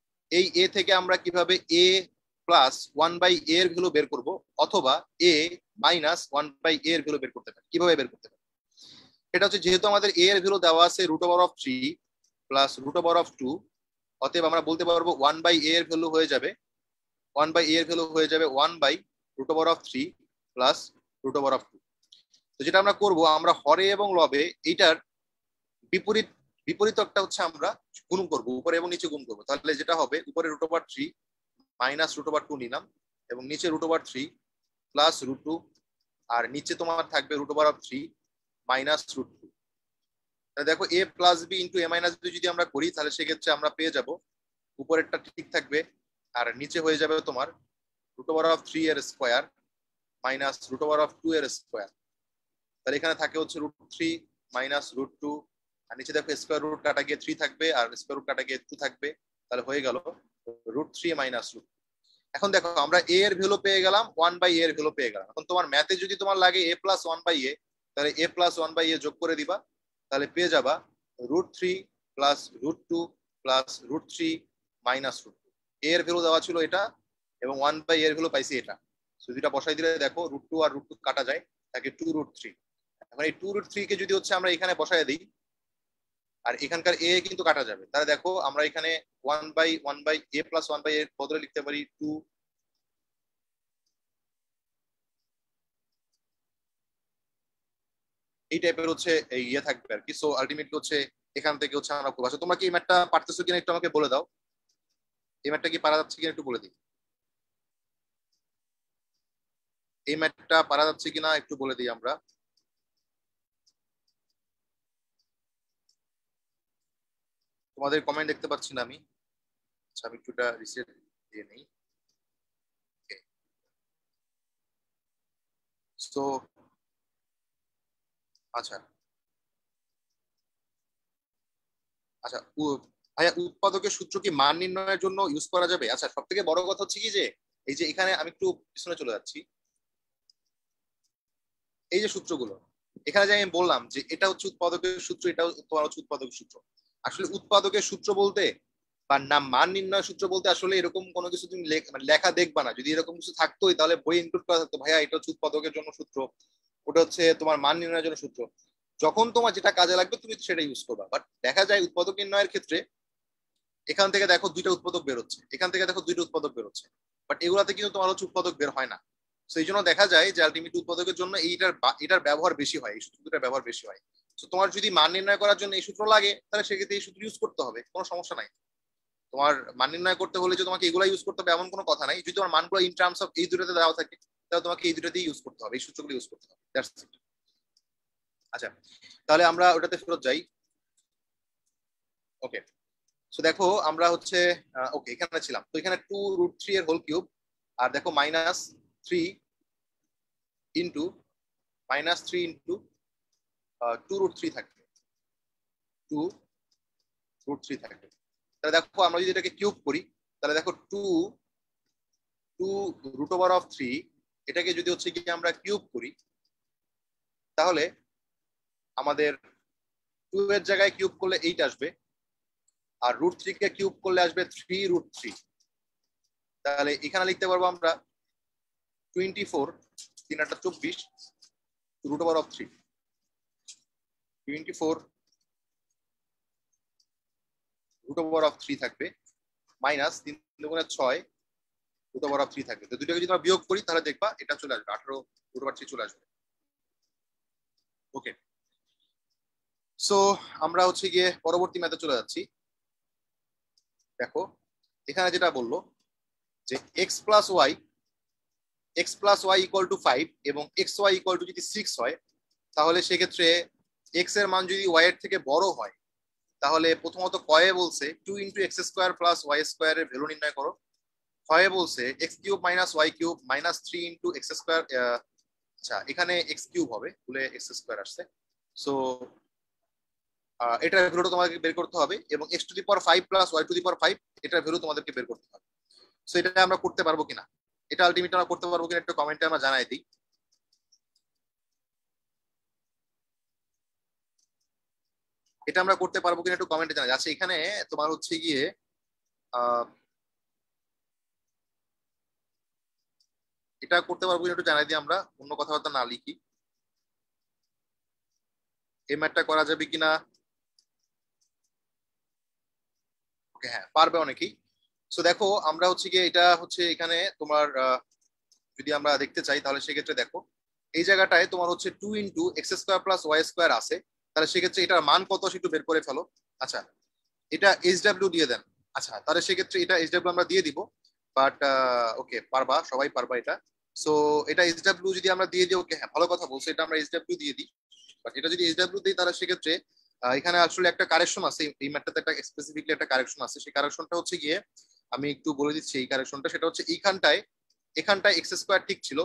a প্লাস 1/a এর ভ্যালু বের করব অথবা a মাইনাস 1/a এর ভ্যালু বের করতে পারি, কিভাবে বের করতে পারি? এটা হচ্ছে যেহেতু আমাদের a এর ভ্যালু দেওয়া আছে √3 প্লাস √2, অতএব আমরা বলতে পারবো 1/a এর ভ্যালু হয়ে যাবে 1/√3 প্লাস √2। তো যেটা আমরা করব, আমরা হরে এবং লবে এইটার বিপরীতটা হচ্ছে আমরা গুণ করব, উপরে এবং নিচে গুণ করব। তাহলে যেটা হবে উপরে √3 মাইনাস √2 নিলাম এবং নিচে √3 প্লাস √2, আর নিচে তোমার থাকবে √3 মাইনাস √2। দেখো a plus B into a minus b যদি আমরা করি তাহলে সেক্ষেত্রে আমরা পেয়ে যাব উপরেরটা ঠিক থাকবে আর নিচে হয়ে যাবে তোমার √3 এর স্কোয়ার মাইনাস √2 এর স্কোয়ার। তাহলে এখানে থাকে হচ্ছে √3 মাইনাস √2, আর নিচে দেখো স্কোয়ার রুট কাটা গিয়ে 3 থাকবে আর স্কোয়ার রুট কাটা গিয়ে 2 থাকবে, তাহলে হয়ে গেল √3 মাইনাস √2। এখন দেখো আমরা a এর ভ্যালু পেয়ে গেলাম, 1/a এর ভ্যালু পেয়ে গেলাম। এখন তোমার ম্যাথে যদি তোমার লাগে a প্লাস 1/a, তাহলে a প্লাস 1/a যোগ করে দিবা, তাহলে পেয়ে যাবা √3 প্লাস √2 প্লাস √3 মাইনাস √2। a এর ভ্যালু দেওয়া ছিল এটা এবং 1/a এর ভ্যালু পাইছি এটা। সো দুইটা বসাই দিলে দেখো √2 আর √2 কাটা যায়, থাকে 2√3। এখন এই 2√3 কে যদি হচ্ছে আমরা এখানে বসায় দিই আর এখানকার a কিন্তু কাটা যাবে, তাহলে দেখো আমরা এখানে 1/a প্লাস 1/a এর বদলে লিখতে পারি 2। এই টাইপের হচ্ছে এই ইয়ে থাকবে আর কি। সো আলটিমেটলি হচ্ছে এখান থেকে হচ্ছে আমরা করবো। তোমরা কি এই ম্যাথটা পারতেছো কিনা একটু আমাকে বলে দাও, এই ম্যাথটা কি পারা যাচ্ছে কিনা একটু বলে দিই, এই ম্যাথটা পারা যাচ্ছে কিনা একটু বলে দিই আমরা। তোমাদের কমেন্ট দেখতে পাচ্ছি না আমি, আচ্ছা আমি একটুটা রিসেট দিয়ে নেই। তো আচ্ছা আচ্ছা ভাইয়া উৎপাদকের সূত্র কি মান নির্ণয়ের জন্য ইউজ করা যাবে? আচ্ছা সব থেকে বড় কথা হচ্ছে কি যে এই যে এখানে আমি একটু পিছনে চলে যাচ্ছি, এই যে সূত্রগুলো এখানে যে আমি বললাম যে এটা হচ্ছে উৎপাদকের সূত্র, এটা তোমার হচ্ছে উৎপাদকের সূত্র। আসলে উৎপাদকের সূত্র বলতে বা না মান নির্ণয় সূত্র বলতে আসলে এরকম কোনো কিছু তুমি লেখা দেখবা না। যদি এরকম কিছু থাকতোই তাহলে বই ইনক্লুড করা থাকতো, ভাইয়া এটা হচ্ছে উৎপাদকের জন্য সূত্র, ওটা হচ্ছে তোমার মান নির্ণয়ের জন্য সূত্র। যখন তোমার যেটা কাজে লাগবে তুমি সেটা ইউজ করবা। বাট দেখা যায় উৎপাদক নির্ণয়ের ক্ষেত্রে এখান থেকে দেখো দুইটা উৎপাদক বেরোচ্ছে, এখান থেকে দেখো দুইটা উৎপাদক বেরোচ্ছে, বাট এগুলাতে কিন্তু তোমার হচ্ছে উৎপাদক বের হয় না। সো এই জন্য দেখা যায় যে আলটিমেট উৎপাদকের জন্য এটার ব্যবহার বেশি হয়, এই সূত্র দুটার ব্যবহার বেশি হয়। তো তোমার যদি মান নির্ণয় করার জন্য এই সূত্র লাগে তাহলে সেক্ষেত্রে এই সূত্র ইউজ করতে হবে, কোনো সমস্যা নাই। তোমার মান নির্ণয় করতে হলে যে তোমাকে এগুলা ইউজ করতে হবে এমন কোনো কথা নাই। যদি তোমার মানগুলো ইন টার্মস অফ এই দুটোতে দেওয়া থাকে তাহলে তোমাকে এই দুটোতেই ইউজ করতে হবে, এই সূত্রগুলো ইউজ করতে হবে। That's it. আচ্ছা, তাহলে আমরা ওটাতে ফেরত যাই। ওকে, সো দেখো আমরা হচ্ছে ওকে এখানে ছিলাম, তো এখানে 2√3 এর হোল কিউব, আর দেখো -3 ইন্টু -3 ইন্টু 2√3 থাকবে, 2√3 থাকবে। তাহলে দেখো আমরা যদি এটাকে কিউব করি তাহলে দেখো 2√3 এটাকে যদি হচ্ছে কি আমরা কিউব করি তাহলে আমাদের 2 এর জায়গায় কিউব করলে 8 আসবে, আর √3 কে কিউব করলে আসবে 3√3। তাহলে এখানে লিখতে পারবো আমরা 24, 3 8 24 √3, 24 √3 থাকবে, মাইনাস 3 দুগুণে 6 √3 থাকবে। তো দুটোকে যদি আমরা বিয়োগ করি তাহলে দেখবা এটা চলে আসবে 18 √3 চলে আসবে। ওকে, সো আমরা হচ্ছে গিয়ে পরবর্তী ম্যাথে চলে যাচ্ছি। দেখো এখানে যেটা বললো যে x plus Y equal to 5 এবং xy ইকুয়াল টু যদি 6 হয় তাহলে সেক্ষেত্রে x এর মান যদি y এর থেকে বড় হয় তাহলে প্রথমত কয়ে বলছে 2 into x square plus y square এর ভ্যালু নির্ণয় করো। ক্ষয়ে বলছে x cube minus Y cube minus 3 into x square. আচ্ছা, এখানে এক্স কিউব হবে, ভুলে এক্স স্কোয়ার আসছে। সো এটার ভ্যালুটা তোমাদেরকে বের করতে হবে, এবং x to the power 5 plus y to the power 5 এটার ভ্যালু তোমাদেরকে বের করতে হবে। সো এটা আমরা করতে পারবো কিনা, এটা আলটিমেট আমরা করতে পারবো কিনা একটু কমেন্টে আমরা জানাই দিই। এটা আমরা করতে পারবো কিনা একটু কমেন্টে জানাই। আচ্ছা, এখানে তোমার হচ্ছে গিয়ে এটা করতে পারবো কিনা একটু জানাই দিই, আমরা অন্য কথাবার্তা না লিখি। এই ম্যাথটা করা যাবে কিনা? ওকে, হ্যাঁ পারবে অনেকেই। সো দেখো আমরা হচ্ছে গিয়ে এটা হচ্ছে এখানে তোমার যদি আমরা দেখতে চাই তাহলে সেক্ষেত্রে দেখো এই জায়গাটায় তোমার হচ্ছে 2 into x square plus y square আছে, তাহলে সেক্ষেত্রে এটার মান কত সেটা একটু বের করে ফেলো। আচ্ছা, এটা এইচডাব্লিউ দিয়ে দেন। আচ্ছা, তাহলে সেক্ষেত্রে এটা এইচডাব্লিউ আমরা দিয়ে দিব, বাট ওকে পারবা, সবাই পারবা এটা। সো এটা এইচডাব্লিউ যদি আমরা দিয়ে দিই, ওকে হ্যাঁ ভালো কথা বলছো, এটা আমরা এইচডাব্লিউ দিয়ে দিই। বাট এটা যদি এইচডাব্লিউ দিই তাহলে সেক্ষেত্রে এখানে আসলে একটা কারেকশন আছে, এই ম্যাথটাতে একটা স্পেসিফিকলি একটা কারেকশন আছে। সেই কারেকশনটা হচ্ছে গিয়ে আমি একটু বলে দিচ্ছি। এই কারেকশনটা সেটা হচ্ছে এখানটায় এক্স স্কোয়ার ঠিক ছিল,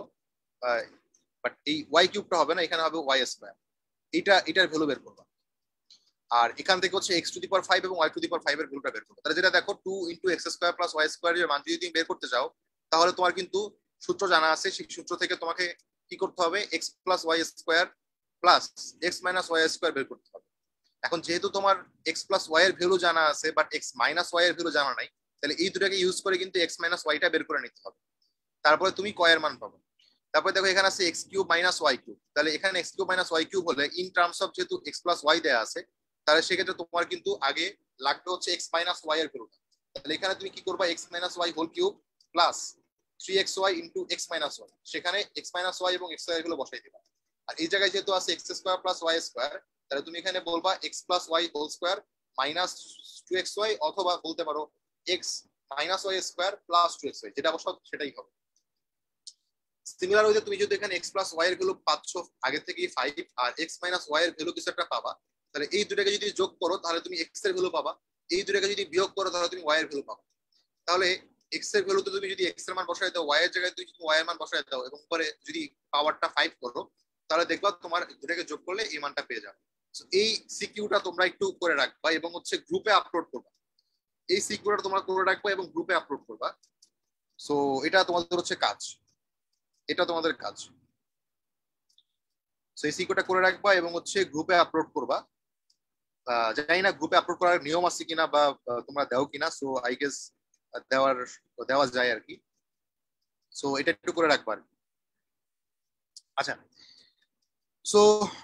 বাট এই ওয়াই কিউবটা হবে না, এখানে হবে ওয়াই স্কোয়ার। এটার ভ্যালু বের করবা, আর এখান থেকে হচ্ছে এক্স টু দি পাওয়ার 5 এবং ওয়াই টু দি পাওয়ার 5 এর ভ্যালুটা বের করবা। তাহলে যেটা দেখো 2 into x square plus y square এর মান যদি তুমি বের করতে চাও তাহলে তোমার কিন্তু সূত্র জানা আছে, সেই সূত্র থেকে তোমাকে কি করতে হবে, x plus y square plus x minus y square বের করতে হবে। এখন যেহেতু তোমার এক্স প্লাস ওয়াই এর ভ্যালু জানা আছে বাট এক্স মাইনাস ওয়াই এর ভ্যালু জানা নাই, তাহলে এই দুটাকে ইউজ করে কিন্তু এক্স মাইনাস ওয়াইটা বের করে নিতে হবে, তারপরে তুমি কয়ের মান পাবে। তারপরে দেখো এখানে আছে x cube minus Y cube, তাহলে এখানে x cube minus Y cube হলে ইন টার্মস অফ যেহেতু এক্স প্লাস ওয়াই দেওয়া আছে, তাহলে সেক্ষেত্রে তোমার কিন্তু আগে লাগবে হচ্ছে এক্স মাইনাস ওয়াই এর ভ্যালুটা। তাহলে এখানে তুমি কি করবা, x minus y whole cube plus 3xy into x minus y, সেখানে এক্স মাইনাস ওয়াই এবং এক্স ওয়াই গুলো বসাই দিবা। আর এই জায়গায় যেহেতু আছে x square plus y square, তাহলে তুমি এখানে বলবা x plus y whole square minus 2xy, অথবা বলতে পারো x minus y square plus 2xy, যেটা বসাও সেটাই হবে। সিমিলার ওয়ে তুমি যদি এখানে এক্স প্লাস ওয়াই এর ভ্যালু পাচ্ছ আগে থেকেই 5, আর এক্স মাইনাস ওয়াই এর ভ্যালু কিছু একটা পাবা, তাহলে এই দুটাকে যদি যোগ করো তাহলে তুমি এক্স এর ভ্যালু পাবা, এই দুটাকে যদি বিয়োগ করো তাহলে তুমি ওয়াই এর ভ্যালু পাবা। তাহলে এক্স এর ভ্যালুতে তুমি যদি এক্স এর মান বসায় দাও, ওয়াই এর জায়গায় তুমি যদি ওয়াই এর মান বসায় দাও এবং পরে যদি পাওয়ারটা 5 করো, তাহলে দেখবা তোমার দুটাকে যোগ করলে এই মানটা পেয়ে যাবে। এই সিকিউটা তোমরা একটু করে রাখবা এবং হচ্ছে গ্রুপে আপলোড করবা। এই সিকিউটা তোমরা করে রাখবা এবং গ্রুপে আপলোড করবা। সো এটা তোমাদের হচ্ছে কাজ, এটা তোমাদের কাজ। সো এই সিকিউরটা করে রাখবা এবং হচ্ছে গ্রুপে আপলোড করবা। জানি না গ্রুপে আপলোড করার নিয়ম আছে কিনা বা তোমরা দাও কিনা, সো আই গেস দেওয়া যায় আর কি। সো এটা একটু করে রাখবা। আচ্ছা, সো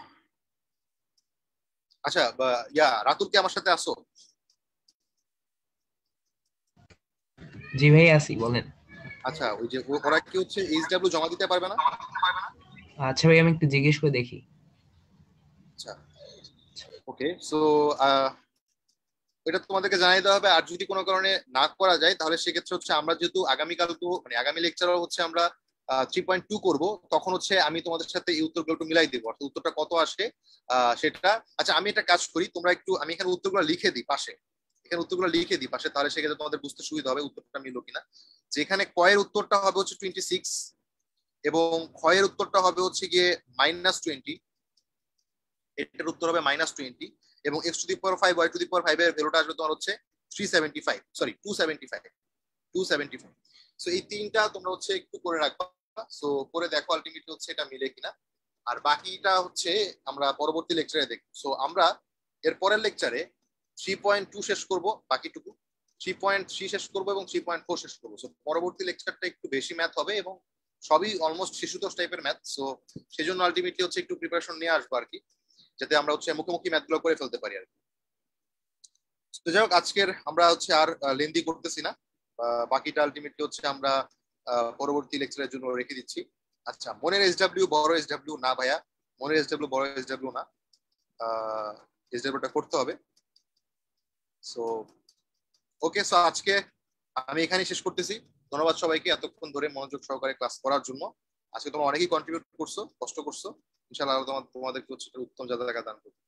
আচ্ছা রাতুল কি আমার সাথে আসো? জি ভাই, আসি, বলেন। আচ্ছা, ওই যে ওরা কি হচ্ছে এইচডব্লিউ জমা দিতে পারবে না? আচ্ছা ভাই, আমি একটু জিজ্ঞেস করে দেখি। আচ্ছা, ওকে। সো এটা তোমাদেরকে জানিয়ে দেওয়া হবে। আর যদি কোনো কারণে না করা যায় তাহলে সেক্ষেত্রে হচ্ছে আমরা যেহেতু আগামীকাল তো মানে আগামী লেকচার হচ্ছে আমরা 3.2 করবো, তখন হচ্ছে আমি তোমাদের সাথে এই উত্তরগুলো একটু মিলাই দিব, অর্থাৎ উত্তরটা কত আসে সেটা। আচ্ছা, আমি একটা কাজ করি, তোমরা একটু, আমি এখানে উত্তরগুলো লিখে দিই পাশে, এখানে উত্তরগুলো লিখে দিই পাশে, তাহলে সেক্ষেত্রে তোমাদের বুঝতে সুবিধা হবে উত্তরটা মিললো কিনা। যেখানে কয়ের উত্তরটা হবে হচ্ছে 26 এবং ক্ষয়ের উত্তরটা হবে হচ্ছে গিয়ে -20, এটার উত্তর হবে -20, এবং x⁵ y⁵ এর ভ্যালুটা আসবে তোমার হচ্ছে 375, সরি 275। সো এই তিনটা তোমরা হচ্ছে একটু করে রাখবা। সো করে দেখো আলটিমেটলি হচ্ছে এটা মিলে কিনা। আর বাকিটা হচ্ছে আমরা পরবর্তী লেকচারে দেখব। সো আমরা এর পরের লেকচারে 3.2 শেষ করব, বাকিটুকু 3.3 শেষ করব এবং 3.4 শেষ করবো। সো পরবর্তী লেকচারটা একটু বেশি ম্যাথ হবে এবং সবই অলমোস্ট শিশুতোষ টাইপের ম্যাথ। সো সেজন্য আলটিমেটলি হচ্ছে একটু প্রিপারেশন নিয়ে আসবো আর কি, যাতে আমরা হচ্ছে মুখোমুখি ম্যাথগুলো করে ফেলতে পারি আর কি। তো যাই হোক, আজকের আমরা হচ্ছে আর লেন্দি করতেছি না, বাকিটা আলটিমেটলি হচ্ছে আমরা পরবর্তী লেকচারের জন্য রেখে দিচ্ছি। আচ্ছা, মনের এসডব্লিউ বড় এসডব্লিউ না ভাইয়া, মনের এসডব্লিউ বড় এসডব্লিউ না, এসডব্লিউটা করতে হবে। সো ওকে, সো আজকে আমি এখানেই শেষ করতেছি। ধন্যবাদ সবাইকে এতক্ষণ ধরে মনোযোগ সহকারে ক্লাস করার জন্য। আজকে তোমরা অনেকেই কন্ট্রিবিউট করছো, কষ্ট করছো। ইনশাআল্লাহ তোমাদেরকে হচ্ছে উত্তম জায়গা দান করবো।